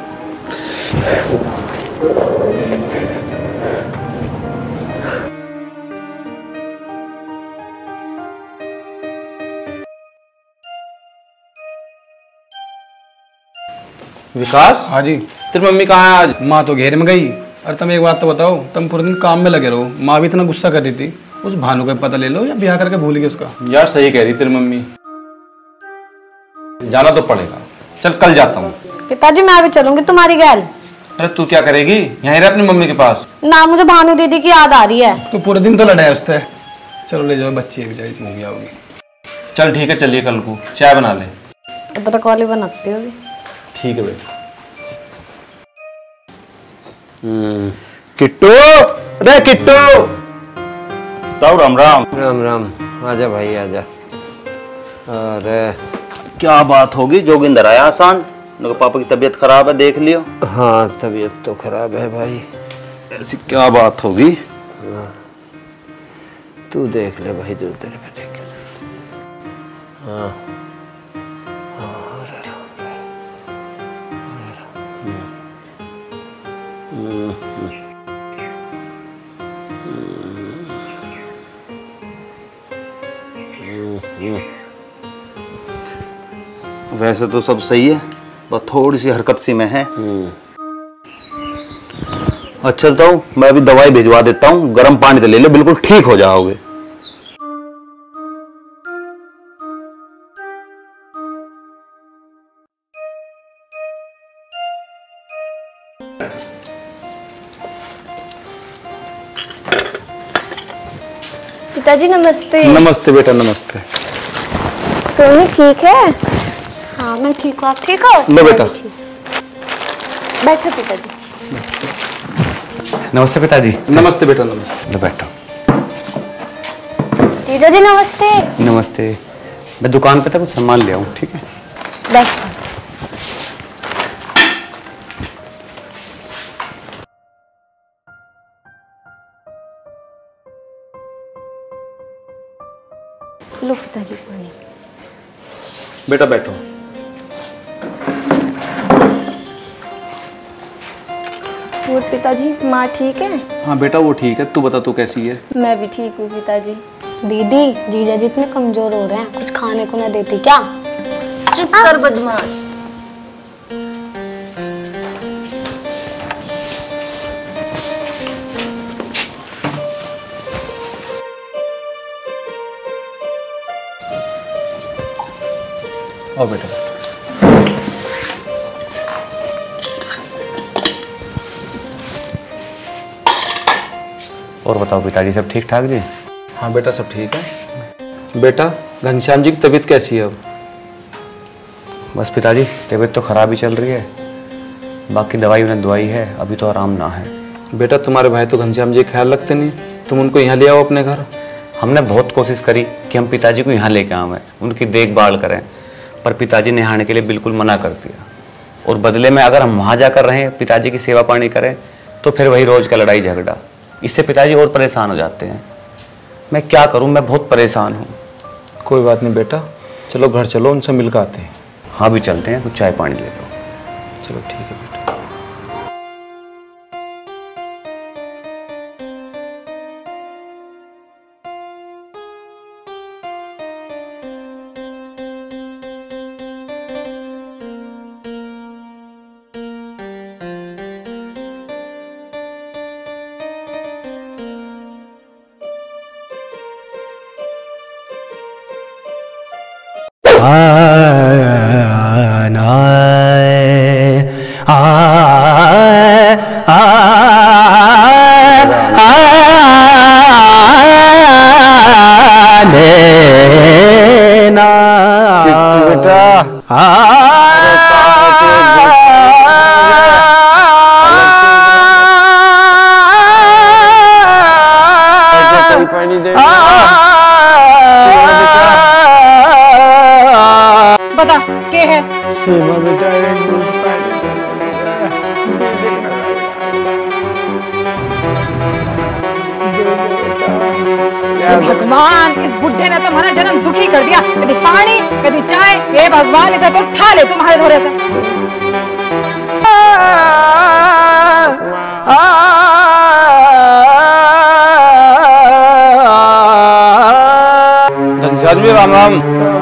विकास। हाँ जी। तेरी मम्मी कहाँ है आज? माँ तो घेर में गई। और तुम एक बात तो बताओ, तुम पूरे दिन काम में लगे रहो, माँ भी इतना गुस्सा कर रही थी। उस भानु का पता ले लो या ब्याह करके भूल गए उसका। यार सही कह रही तेरी मम्मी, जाना तो पड़ेगा। चल कल जाता हूँ। पिताजी मैं भी चलूंगी तुम्हारी गैल। अरे तू क्या करेगी, यहीं रह अपनी मम्मी के पास। ना मुझे भानु दीदी की याद आ रही है। तो पूरे दिन तो लड़ा है उससे। चलो ले जाओ, बच्ची बेचारी मूवी आओगी। चल ठीक है, चलिए कल को चाय बना ले। अदरक वाली बनाती होगी। ठीक है बेटा। किट्टू, रे किट्टू। ताऊ राम राम। राम राम। आजा भाई आजा। अरे क्या बात होगी, जोगिंदर आया आसान। उनके पापा की तबीयत खराब है, देख लियो। हाँ तबीयत तो खराब है भाई। ऐसी क्या बात होगी? तू देख ले भाई, दूर तेरे पे देख ले। हाँ वैसे तो सब सही है, बस थोड़ी सी हरकत सी में है। अच्छा चलता हूँ, मैं अभी दवाई भिजवा देता हूँ, गर्म पानी तो ले लो, बिल्कुल ठीक हो जाओगे। पिताजी नमस्ते। नमस्ते बेटा, नमस्ते। तुम्हें ठीक है? हाँ मैं ठीक हूँ, आप ठीक हो? लो बेटा। बैठो पिताजी। नमस्ते पिताजी। नमस्ते बेटा, नमस्ते। लो बैठो। जीजा जी नमस्ते। नमस्ते। मैं दुकान पे था, कुछ सामान ले आऊँ, ठीक है? बैठो। लो पिताजी पानी। बेटा बैठो। और पिताजी माँ ठीक है? हाँ बेटा वो ठीक है, तू बता तू कैसी है? मैं भी ठीक हूँ पिताजी। दीदी जीजा जी इतने कमजोर हो रहे हैं, कुछ खाने को ना देती क्या? चुप कर बदमाश। आओ बेटा। और बताओ पिताजी, सब ठीक ठाक जी? हाँ बेटा सब ठीक है। बेटा घनश्याम जी की तबीयत कैसी है अब? बस पिताजी तबीयत तो खराब ही चल रही है, बाकी दवाई उन्हें दवाई है, अभी तो आराम ना है। बेटा तुम्हारे भाई तो घनश्याम जी का ख्याल रखते नहीं, तुम उनको यहाँ ले आओ अपने घर। हमने बहुत कोशिश करी कि हम पिताजी को यहाँ लेके आवें, उनकी देखभाल करें, पर पिताजी ने आने के लिए बिल्कुल मना कर दिया। और बदले में अगर हम वहाँ जाकर रहें, पिताजी की सेवा पानी करें, तो फिर वही रोज का लड़ाई झगड़ा, इससे पिताजी और परेशान हो जाते हैं। मैं क्या करूँ, मैं बहुत परेशान हूँ। कोई बात नहीं बेटा, चलो घर चलो, उनसे मिलकर आते हैं। हाँ भी चलते हैं, कुछ चाय पानी ले लो। चलो ठीक है बेटा। बता के है सीमा बेटा एक मिनट पानी मुझे देखना भगवान, इस बुढ़े ने तुम्हारा जन्म दुखी कर दिया। कभी पानी कभी चाय, हे भगवान इसे तो उठा ले तुम्हारे धोरे से। आदमी राम राम।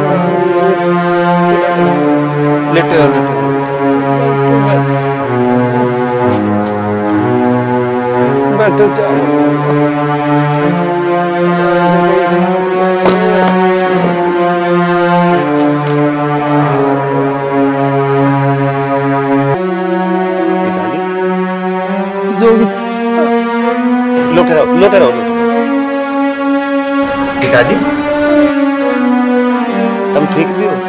लेटे बैठो लोटे रहो लोटे रहो पिताजी, तुम ठीक भी हो?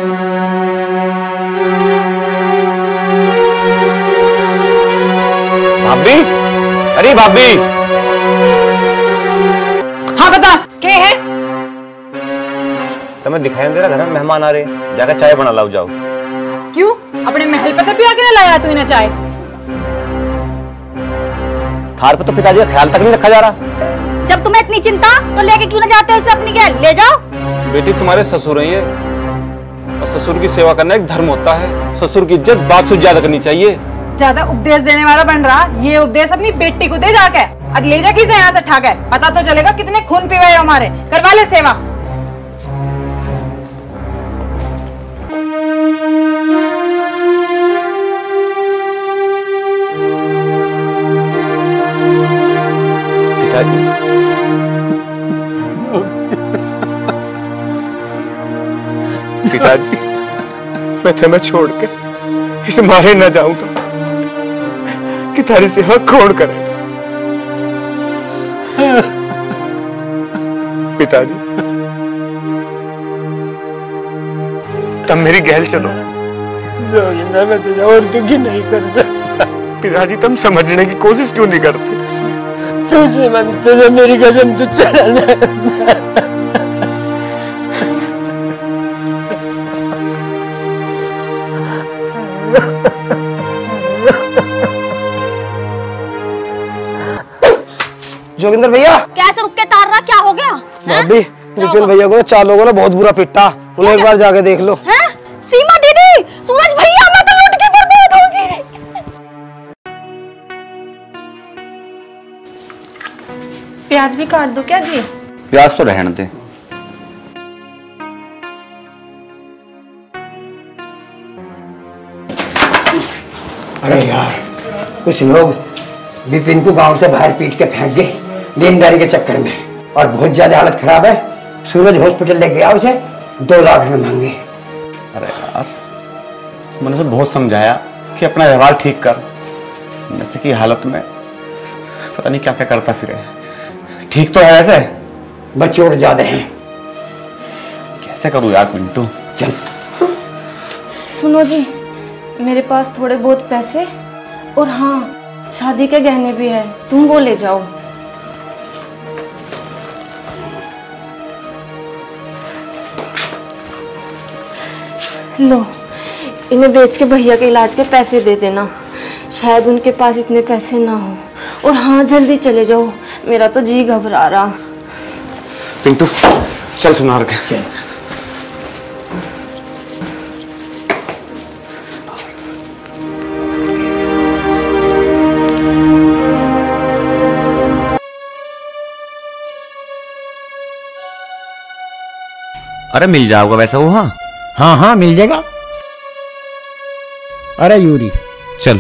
भाभी, अरे भाभी। हाँ बता क्या है? तुम्हें दिखाई नहीं दे रहा घर में मेहमान आ रहे, जाकर चाय बना लाओ जाओ। क्यों? अपने महल पे भी आके लाया तू इन्हें चाय? थार पे तो पिताजी का ख्याल तक नहीं रखा जा रहा। जब तुम्हें इतनी चिंता तो लेके क्यों ना जाते हो इसे अपनी गैल? ले जाओ। बेटी तुम्हारे ससुर हैं ये, और ससुर की सेवा करना एक धर्म होता है। ससुर की इज्जत बाप से ज्यादा करनी चाहिए। ज्यादा उपदेश देने वाला बन रहा, ये उपदेश अपनी बेटी को दे जाके। अब ले जा किसे यहाँ से ठा के, पता तो चलेगा कितने खून पीवे हमारे। करवा ले सेवा। पिताजी, मैं तुम्हें छोड़ के इस मारे न जाऊं तो कि तारी सेवा कौन करे? पिताजी, तुम मेरी गैल चलो। जोगिंदर, मैं तुझे और दुखी नहीं कर सकता। पिताजी, तुम समझने की कोशिश क्यों नहीं करते? तुझे मन तुझे मेरी कसम तू चला। जोगिंदर भैया, कैसे रुक के तार रहा? क्या हो गया? भाभी, विपिन भैया को ना चार लोगों ने बहुत बुरा पिटा। उन्हें एक बार जाके देख लो। हैं? सीमा दीदी, सूरज भैया, मैं तो लूट के बर्बाद होगी। प्याज भी काट दो क्या जी? प्याज तो रहने दे। अरे यार, कुछ लोग विपिन को गांव से बाहर पीट के फेंक गए देनदारी के चक्कर में, और बहुत ज्यादा हालत खराब है। सूरज हॉस्पिटल ले गया, उसे दो लाख रुपए मांगे। अरे यार, मैंने उसे बहुत समझाया कि अपना व्यवहार ठीक कर। जैसे कि हालत में पता नहीं क्या क्या करता फिरे। ठीक तो है वैसे? बच्चे और ज्यादा हैं। कैसे करूँ यार पिंटू? चल सुनो जी, मेरे पास थोड़े बहुत पैसे और हाँ शादी के गहने भी है, तुम वो ले जाओ। लो, इन्हें बेच के भैया के इलाज के पैसे दे देना। शायद उनके पास इतने पैसे ना हो। और हाँ, जल्दी चले जाओ, मेरा तो जी घबरा रहा। पिंटू चल सुनार के। अरे मिल जाओगा वैसे वो? हाँ हाँ हाँ मिल जाएगा। अरे यूरी चल।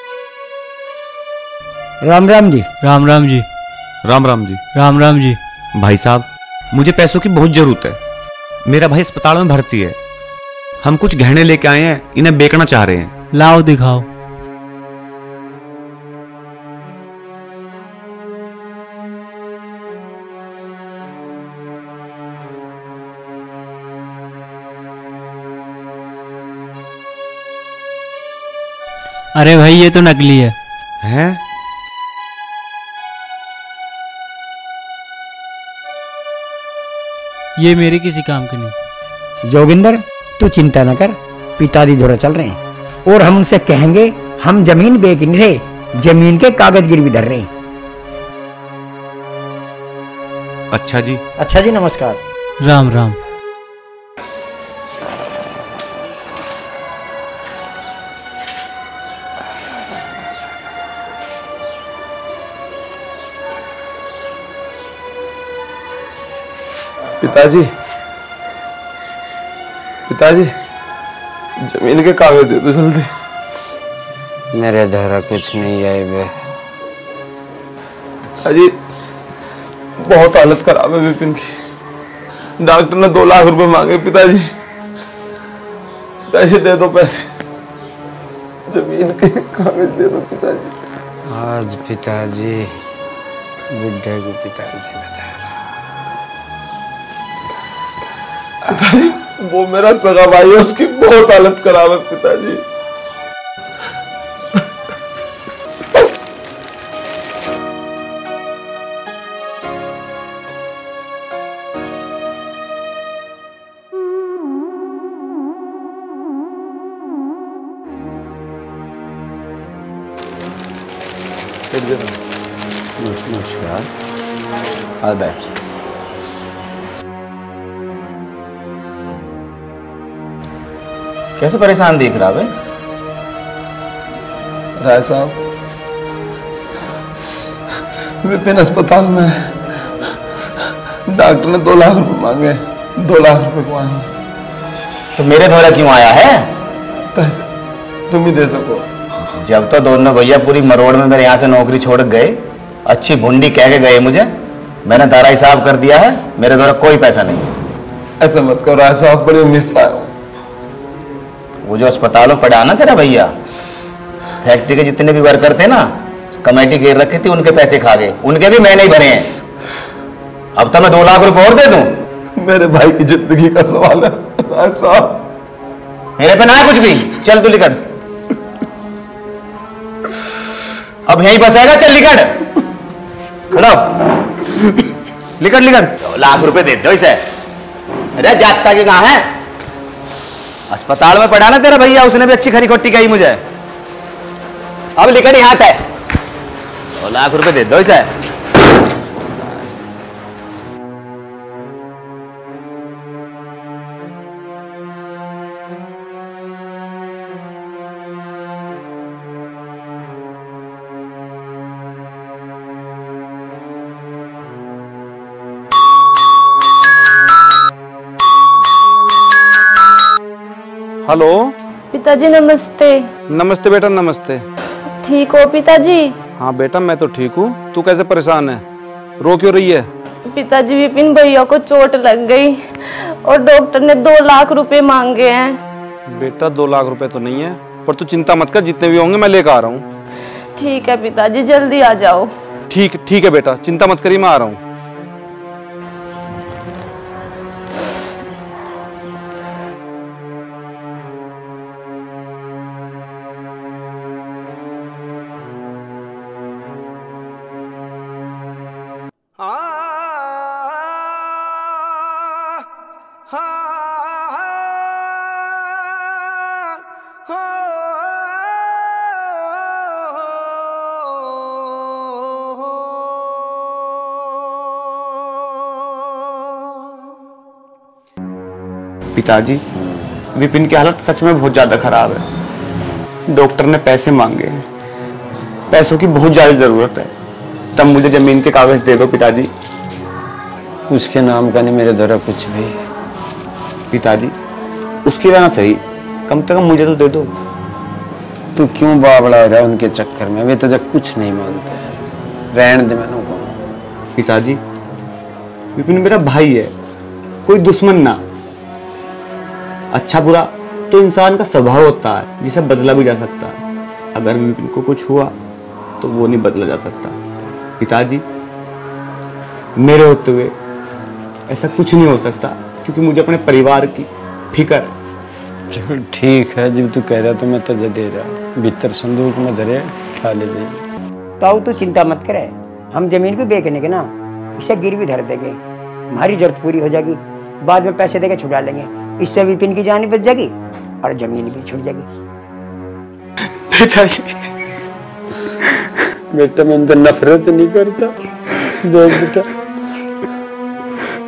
राम राम जी। राम राम जी। राम राम जी। राम राम जी। भाई साहब, मुझे पैसों की बहुत जरूरत है। मेरा भाई अस्पताल में भर्ती है। हम कुछ गहने लेके आए हैं, इन्हें बेचना चाह रहे हैं। लाओ दिखाओ। अरे भाई, ये तो नकली है। हैं? ये मेरे किसी काम के नहीं। जोगिंदर, तू चिंता न कर, पिताजी धोरा चल रहे हैं और हम उनसे कहेंगे हम जमीन बेच नहीं रहे, जमीन के कागज गिरवी धर रहे हैं। अच्छा जी। अच्छा जी, नमस्कार। राम राम। पिताजी, पिताजी, जमीन के कागज दे दो जल्दी। मेरे द्वारा कुछ नहीं है बे। पिताजी, बहुत हालत खराब है विपिन की। डॉक्टर ने दो लाख रुपए मांगे पिताजी। पिताजी दे दो पैसे, जमीन के कागज दे दो पिताजी। आज पिताजी बुढ़े को पिताजी बता पिताजी, वो मेरा सगा भाई है, उसकी बहुत हालत खराब है पिताजी। नमस्कार, आ बैठ। कैसे परेशान दिख रहा है राय साहब? विपिन अस्पताल में, डॉक्टर ने दो लाख रुपए मांगे, दो लाख रुपए को आए। तो मेरे द्वारा क्यों आया है? पैसे तुम ही दे सको। जब तो दोनों भैया पूरी मरोड़ में मेरे यहाँ से नौकरी छोड़ गए, अच्छी भुंडी कह के गए मुझे, मैंने तारा हिसाब कर दिया है, मेरे द्वारा कोई पैसा नहीं है। ऐसा मत करो राय साहब, बड़ी उम्मीद से आया हूं। वो जो अस्पताल में पड़ा ना तेरा भैया, फैक्ट्री के जितने भी वर्कर थे ना, कमेटी घेर रखी थी, उनके पैसे खा गए, उनके भी मैंने ही भरे हैं। अब तो मैं दो लाख रुपए और दे दूं? मेरे भाई की जिंदगी का सवाल है राय साहब। मेरे पे ना है कुछ भी, चल तू लिकट। अब यहीं बसेगा, चल लिकट, खड़ा हो। लिकट लिकट। दो लाख रुपए दे दो इसे। अरे जागता कि कहां है? अस्पताल में पड़ा ना तेरा भैया, उसने भी अच्छी खरी खोटी कही मुझे। अब लिकट ही हाथ है, दो लाख रुपए दे दो इसे। हेलो पिताजी नमस्ते। नमस्ते बेटा, नमस्ते। ठीक हो पिताजी? हाँ बेटा, मैं तो ठीक हूँ। तू कैसे परेशान है, रो क्यों रही है? पिताजी, विपिन भैया को चोट लग गई और डॉक्टर ने दो लाख रुपए मांगे हैं। बेटा दो लाख रुपए तो नहीं है, पर तू चिंता मत कर, जितने भी होंगे मैं लेकर आ रहा हूँ। ठीक है पिताजी, जल्दी आ जाओ। ठीक ठीक है बेटा, चिंता मत करिए, मैं आ रहा हूँ। पिताजी, विपिन की हालत सच में बहुत ज्यादा खराब है। डॉक्टर ने पैसे मांगे हैं, पैसों की बहुत ज्यादा जरूरत है। तब मुझे जमीन के कागज दे दो पिताजी। उसके नाम का नहीं मेरे द्वारा कुछ भी। पिताजी, उसकी रहना सही, कम से कम मुझे तो दे दो। तू क्यों बाबड़ा रहा है उनके चक्कर में? वे तो जब कुछ नहीं मानते, रहने दे मैंने को। पिताजी, विपिन मेरा भाई है, कोई दुश्मन ना। अच्छा बुरा तो इंसान का स्वभाव होता है, जिसे बदला भी जा सकता है। अगर विपिन को कुछ हुआ तो वो नहीं बदला जा सकता। पिताजी, मेरे होते हुए ऐसा कुछ नहीं हो सकता, क्योंकि मुझे अपने परिवार की फिक्र है। चल ठीक है, जब तू कह रहा तो मैं तुझे दे रहा। भीतर संदूक में धरे, उठा ले जाइए। तो तू चिंता मत करे, हम जमीन को बेचने के ना इसे गिरवी धर देंगे, हमारी जरूरत पूरी हो जाएगी, बाद में पैसे देके छुड़ा लेंगे। इससे विपिन की जान बच जाएगी और जमीन भी छूट जाएगी। पिताजी, बेटा मैं तो नफरत नहीं करता। देख बेटा,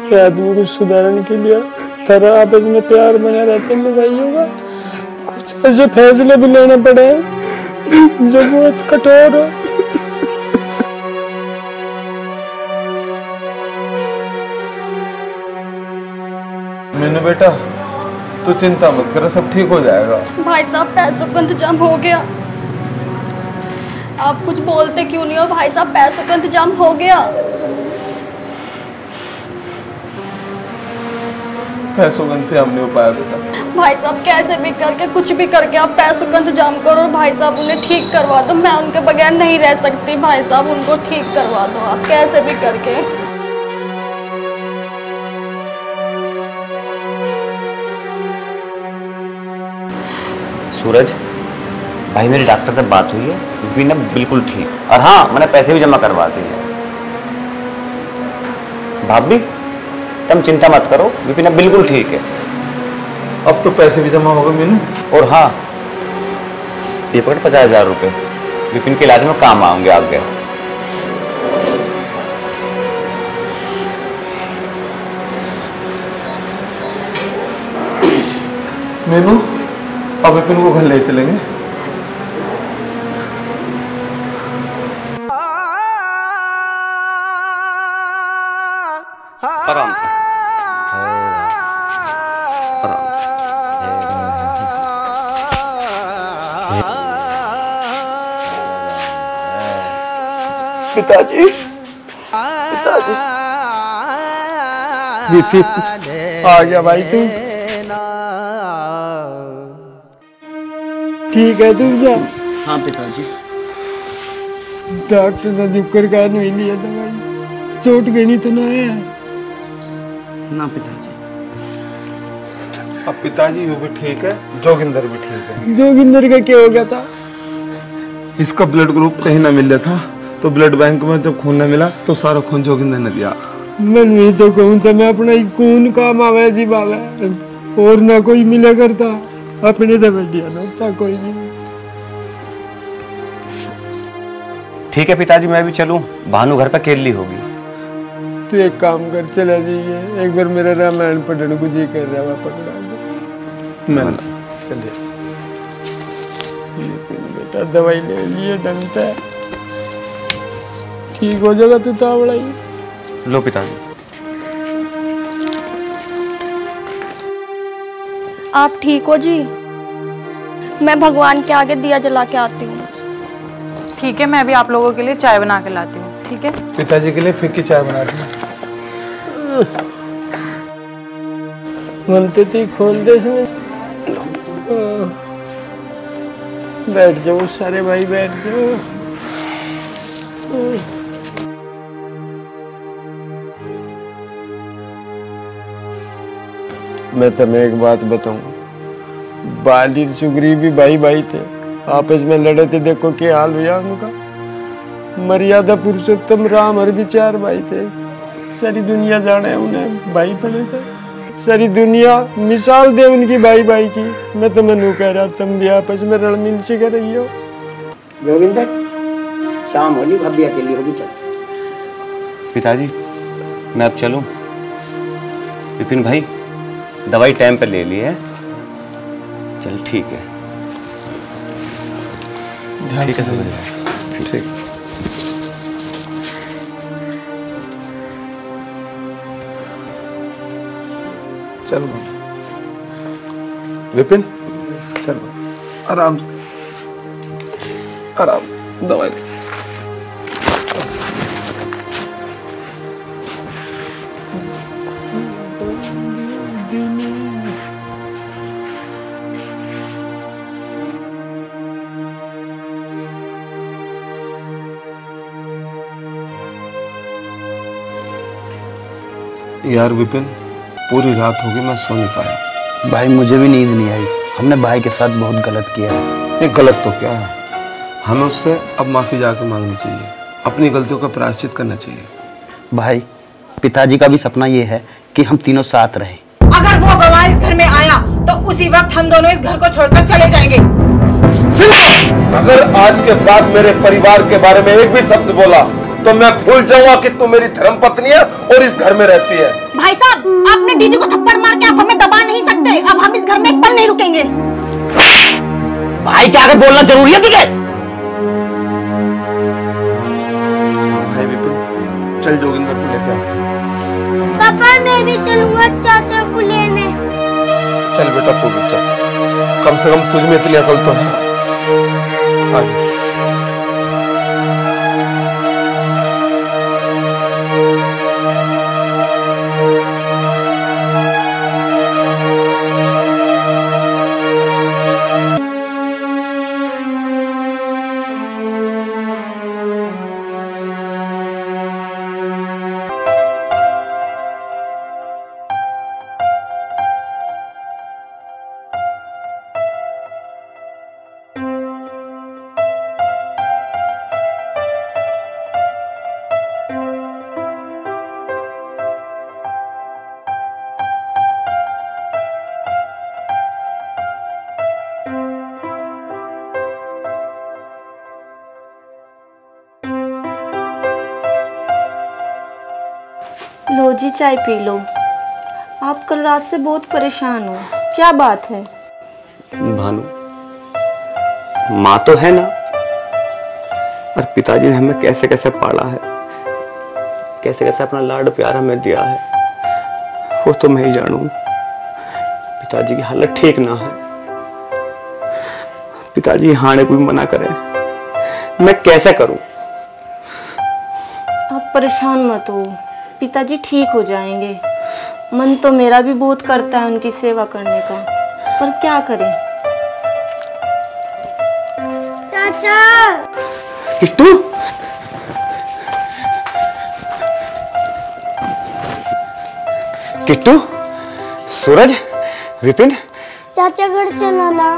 आदमी को सुधारने के लिए तरह आपस में प्यार बना रहते हैं भाइयों का, कुछ ऐसे फैसले भी लेने पड़े जो बहुत कठोर हो। मैंने बेटा तू चिंता मत कर, सब ठीक हो जाएगा। भाई साहब पैसों का इंतजाम हो गया। आप कुछ बोलते क्यों नहीं हो भाई साहब? पैसों का इंतजाम हो गया। पैसों का इंतजाम नहीं हो पाया बेटा। भाई साहब कैसे भी करके कुछ भी करके आप पैसों का इंतजाम करो और भाई साहब उन्हें ठीक करवा दो। मैं उनके बगैर नहीं रह सकती भाई साहब, उनको ठीक करवा दो आप कैसे भी करके। सूरज भाई मेरी डॉक्टर से बात हुई है, विपिन अब बिल्कुल ठीक, और हाँ मैंने पैसे भी जमा करवा दिए। भाभी तुम चिंता मत करो, विपिन अब बिल्कुल ठीक है। अब तो पैसे भी जमा हो गए मीनू। और हाँ ये पकड़ पचास हजार रुपये, विपिन के इलाज में काम आएंगे आगे। मीनू अब विपिन को घर ले चलेंगे। आराम से आराम पिताजी पिताजी विपिन आ गया भाई तू ठीक है तू जा। हाँ पिताजी। डॉक्टर ने जुक कर कहा नहीं लिया दवाई, चोट गई तो ना है ना पिताजी। अब पिताजी वो भी ठीक है, जोगिंदर भी ठीक है। जोगिंदर का क्या हो गया था? इसका ब्लड ग्रुप कहीं ना मिल रहा था, तो ब्लड बैंक में जब खून न मिला तो सारा खून जोगिंदर ने दिया। मैं नहीं तो कहूँ तो मैं अपना ही खून काम आवे जी बावे, और ना कोई मिला करता अपने दबे दिया ना था कोई नहीं। ठीक है पिताजी मैं भी चलूं, भानु घर पर अकेली होगी। तू एक काम कर चला जाइए, एक बार मेरा रामायण पढ़ने को जी कर रहा है पकड़ा मैं चलिए। बेटा दवाई ले लिए ढंग से ठीक हो जाएगा तू तो बड़ाई। लो पिताजी। आप ठीक हो जी? मैं भगवान के आगे दिया जला के आती हूँ। ठीक है मैं भी आप लोगों के लिए चाय बना के लाती हूँ। ठीक है पिताजी के लिए फिक्की चाय बना दी। बोलते थे खोल दे इसमें। बैठ जाओ सारे भाई बैठ जाओ। मैं तुम्हें एक बात बताऊं, बाली सुग्रीव भी भाई भाई थे, आपस में लड़े थे, देखो क्या हाल हुआ उनका। मर्यादा पुरुषोत्तम राम और भी चार भाई थे, सारी दुनिया जाने उन्हें भाई बने थे, सारी दुनिया मिसाल दे उनकी भाई भाई की। मैं तुम्हें नू कह रहा तुम भी आपस में रणमिल से कर रही हो। जोगिंदर शाम होली भाभी अकेली होगी, चल। पिताजी मैं अब चलूं? विपिन भाई दवाई टाइम पे ले ली है, चल ठीक है। ठीक है सूरज ठीक। चल विपिन चल आराम से, आराम दवाई ले। यार विपिन पूरी रात हो गई मैं सो नहीं पाया। भाई मुझे भी नींद नहीं आई, हमने भाई के साथ बहुत गलत किया है। ये गलत तो क्या है, हमें उससे अब माफी जाके मांगनी चाहिए, अपनी गलतियों का प्रायश्चित करना चाहिए। भाई पिताजी का भी सपना ये है कि हम तीनों साथ रहें। अगर वो गवार इस घर में आया तो उसी वक्त हम दोनों इस घर को छोड़कर चले जाएंगे। अगर आज के बाद मेरे परिवार के बारे में एक भी शब्द बोला तो मैं भूल जाऊंगा कि तू मेरी धर्मपत्नी है और इस घर में रहती है। भाई साहब, आपने दीदी को थप्पड़ मार के आप हमें दबा नहीं सकते। अब हम इस घर में एक पल नहीं रुकेंगे। भाई क्या आकर बोलना जरूरी है तुझे? भाई विपिन, चल जोगिंदर को लेके आ। पापा मैं भी चलूंगा चाचा को लेने। चल बेटा तू भी चल, कम से कम तुझ में इतनी अकल तो है। आ लो जी चाय पी लो। आप कल रात से बहुत परेशान हो, क्या बात है? भानु, माँ तो है ना, और पिताजी ने हमें कैसे कैसे पाला है, कैसे कैसे अपना लाड प्यार हमें दिया है, वो तो मैं ही जानू। पिताजी की हालत ठीक ना है, पिताजी यहाँ आने को भी मना करें, मैं कैसे करूं? आप परेशान मत हो, पिताजी ठीक हो जाएंगे। मन तो मेरा भी बहुत करता है उनकी सेवा करने का, पर क्या करें? चाचा। किट्टू, किट्टू, सूरज, विपिन। चाचा घर चलो ना।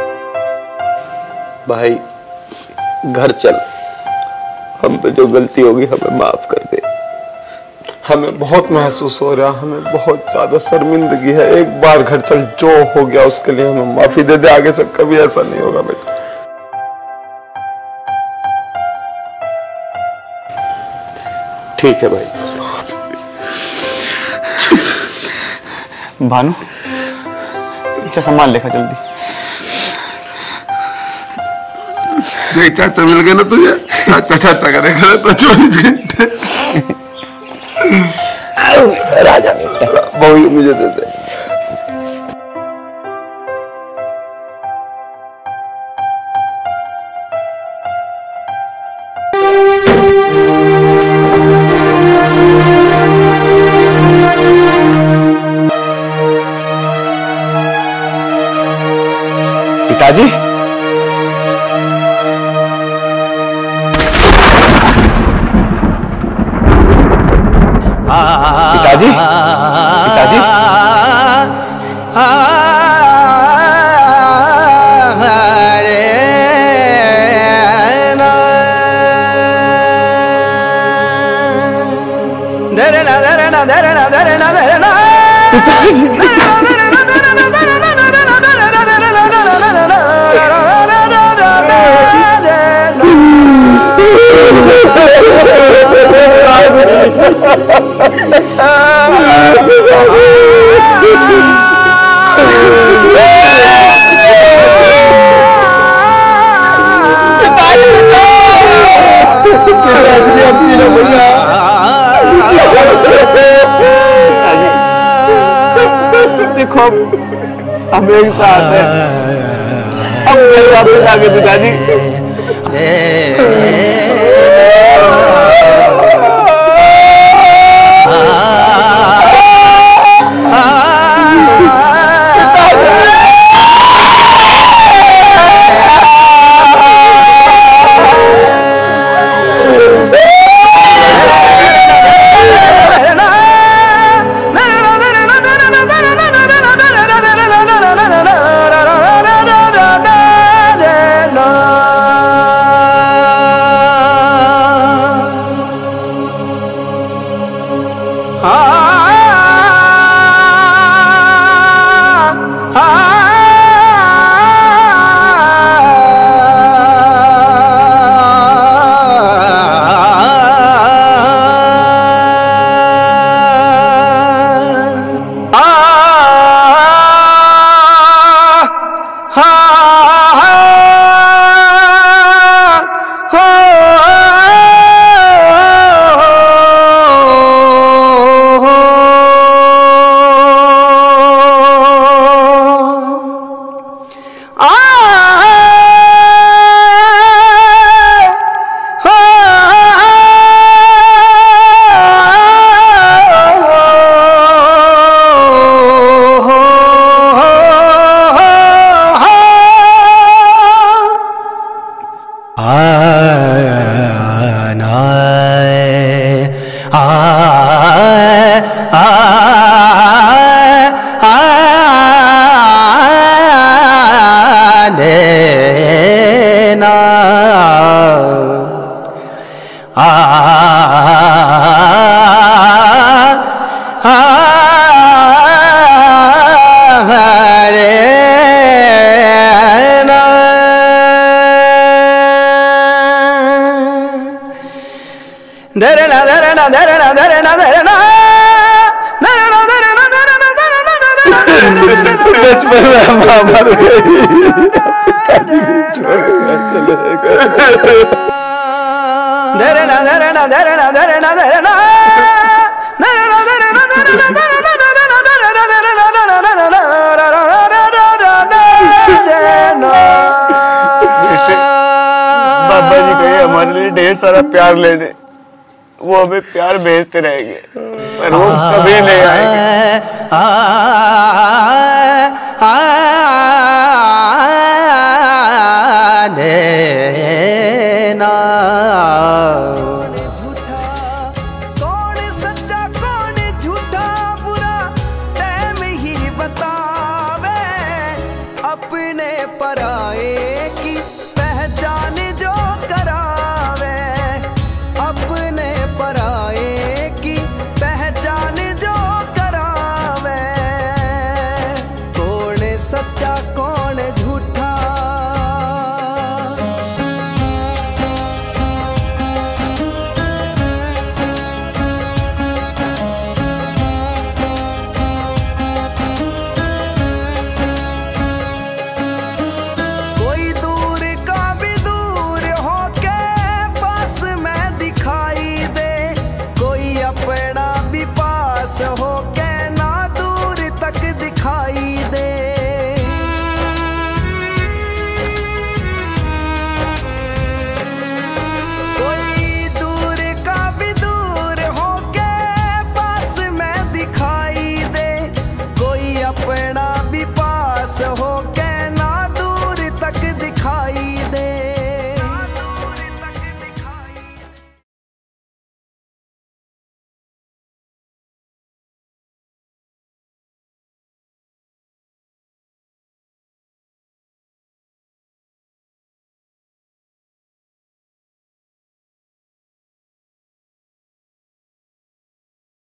भाई घर चल, हम पे जो गलती होगी हमें माफ कर दे। हमें बहुत महसूस हो रहा, हमें बहुत ज्यादा शर्मिंदगी है। एक बार घर चल, जो हो गया उसके लिए हमें माफी दे दे, आगे से कभी ऐसा नहीं होगा बेटा। ठीक है भाई। भानु, अच्छा सामान लेखा जल्दी। देख चाचा मिल गए ना तुझे, चाचा चाचा करेगा तो चौबीस घंटे। राजा बेटा, बहू मुझे दे दे। पिताजी, पिताजी, पिताजी, देखो हम एक साथ हैं, अब मेरे वापस आ गए पिताजी। धरना धरना धरना धरना धरना धरना धरना धरना बचपन में माँ मर गई धरना धरना धरना धरना धरना बाबा जी कहे हमारे लिए ढेर सारा प्यार लेने, वो हमें प्यार भेजते रहेंगे पर वो कभी नहीं आएंगे। कौन सच्चा कौन झूठा बुरा टाइम ही बतावे, अपने पराए